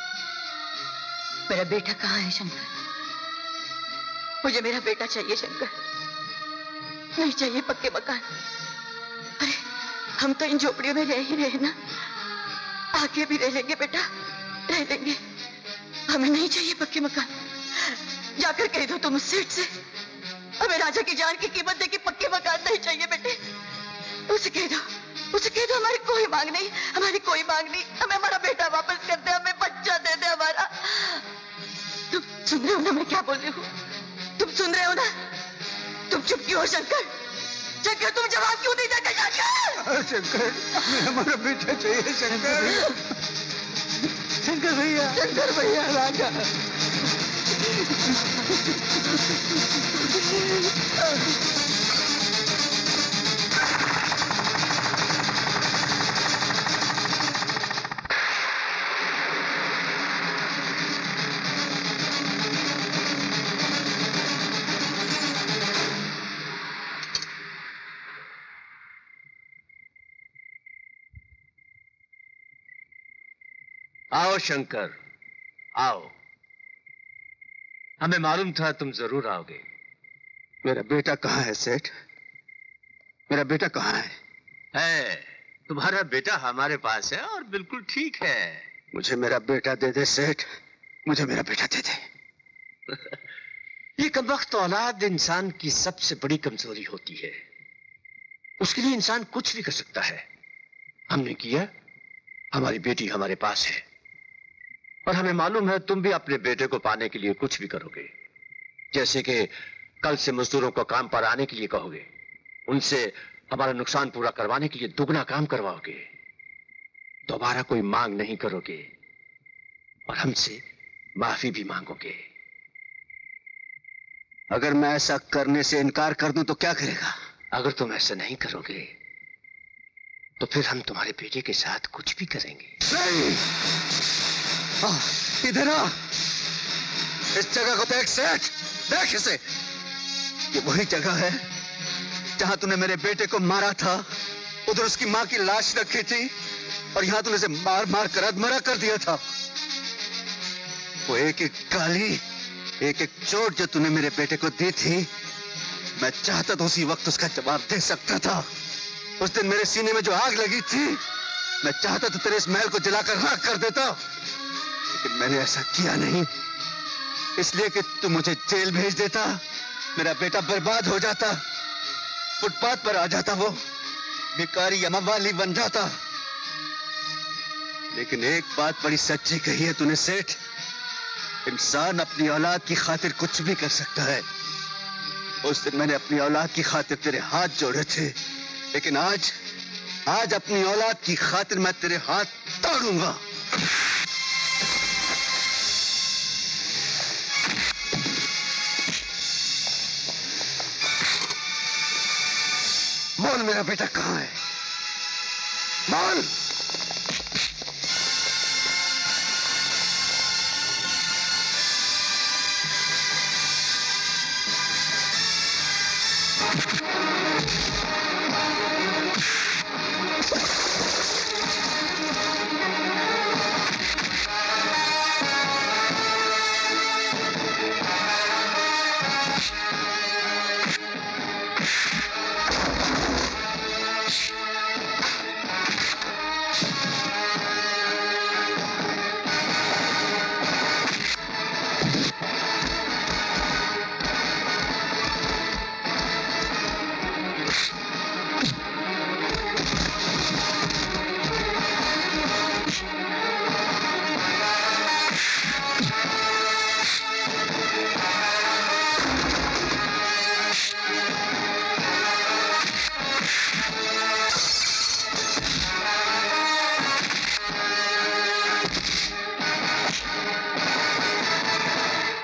मेरा बेटा कहाँ है शंकर? मुझे मेरा बेटा चाहिए शंकर, नहीं चाहिए पक्के मकान। अरे हम तो इन झोपड़ियों में रह ही रहे ना, आगे भी रह लेंगे बेटा, रह लेंगे। हमें नहीं चाहिए पक्के मकान। जाकर कह दो तुम उस सेठ से, हमें राजा की जान की कीमत दे के पक्के मकान नहीं चाहिए बेटे। उसे कह दो, उसे कह दो हमारी कोई मांग नहीं, हमारी कोई मांग नहीं। हमें हमारा बेटा वापस कर दे, हमें बच्चा दे दे हमारा। तुम सुन रहे हो ना मैं क्या बोल रही हूँ? तुम सुन रहे हो ना? तुम चुप क्यों हो शंकर? शंकर तुम जवाब क्यों नहीं देते शंकर? शंकर, हमें हमारा बेटा चाहिए शंकर। शंकर भैया राजा। आओ शंकर, आओ। हमें मालूम था तुम जरूर आओगे। मेरा बेटा कहाँ है सेठ? मेरा बेटा कहाँ है? है, तुम्हारा बेटा हमारे पास है और बिल्कुल ठीक है। मुझे मेरा बेटा दे दे सेठ, मुझे मेरा बेटा दे दे। ये कमबख्त औलाद इंसान की सबसे बड़ी कमजोरी होती है। उसके लिए इंसान कुछ भी कर सकता है। हमने किया, हमारी बेटी हमारे पास है और हमें मालूम है तुम भी अपने बेटे को पाने के लिए कुछ भी करोगे। जैसे कि कल से मजदूरों को काम पर आने के लिए कहोगे, उनसे हमारा नुकसान पूरा करवाने के लिए दुगना काम करवाओगे, दोबारा कोई मांग नहीं करोगे और हमसे माफी भी मांगोगे। अगर मैं ऐसा करने से इनकार कर दूं तो क्या करेगा? अगर तुम ऐसा नहीं करोगे तो फिर हम तुम्हारे बेटे के साथ कुछ भी करेंगे। नहीं! इधर आ! इस जगह को देख सेठ, देख इसे। ये वही जगह है जहां तूने मेरे बेटे को मारा था। उधर उसकी मां की लाश रखी थी और यहां तूने उसे मार मार कर अधमरा कर दिया था। वो एक एक गाली, एक एक चोट जो तूने मेरे बेटे को दी थी, मैं चाहता तो उसी वक्त उसका जवाब दे सकता था। उस दिन मेरे सीने में जो आग लगी थी, मैं चाहता तो तेरे इस महल को जलाकर राख कर देता, लेकिन मैंने ऐसा किया नहीं, इसलिए कि तू मुझे जेल भेज देता, मेरा बेटा बर्बाद हो जाता, फुटपाथ पर आ जाता, वो भिखारी या मवाली बन जाता। लेकिन एक बात बड़ी सच्ची कही है तूने सेठ, इंसान अपनी औलाद की खातिर कुछ भी कर सकता है। उस दिन मैंने अपनी औलाद की खातिर तेरे हाथ जोड़े थे, लेकिन आज अपनी औलाद की खातिर मैं तेरे हाथ तोड़ूंगा। बोल मेरा बेटा कहाँ है? बोल!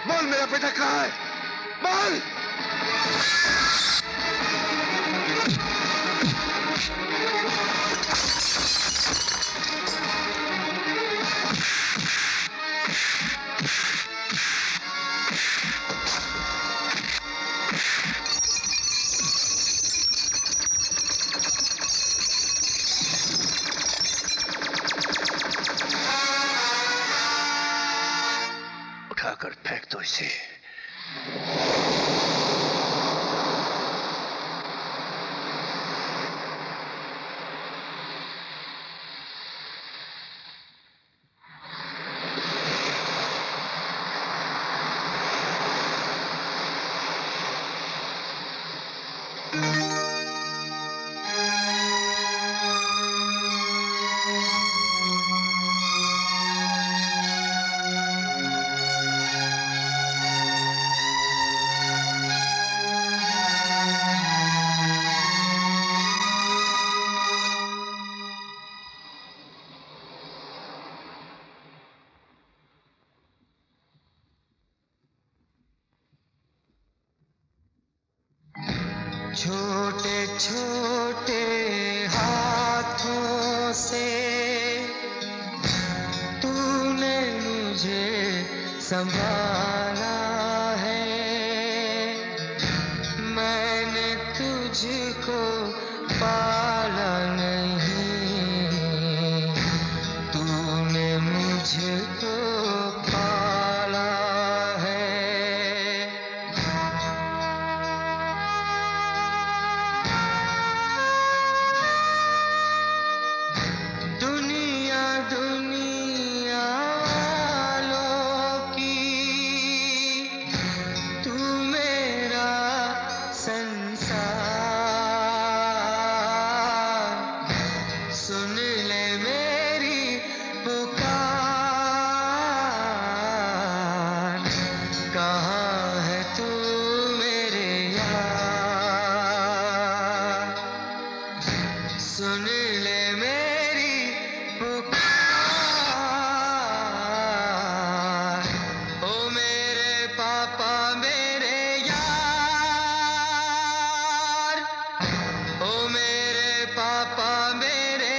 बेटा कहाँ है? बोल! छोटे छोटे हाथों से तूने मुझे संभाला है, मैंने तुझको पाला नहीं, तूने मुझको पाला है। दुनिया दुनिया वालों की तू मेरा संसार, सुन ले मेरी पुकार, कहाँ है तू मेरे यार, सुन ले मेरी पुकार, ओ मेरे पापा मेरे यार, ओ मेरे पापा मेरे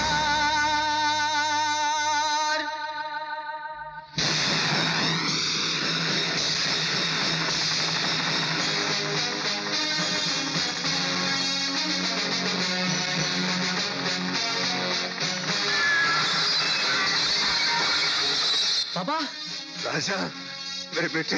यार। पापा। राजा, मेरे बेटे।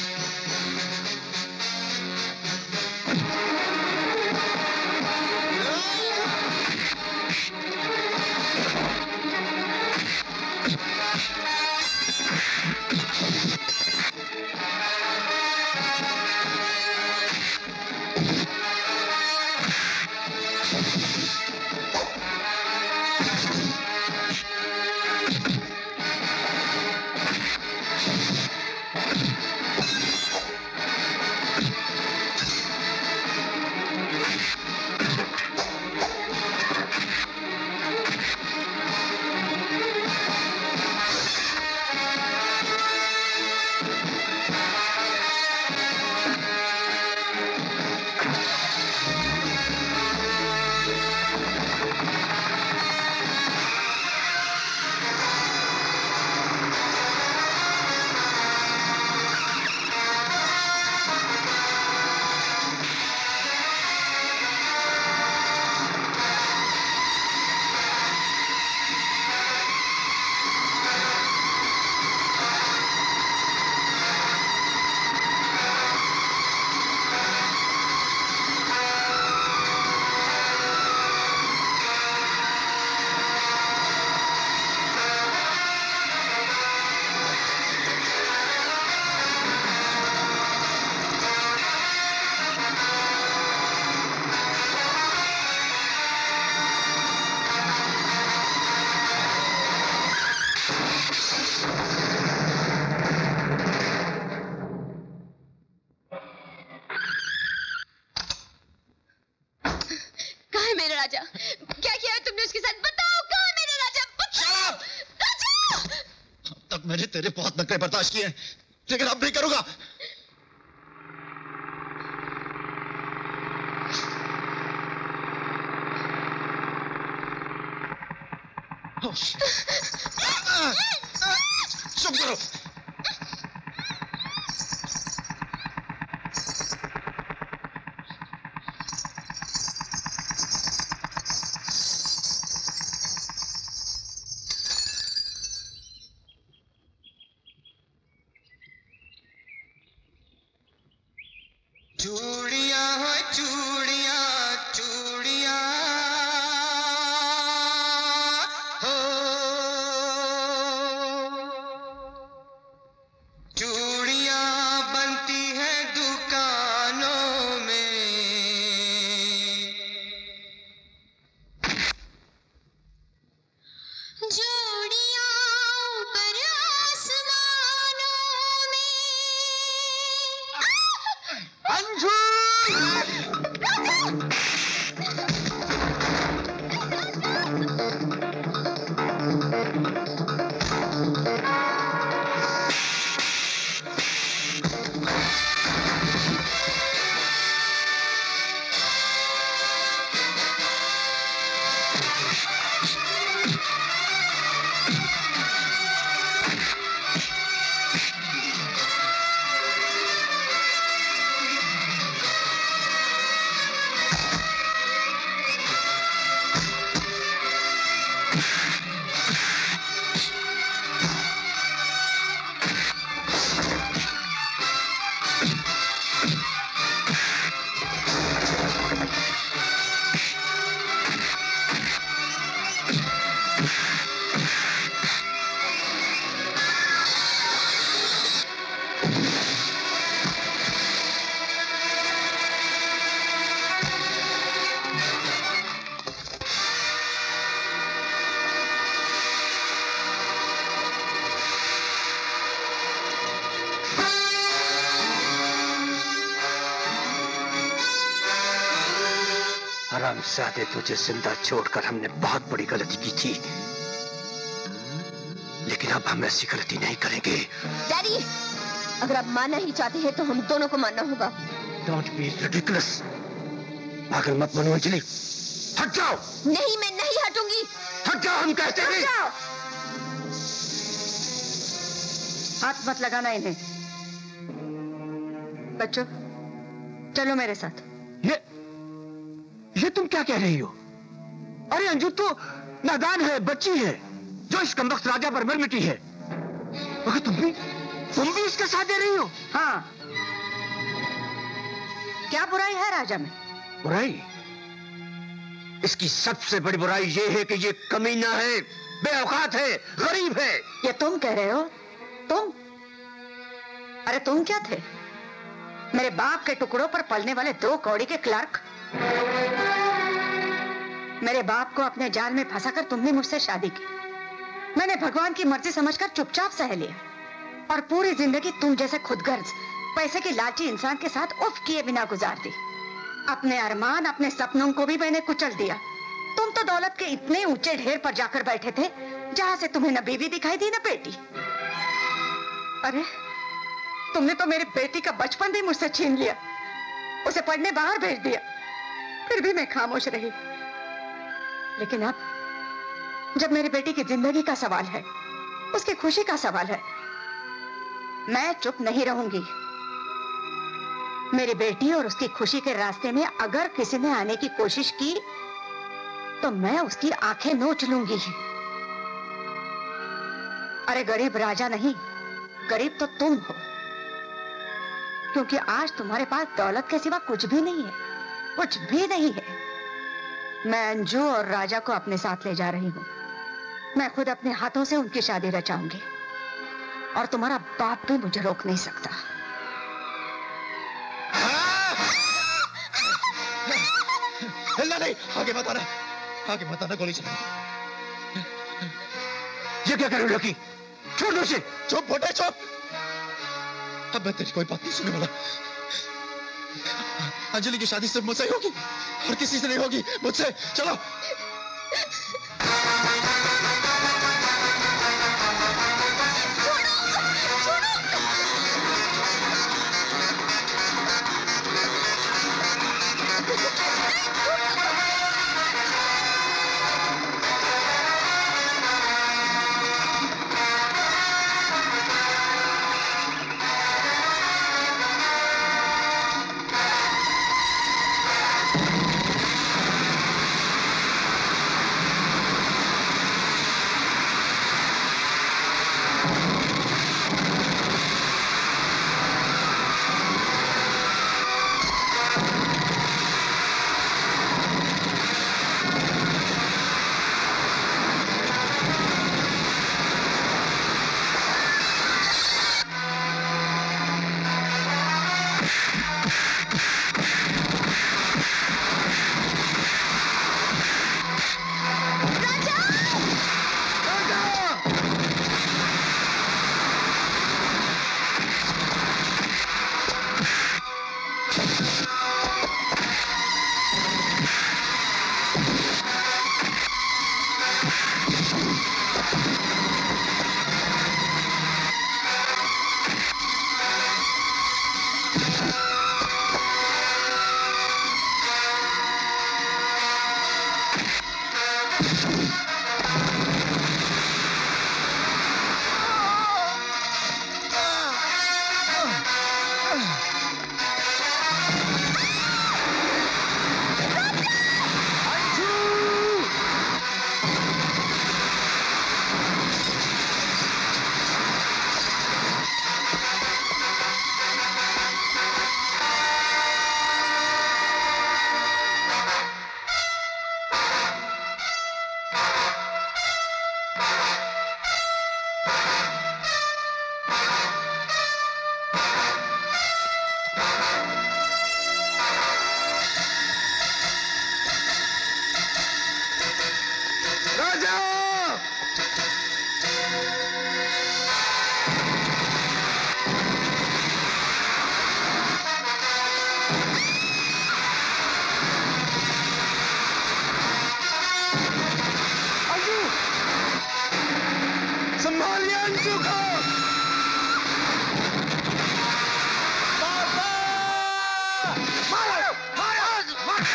राजा, क्या किया है तुमने उसके साथ? बताओ कहाँ है मेरा राजा? बताओ राजा। अब तक मैंने तेरे बहुत नखरे बर्दाश्त किए हैं, लेकिन अब नहीं करूंगा। चुप करो। चूड़ियां चूड़ियां चूड़ियां हो, चूड़ियां बनती हैं दुकानों में, जोड़ियां ऊपर आसमानों में। अंजू! हरामजादे, तुझे जिंदा छोड़कर हमने बहुत बड़ी गलती की थी, लेकिन अब हम ऐसी गलती नहीं करेंगे। डैडी, अगर आप मानना ही चाहते हैं तो हम दोनों को मानना होगा। Don't be ridiculous. पागल मत बनो अंजलि, हट जाओ। नहीं, मैं नहीं हटूंगी। हट जाओ, हम कहते हैं। हट जाओ। हाथ मत लगाना इन्हें। बच्चों, चलो मेरे साथ। ये तुम क्या कह रही हो? अरे अंजू तो नादान है, बच्ची है, जो इस कमबख्त राजा पर मर मिटी है। मगर तुम भी इसके साथ दे रही हो? हाँ। क्या बुराई है राजा में? बुराई? इसकी सबसे बड़ी बुराई ये है कि ये कमीना है, बेऔकात है, गरीब है। ये तुम कह रहे हो? तुम? अरे तुम क्या थे? मेरे बाप के टुकड़ों पर पलने वाले 2 कौड़ी के क्लर्क। मेरे बाप को अपने जाल में फंसाकर तुमने मुझसे शादी की। मैंने भगवान की मर्जी समझकर चुपचाप सह लिया और पूरी जिंदगी तुम जैसे खुदगर्ज, पैसे के लालची इंसान के साथ उफ किए बिना गुजार दी। अपने अरमान, अपने सपनों को भी मैंने कुचल दिया। तुम तो दौलत के इतने ऊंचे ढेर पर जाकर बैठे थे जहां से तुम्हें न बीवी दिखाई दी न बेटी। अरे तुमने तो मेरी बेटी का बचपन भी मुझसे छीन लिया, उसे पढ़ने बाहर भेज दिया, फिर भी मैं खामोश रही। लेकिन अब जब मेरी बेटी की जिंदगी का सवाल है, उसकी खुशी का सवाल है, मैं चुप नहीं रहूंगी। मेरी बेटी और उसकी खुशी के रास्ते में अगर किसी ने आने की कोशिश की तो मैं उसकी आंखें नोच लूंगी। अरे गरीब राजा नहीं, गरीब तो तुम हो, क्योंकि आज तुम्हारे पास दौलत के सिवा कुछ भी नहीं है, कुछ भी नहीं है। मैं अंजू और राजा को अपने साथ ले जा रही हूँ। मैं खुद अपने हाथों से उनकी शादी रचाऊंगी और तुम्हारा बाप भी मुझे रोक नहीं सकता। हिलना नहीं, आगे मत आना, आगे मत आना, गोली चला। ये क्या कर रहे हो लकी? छोड़ दो उसे। चुप बोटे, चुप। अब मैं तेरी कोई बात नहीं सुनने वाला। अंजलि की शादी सिर्फ मुझसे ही होगी और किसी से नहीं होगी, मुझसे। चलो।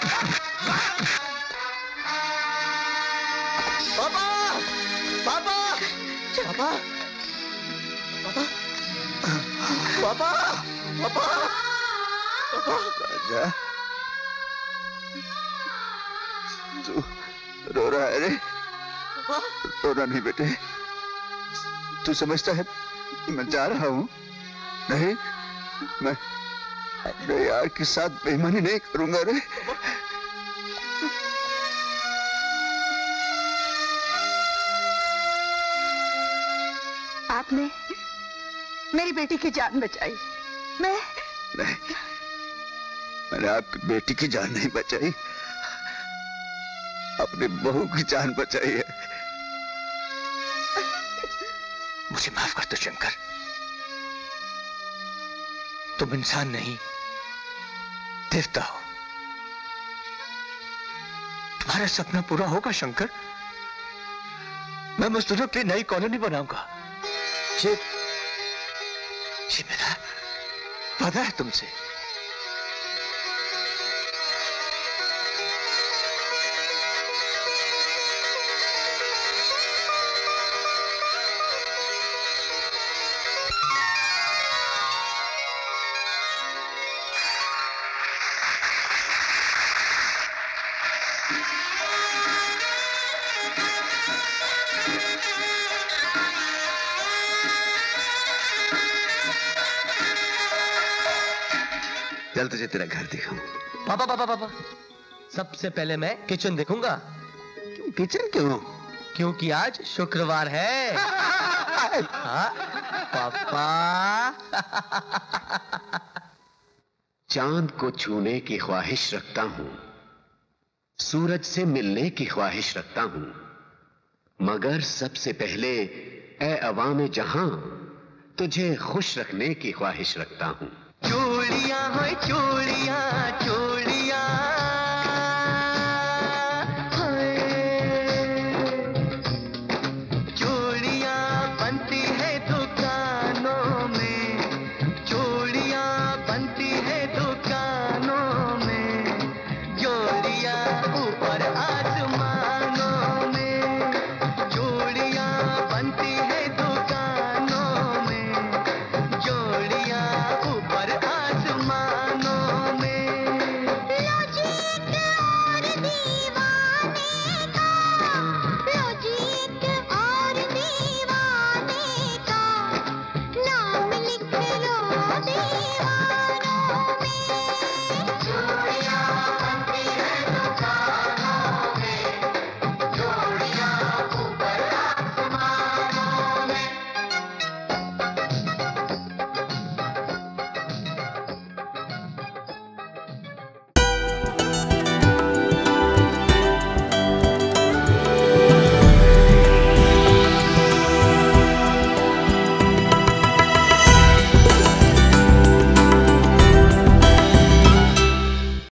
पापा पापा पापा पापा पापा पापा राजा, तू रो रहा है रे? रोना नहीं बेटे। तू समझता है मैं जा रहा हूँ? नहीं, मैं अपने यार के साथ बेईमानी नहीं करूंगा रे। आपने मेरी बेटी की जान बचाई। मैं नहीं, मैंने आपकी बेटी की जान नहीं बचाई, अपनी बहू की जान बचाई है। मुझे माफ कर दो शंकर, तुम इंसान नहीं देवता हो। तुम्हारा सपना पूरा होगा शंकर। मैं मजदूरों की नई कॉलोनी बनाऊंगा। ये मेरा वादा है तुमसे। चल तुझे तेरा घर दिखाऊं। पापा पापा पापा, सबसे पहले मैं किचन देखूंगा। क्यों किचन क्यों? क्योंकि आज शुक्रवार है। हाँ, पापा। चांद को छूने की ख्वाहिश रखता हूं, सूरज से मिलने की ख्वाहिश रखता हूं, मगर सबसे पहले ए अवाम जहां तुझे खुश रखने की ख्वाहिश रखता हूं। चूड़ियां हो चूड़ियां चूड़ियां चूड़ियां बनती है दुकानों में, चूड़ियां बनती है दुकान